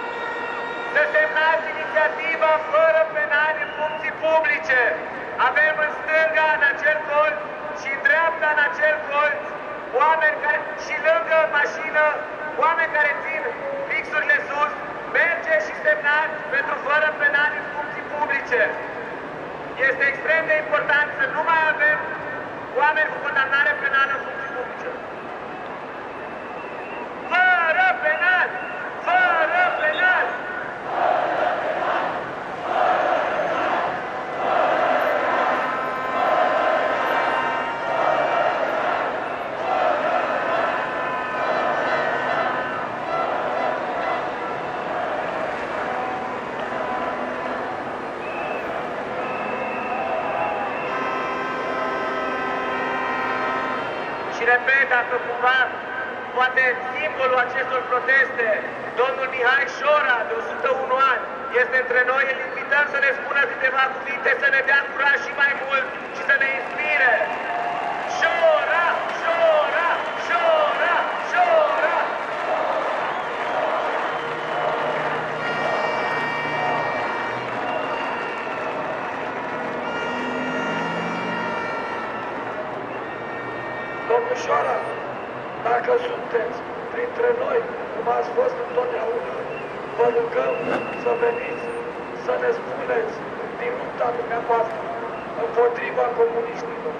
Avem avem în stânga, în acel colț, și în dreapta, în acel colț, oameni care, și lângă mașină, oameni care țin fixurile sus, merge și semnați pentru fără penal în funcții publice. Este extrem de important să nu mai avem oameni cu condamnare penală în funcții publice. Fără penal! Fără penal! Și repet, dacă cumva, poate simbolul acestor proteste, domnul Mihai Șora, de o sută unu ani, este între noi, îl invităm să ne spună câteva cuvinte, să ne dea curaj și mai mult și să ne inspire. Șora! Șora! Șora! Șora! Domnișoara, dacă sunteți printre noi, cum ați fost întotdeauna, vă rugăm să veniți, să ne spuneți din lupta dumneavoastră împotriva comuniștilor.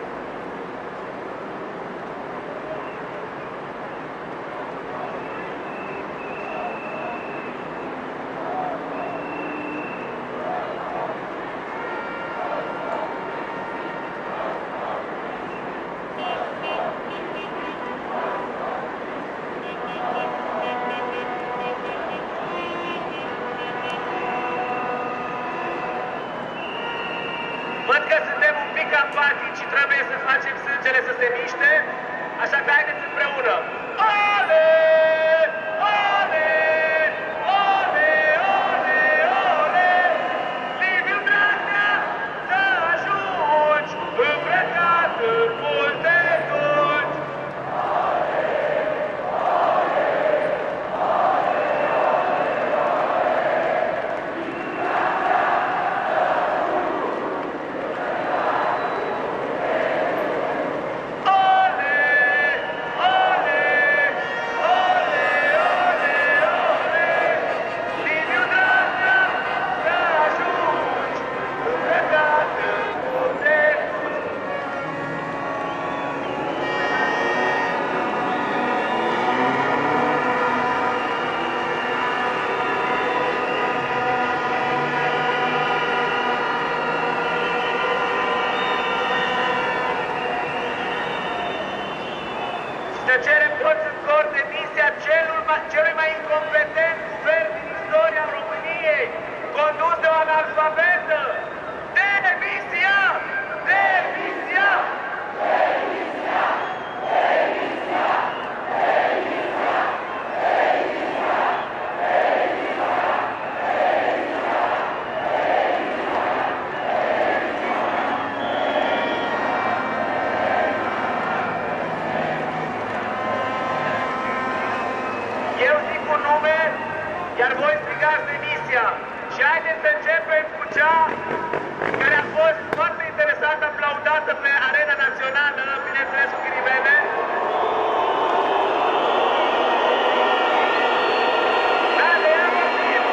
Văd că suntem un pic apatici și trebuie să facem sângele să se miște, așa că haideți împreună. Ale! Ale! Ale! Ale! Ale! Liviu Dragnea, să ajungi îmbrăcat în multe dulci! Să cerem toți în cor demisia celui mai incompetent guvern din istoria României, condus de o analfabetă. Demisia! Demisia! Demisia! Demisia! Demisia! Eu zic un nume, iar voi strigați demisia. Și haideți să începem cu cea care a fost foarte interesant aplaudată pe arena națională, bineînțeles cu ghilimele. Nadia Motiv!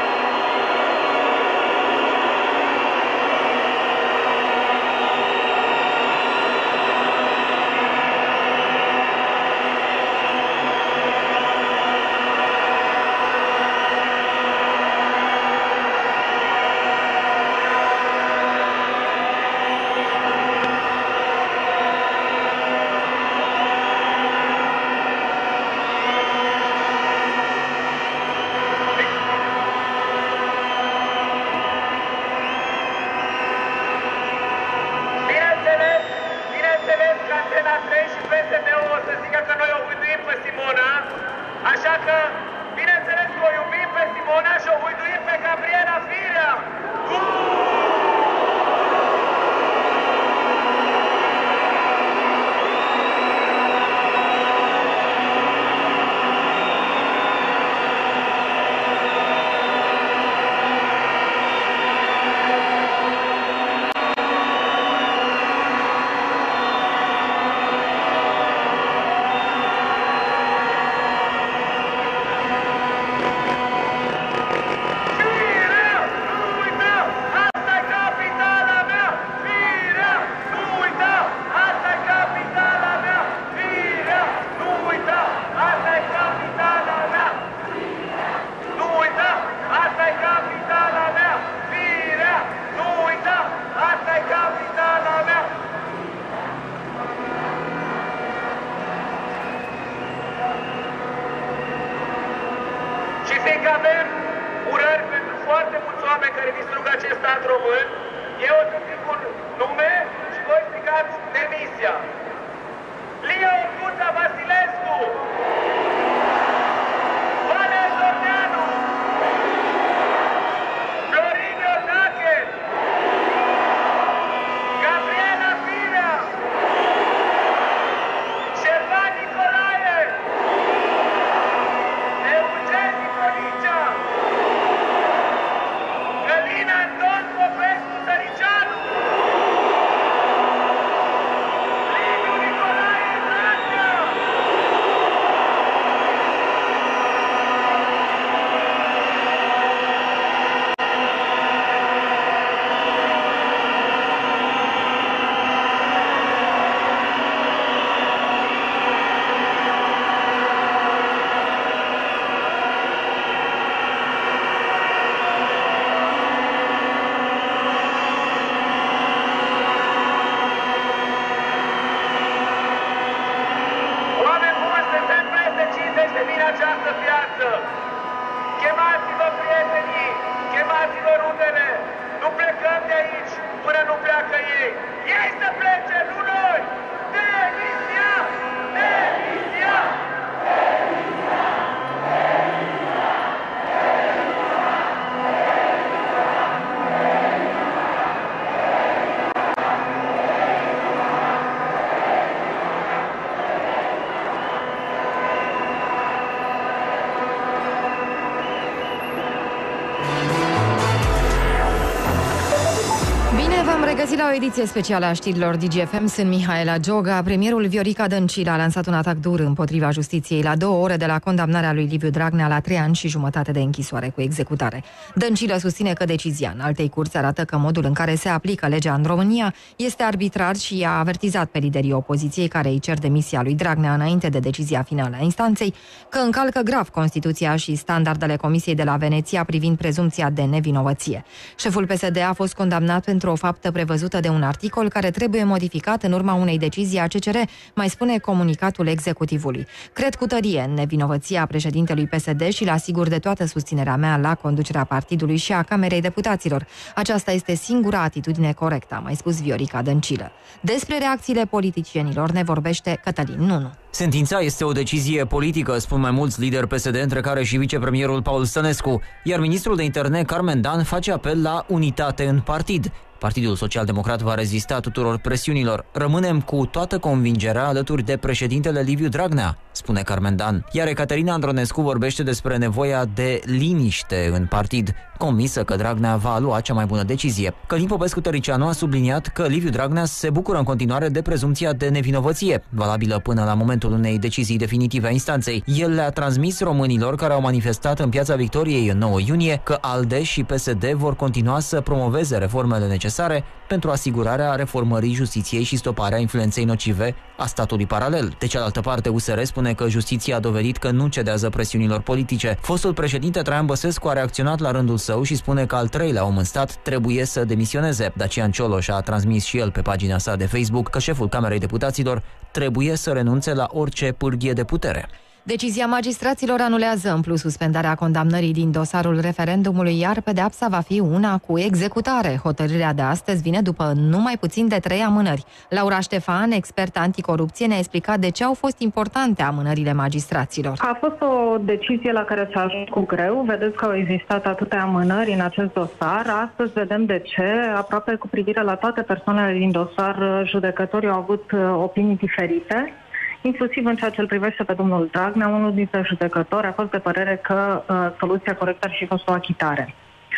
V-am regăsit la o ediție specială a știrilor D G F M. Sunt Mihaela Gioga. Premierul Viorica Dăncilă a lansat un atac dur împotriva justiției la două ore de la condamnarea lui Liviu Dragnea la trei ani și jumătate de închisoare cu executare. Dăncilă susține că decizia în altei curți arată că modul în care se aplică legea în România este arbitrar și a avertizat pe liderii opoziției care îi cer demisia lui Dragnea înainte de decizia finală a instanței că încalcă grav Constituția și standardele Comisiei de la Veneția privind prezumția de nevinovăție. Șeful P S D a fost condamnat pentru o faptă prevăzută de un articol care trebuie modificat în urma unei decizii a C C R, mai spune comunicatul executivului. Cred cu tărie în nevinovăția președintelui P S D și îl asigur de toată susținerea mea la conducerea partidului și a Camerei Deputaților. Aceasta este singura atitudine corectă, a mai spus Viorica Dăncilă. Despre reacțiile politicienilor ne vorbește Cătălin Nunu. Sentința este o decizie politică, spun mai mulți lideri P S D, între care și vicepremierul Paul Stănescu, iar ministrul de interne Carmen Dan face apel la unitate în partid. Partidul Social-Democrat va rezista tuturor presiunilor. Rămânem cu toată convingerea alături de președintele Liviu Dragnea, spune Carmen Dan. Iar Ecaterina Andronescu vorbește despre nevoia de liniște în partid, convinsă că Dragnea va lua cea mai bună decizie. Călin Popescu-Tăricianu a subliniat că Liviu Dragnea se bucură în continuare de prezumția de nevinovăție, valabilă până la momentul unei decizii definitive a instanței. El le-a transmis românilor care au manifestat în Piața Victoriei în nouă iunie că ALDE și P S D vor continua să promoveze reformele necesare pentru asigurarea reformării justiției și stoparea influenței nocive a statului paralel. De cealaltă parte, U S R spune că justiția a dovedit că nu cedează presiunilor politice. Fostul președinte Traian Băsescu a reacționat la rândul său și spune că al treilea om în stat trebuie să demisioneze. Dacian Cioloș a transmis și el pe pagina sa de Facebook că șeful Camerei Deputaților trebuie să renunțe la orice pârghie de putere. Decizia magistraților anulează în plus suspendarea condamnării din dosarul referendumului, iar pedeapsa va fi una cu executare. Hotărârea de astăzi vine după numai puțin de trei amânări. Laura Ștefan, expert anticorupție, ne-a explicat de ce au fost importante amânările magistraților. A fost o decizie la care s-a ajuns cu greu. Vedeți că au existat atâtea amânări în acest dosar. Astăzi vedem de ce. Aproape cu privire la toate persoanele din dosar, judecătorii au avut opinii diferite. Inclusiv în ceea ce îl privește pe domnul Dragnea, unul dintre judecători a fost de părere că uh, soluția corectă ar fi fost o achitare.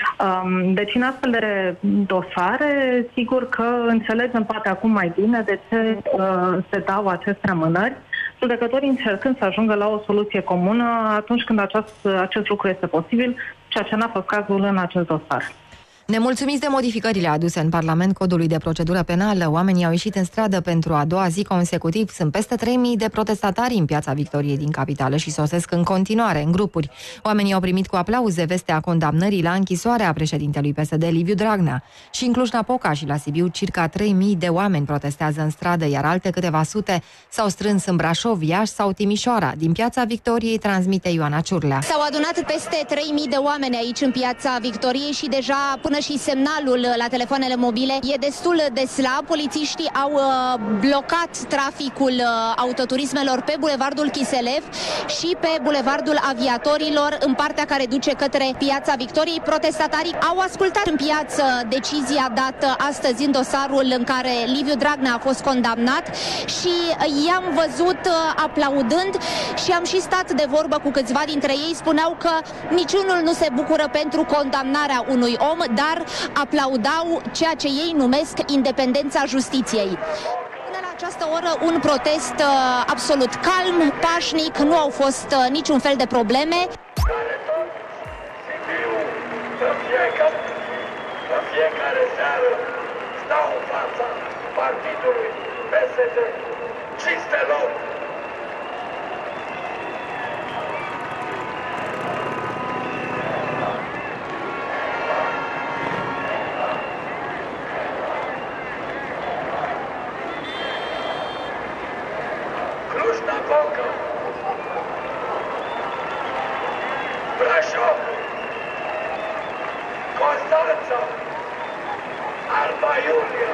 Um, deci în astfel de dosare, sigur că înțelegem poate acum mai bine de ce uh, se dau aceste amânări, judecătorii încercând să ajungă la o soluție comună atunci când acest, acest lucru este posibil, ceea ce n-a fost cazul în acest dosar. Nemulțumiți de modificările aduse în Parlament Codului de Procedură Penală, oamenii au ieșit în stradă pentru a doua zi consecutiv. Sunt peste trei mii de protestatari în Piața Victoriei din capitală și sosesc în continuare în grupuri. Oamenii au primit cu aplauze vestea condamnării la închisoare a președintelui P S D Liviu Dragnea. Și în Cluj-Napoca și la Sibiu, circa trei mii de oameni protestează în stradă, iar alte câteva sute s-au strâns în Brașov, Iași sau Timișoara. Din Piața Victoriei transmite Ioana Ciurlea. S-au adunat peste trei mii de oameni aici în Piața Victoriei și deja până și semnalul la telefoanele mobile e destul de slab. Polițiștii au uh, blocat traficul uh, autoturismelor pe bulevardul Chiselev și pe bulevardul Aviatorilor în partea care duce către Piața Victoriei. Protestatarii au ascultat în piață decizia dată astăzi în dosarul în care Liviu Dragnea a fost condamnat și i-am văzut uh, aplaudând și am și stat de vorbă cu câțiva dintre ei. Spuneau că niciunul nu se bucură pentru condamnarea unui om, dar aplaudau ceea ce ei numesc independența justiției. Până la această oră, un protest uh, absolut calm, pașnic, nu au fost uh, niciun fel de probleme. În fiecare, în fiecare seară stau în fața partidului P S D, cinstelor. Cluj-Napoca, Brașov, Constanța, Alba Iulia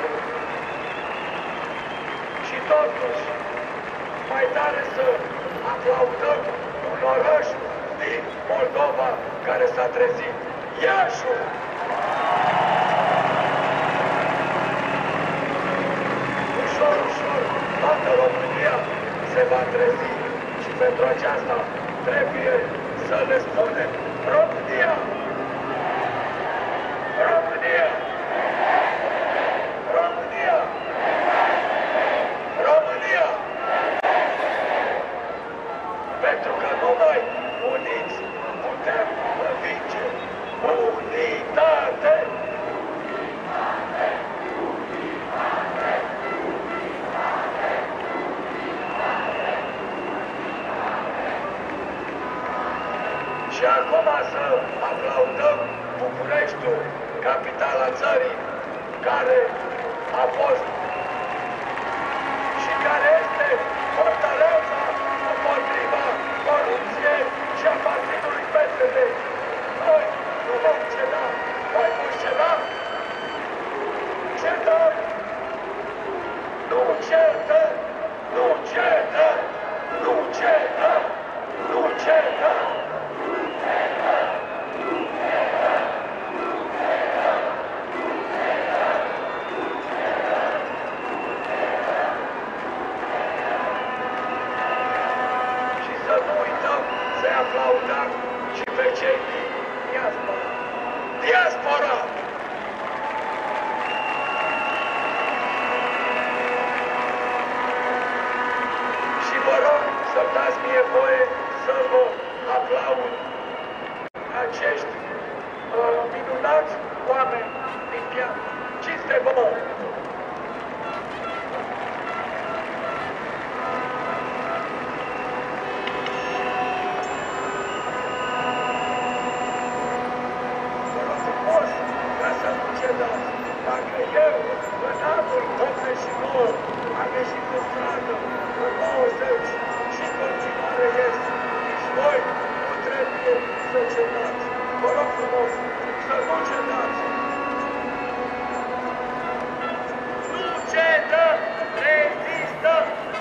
și totuși mai tare să aplaudăm un oraș din Moldova care s-a trezit, Iașul. Ușor, ușor, toată România se va trezi și pentru aceasta trebuie să le spunem România! România! Numai să aplaudăm Bucureștiul, capitala țării, care a fost și care este fortaleța împotriva corupției și a partidului P S D. Noi nu vom ceda. Voi vom ceda? Cedăm! Nu cedăm! Nu cedăm! Nu cedăm! Nu cedăm! Și să nu uităm să-i aplaudăm și pe cei din diaspora. Diaspora! Și vă rog să-mi dați mie voie să vă aplaud acești uh, minunați oameni din piață. Cinste vouă! Vă rog frumos ca să nu cedați. Dacă eu, în anul optzeci și nouă, am ieșit în stradă, în nouăzeci și în continuare ies, nici voi nu trebuie să cedați. Vă rog frumos să nu cedați. Nu cedăm! Rezistăm!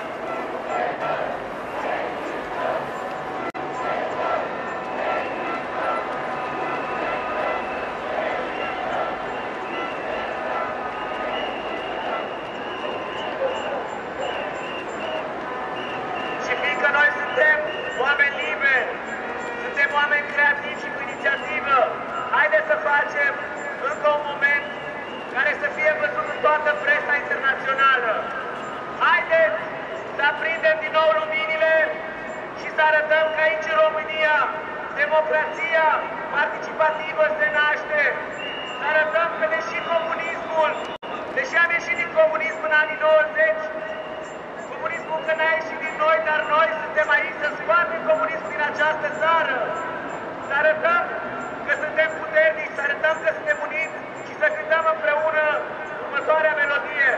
Și fiindcă noi suntem oameni liberi, suntem oameni creativi și cu inițiativă, haideți să facem încă un moment care să fie văzut în toată presa internațională. Haideți să aprindem din nou luminile și să arătăm că aici în România democrația participativă se naște. Să arătăm că deși comunismul, deși am ieșit din comunism în anii nouăzeci, comunismul încă n-a ieșit din noi, dar noi suntem aici să scoatem comunismul din această țară. Să arătăm că suntem puternici, să arătăm că suntem uniți și să cântăm împreună următoarea melodie.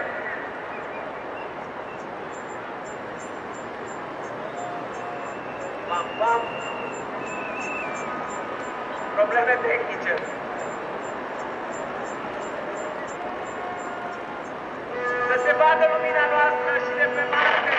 Pam, pam. Probleme tehnice. Să se vadă lumina noastră și de pe Marte.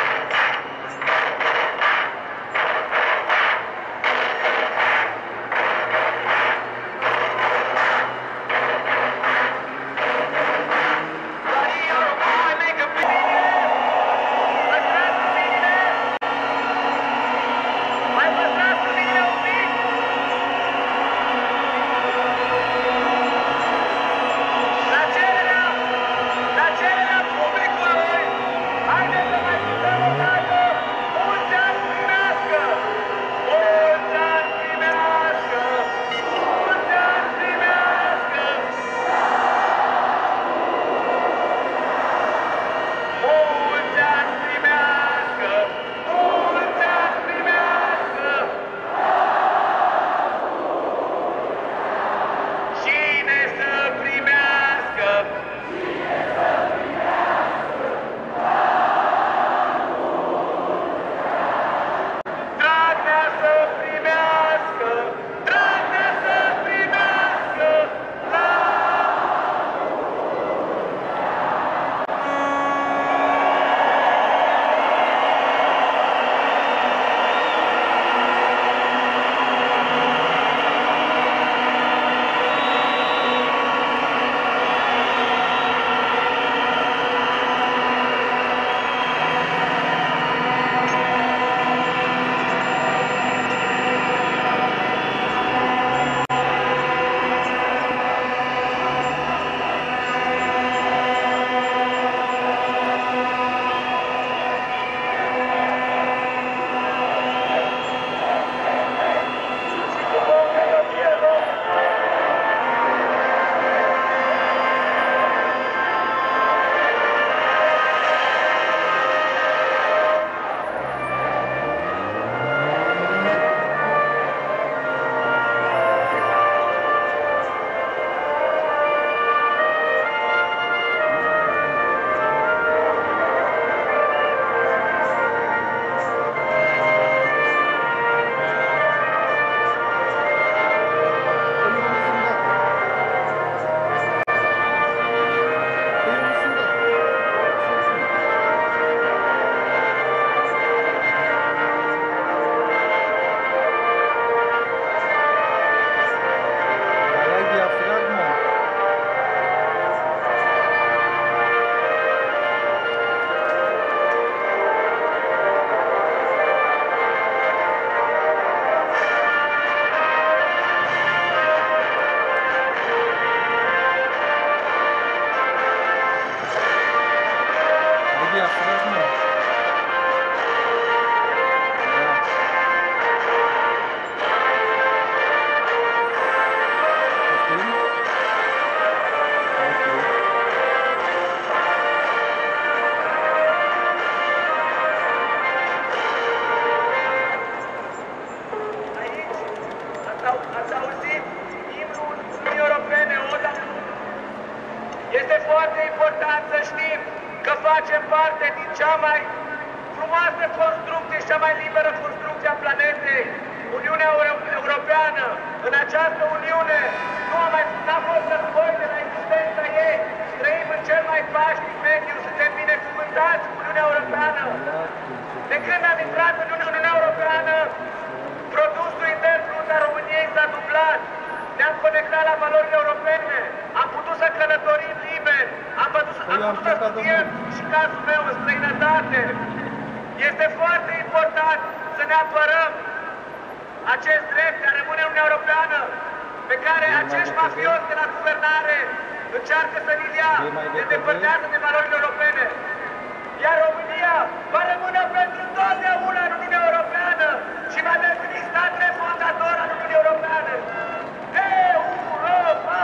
că facem parte din cea mai frumoasă construcție și cea mai liberă construcție a planetei, Uniunea Europeană. În această Uniune nu a mai n-a fost război de la existența ei. Trăim în cel mai pașnic mediu, suntem binecuvântați cu Uniunea Europeană. De când am intrat în Uniunea Europeană, produsul intern brut al României s-a dublat. Ne-am conectat la valorile europene, am putut să călătorim liber, am putut, am putut să studiem și cazul meu în străinătate. Este foarte important să ne apărăm acest drept de a rămâne Uniunea Europeană, pe care acești mafioți de la guvernare încearcă să ni-l ia, ne depărtează de valorile europene. Iar România va rămâne pentru totdeauna în Uniunea Europeană și va deveni stat refondator al Uniunii Europene. Europa!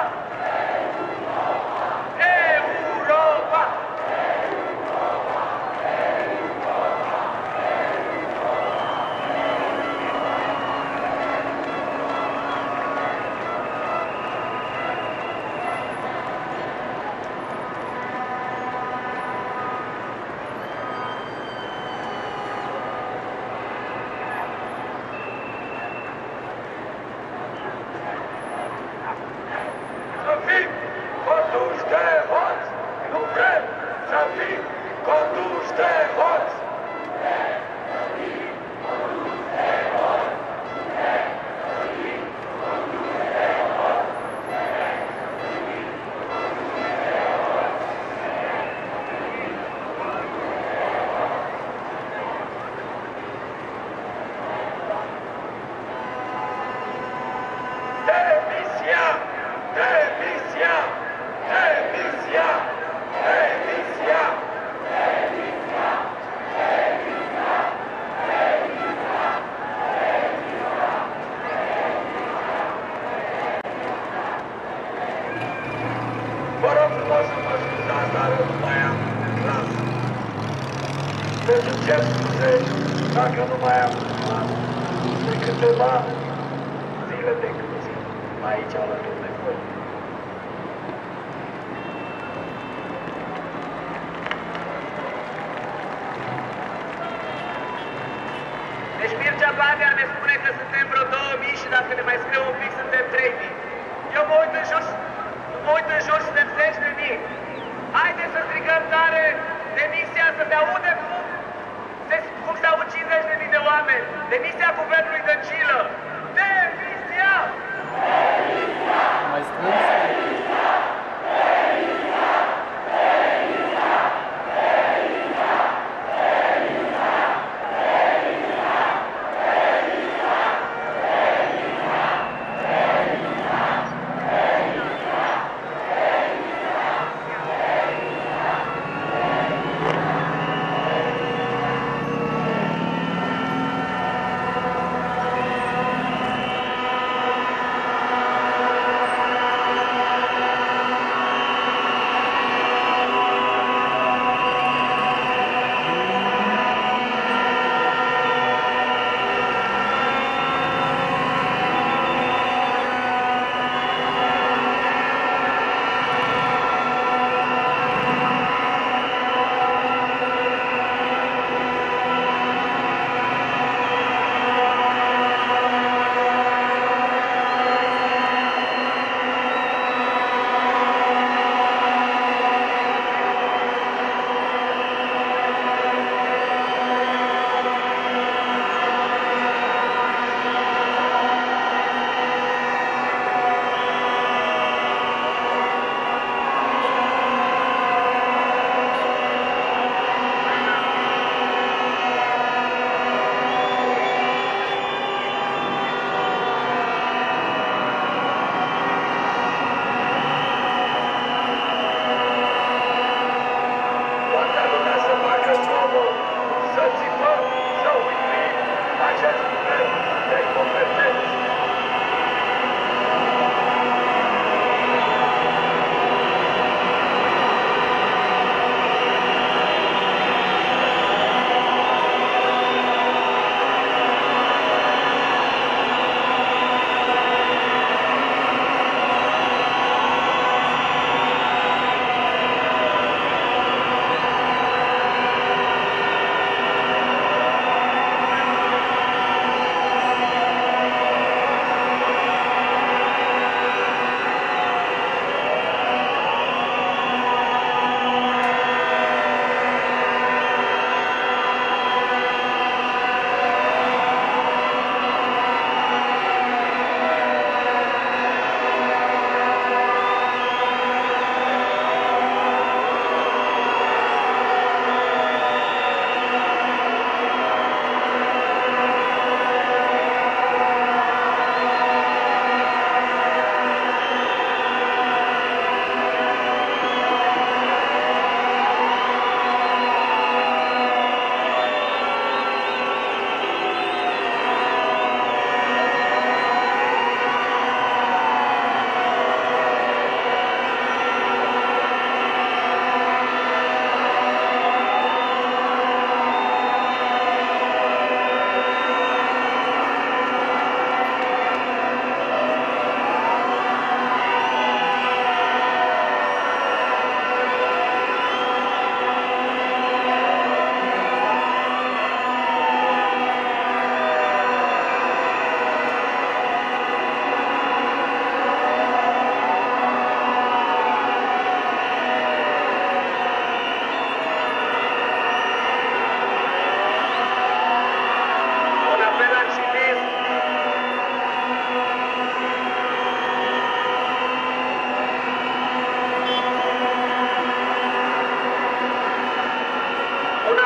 Europa! Dacă nu mai am de câteva zile de câți aici alături de voi. Deci Mircea Badea ne spune că suntem vreo două mii și dacă ne mai scriu un pic suntem trei mii. Eu mă uit în jos, mă uit în jos și suntem zeci de mii. Haideți să strigăm tare demisia, să se aude cum Se, cum se aud cincizeci de mii de oameni? Demisia guvernului Dăncilă! Demisia! Demisia! Mai strâns? Demisia! Demisia! Demisia! Demisia! Demisia!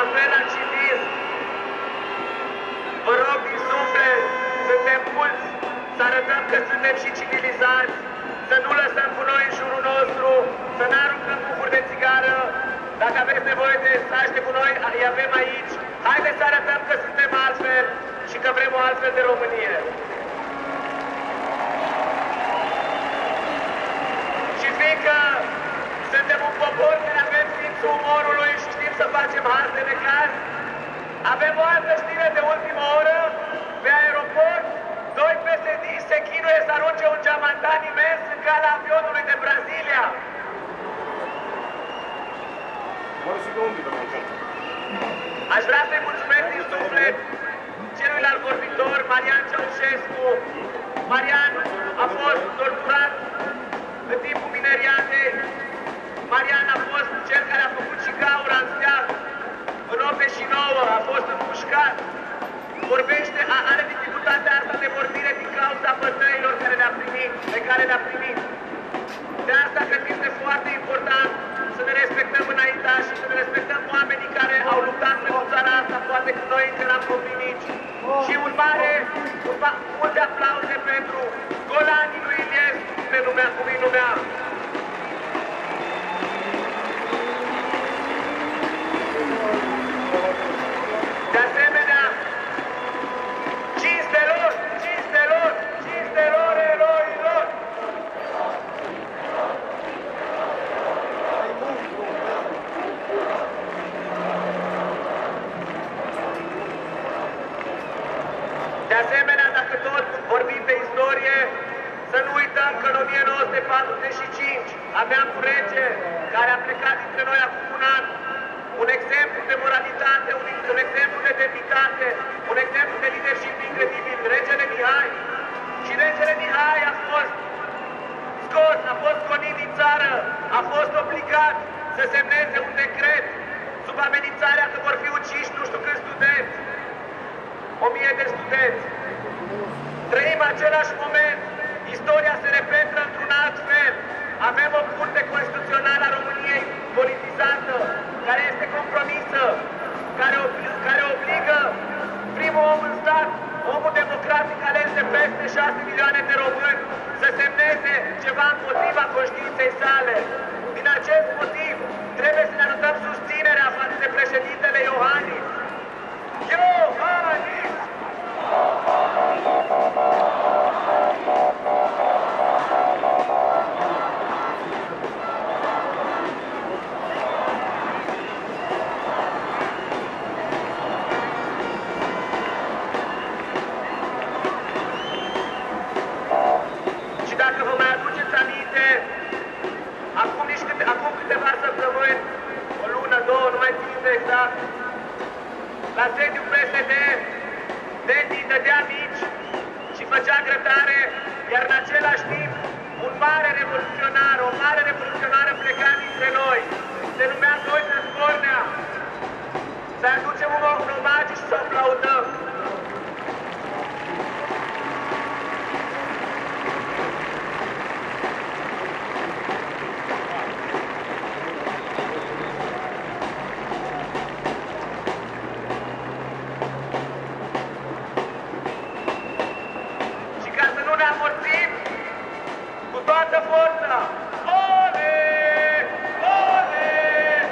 apel la civism. Vă rog din suflet, suntem mulți, să arătăm că suntem și civilizați, să nu lăsăm cu noi în jurul nostru, să nu aruncăm cucuri de țigară. Dacă aveți nevoie de saște cu noi, îi avem aici. Haideți să arătăm că suntem altfel și că vrem o altfel de Românie. Și fiindcă suntem un popor care avem simțul umorului și știm să facem haz de necaz, avem o altă știre de ultimă oră. Pe aeroport, doi P S D-iști se chinuie să arunce un geamantan imens în calea avionului de Brazilia. Aș vrea să-i mulțumesc din suflet celuilalt vorbitor, Marian Ceaușescu. Marian a fost torturat în timpul mineriadei. Marian a fost cel care a făcut și gaura în steag. În optzeci și nouă a fost împușcat. Vorbește, are dificultatea asta de vorbire din cauza bătăilor care le-a primit, pe care le-a primit. De asta cred că este foarte important să ne respectăm înaintași și să ne respectăm oamenii care au luptat pentru țara asta, poate că noi încă n-am copii mici. Și un mare, un ma, multe aplauze pentru golanii lui Iliescu, cum ne numea, cum îi numea. De asemenea, cinstelor, cinstelor, cinstelor eroilor! De asemenea, dacă tot vorbim de istorie, să nu uităm că în o mie nouă sute patruzeci și cinci aveam un rege care a plecat dintre noi acum un an. Un exemplu de moralitate, un, un exemplu de demnitate, un exemplu de leadership incredibil, regele Mihai. Și regele Mihai a fost scos, a fost gonit din țară, a fost obligat să semneze un decret sub amenințarea că vor fi uciși nu știu câți studenți. O mie de studenți. Trăim același moment. Istoria se repetă într-un alt fel. Avem o curte constituțională a României politizată, care este compromisă, care, obli care obligă primul om în stat, omul democratic ales de peste șase milioane de români, să semneze ceva împotriva conștiinței sale. Din acest motiv, trebuie să ne arătăm susținerea față de președintele Iohannis. Iohannis! Și dacă vă mai aduceți aminte, acum, nici câte, acum câteva săptămâni, o lună, două, nu mai țin de exact, la sediul P S D, Dedi dădea mici și făcea grătare, iar în același timp, un mare revoluționar, o mare revoluționară pleca dintre noi, se numea Doina Scornea. Să-i aducem un, un omagiu și să o aplaudăm. Cu toată forța! Ole! Ole!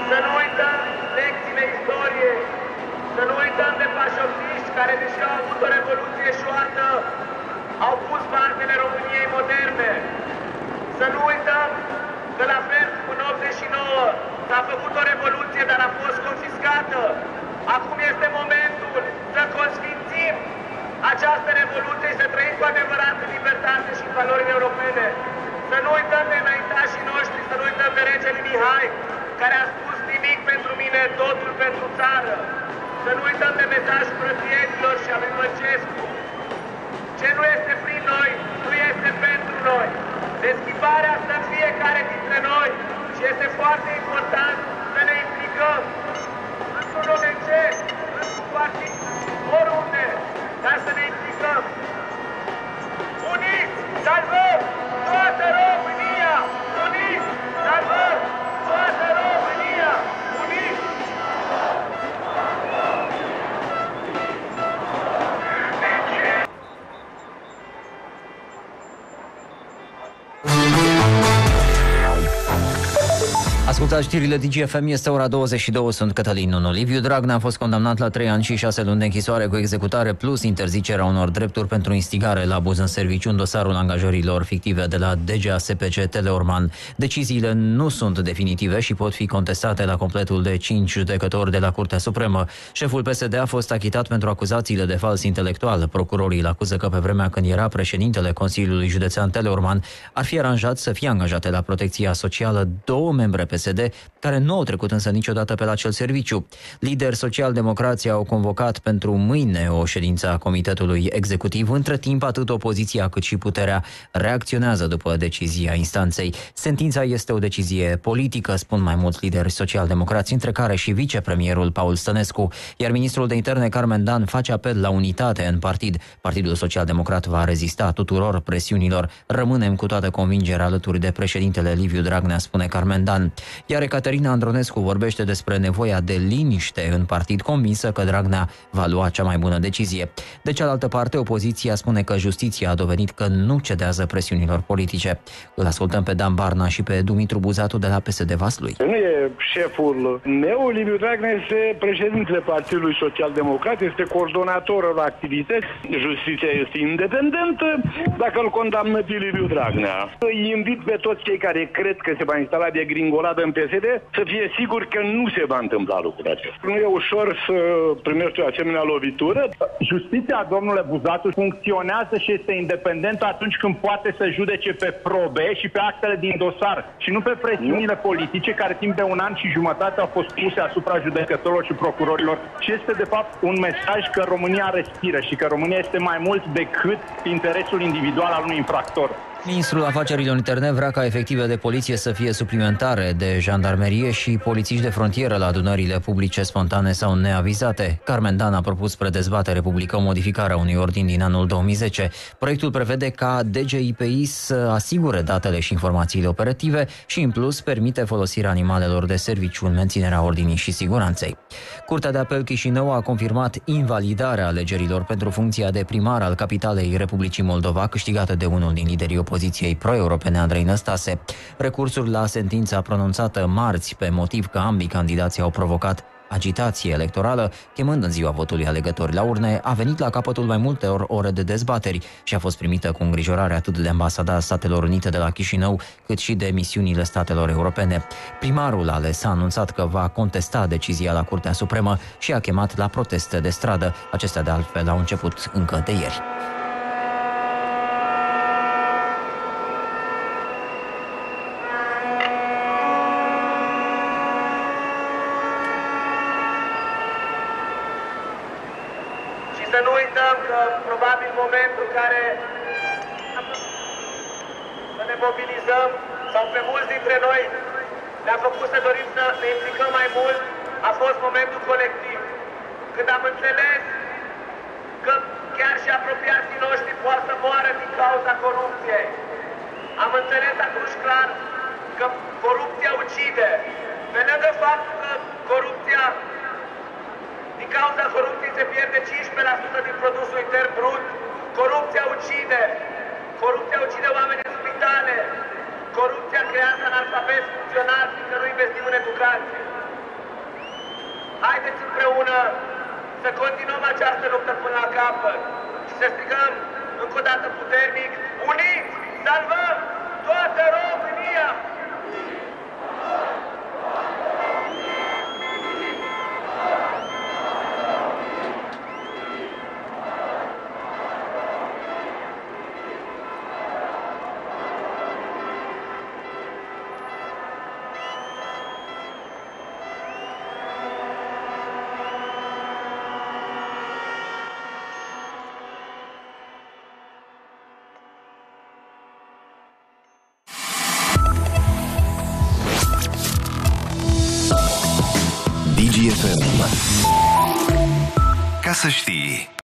Să nu uităm lecțiile istoriei, să nu uităm de pașoptiști care, deși au avut o revoluție șoartă, au pus bazele României moderne. Să nu uităm că la fel cum în optzeci și nouă s-a făcut o revoluție, dar a fost confiscată. Acum este momentul să consfințim această revoluție și să trăim cu adevărat în libertate și în valorile europene. Să nu uităm de înaintașii noștri, să nu uităm de regele Mihai, care a spus nimic pentru mine, totul pentru țară. Să nu uităm de mesajul brătienilor și a lui Măcescu. Ce nu este prin noi, nu este pentru noi. Deschivarea stă în fiecare dintre noi și este foarte important să ne implicăm într-un O N G, într-un partid, oriunde, dar să ne implicăm. Uniți, salvăm toată România! Uniți, salvăm toată România! Uniți! Ascultați știrile D G F M, este ora douăzeci și două, sunt Cătălin Nunu. Liviu Dragnea a fost condamnat la trei ani și șase luni de închisoare cu executare plus interzicerea unor drepturi pentru instigare la abuz în serviciu în dosarul angajărilor fictive de la D G A S P C Teleorman. Deciziile nu sunt definitive și pot fi contestate la completul de cinci judecători de la Curtea Supremă. Șeful P S D a fost achitat pentru acuzațiile de fals intelectual. Procurorii îl acuză că pe vremea când era președintele Consiliului Județean Teleorman ar fi aranjat să fie angajate la protecția socială două membre P S D care nu au trecut însă niciodată pe la acel serviciu. Lideri social-democrații au convocat pentru mâine o ședință a Comitetului Executiv. Între timp, atât opoziția cât și puterea reacționează după decizia instanței. Sentința este o decizie politică, spun mai mulți lideri social-democrați, între care și vicepremierul Paul Stănescu, iar ministrul de interne Carmen Dan face apel la unitate în partid. Partidul Social-Democrat va rezista tuturor presiunilor. Rămânem cu toată convingerea alături de președintele Liviu Dragnea, spune Carmen Dan. Iar Ecaterina Andronescu vorbește despre nevoia de liniște în partid, convinsă că Dragnea va lua cea mai bună decizie. De cealaltă parte, opoziția spune că justiția a dovedit că nu cedează presiunilor politice. Îl ascultăm pe Dan Barna și pe Dumitru Buzatu de la P S D Vaslui. Nu e șeful meu, Liviu Dragnea este președintele Partidului Social-Democrat, este coordonatorul activități. Justiția este independentă dacă îl condamnă pe Liviu Dragnea. Îi invit pe toți cei care cred că se va instala de gringoladă în P S D să fie sigur că nu se va întâmpla lucrul acesta. Nu e ușor să primești o asemenea lovitură. Justiția, domnule Buzatu, funcționează și este independentă atunci când poate să judece pe probe și pe actele din dosar și nu pe presiunile politice care timp de un an și jumătate au fost puse asupra judecătorilor și procurorilor. Și este de fapt un mesaj că România respiră și că România este mai mult decât interesul individual al unui infractor. Ministrul Afacerilor Interne vrea ca efective de poliție să fie suplimentare de jandarmerie și polițiști de frontieră la adunările publice spontane sau neavizate. Carmen Dan a propus spre dezbatere publică modificarea unui ordin din anul două mii zece. Proiectul prevede ca D G I P I să asigure datele și informațiile operative și, în plus, permite folosirea animalelor de serviciu în menținerea ordinii și siguranței. Curtea de Apel Chișinău a confirmat invalidarea alegerilor pentru funcția de primar al capitalei Republicii Moldova, câștigată de unul din liderii opoziției pro-europene, Andrei Năstase. Recursul la sentința pronunțată marți pe motiv că ambii candidații au provocat agitație electorală, chemând în ziua votului alegători la urne, a venit la capătul mai multe ore de dezbateri și a fost primită cu îngrijorare atât de Ambasada Statelor Unite de la Chișinău, cât și de misiunile statelor europene. Primarul ales a anunțat că va contesta decizia la Curtea Supremă și a chemat la proteste de stradă. Acestea, de altfel, au început încă de ieri. Momentul în care să ne mobilizăm sau pe mulți dintre noi ne-a făcut să dorim să ne implicăm mai mult, a fost momentul colectiv. Când am înțeles că chiar și apropiații noștri poate să moară din cauza corupției. Am înțeles atunci clar că corupția ucide. Pe lângă faptul că corupția, din cauza corupției se pierde cincisprezece la sută din produsul intern brut, corupția ucide. Corupția ucide oameni în spitale. Corupția creează analfabet funcțional, fiindcă nu investim în educație. haideți împreună să continuăm această luptă până la capăt și să strigăm încă o dată puternic, uniți, salvăm toată România! Digi F M. Ca să știi.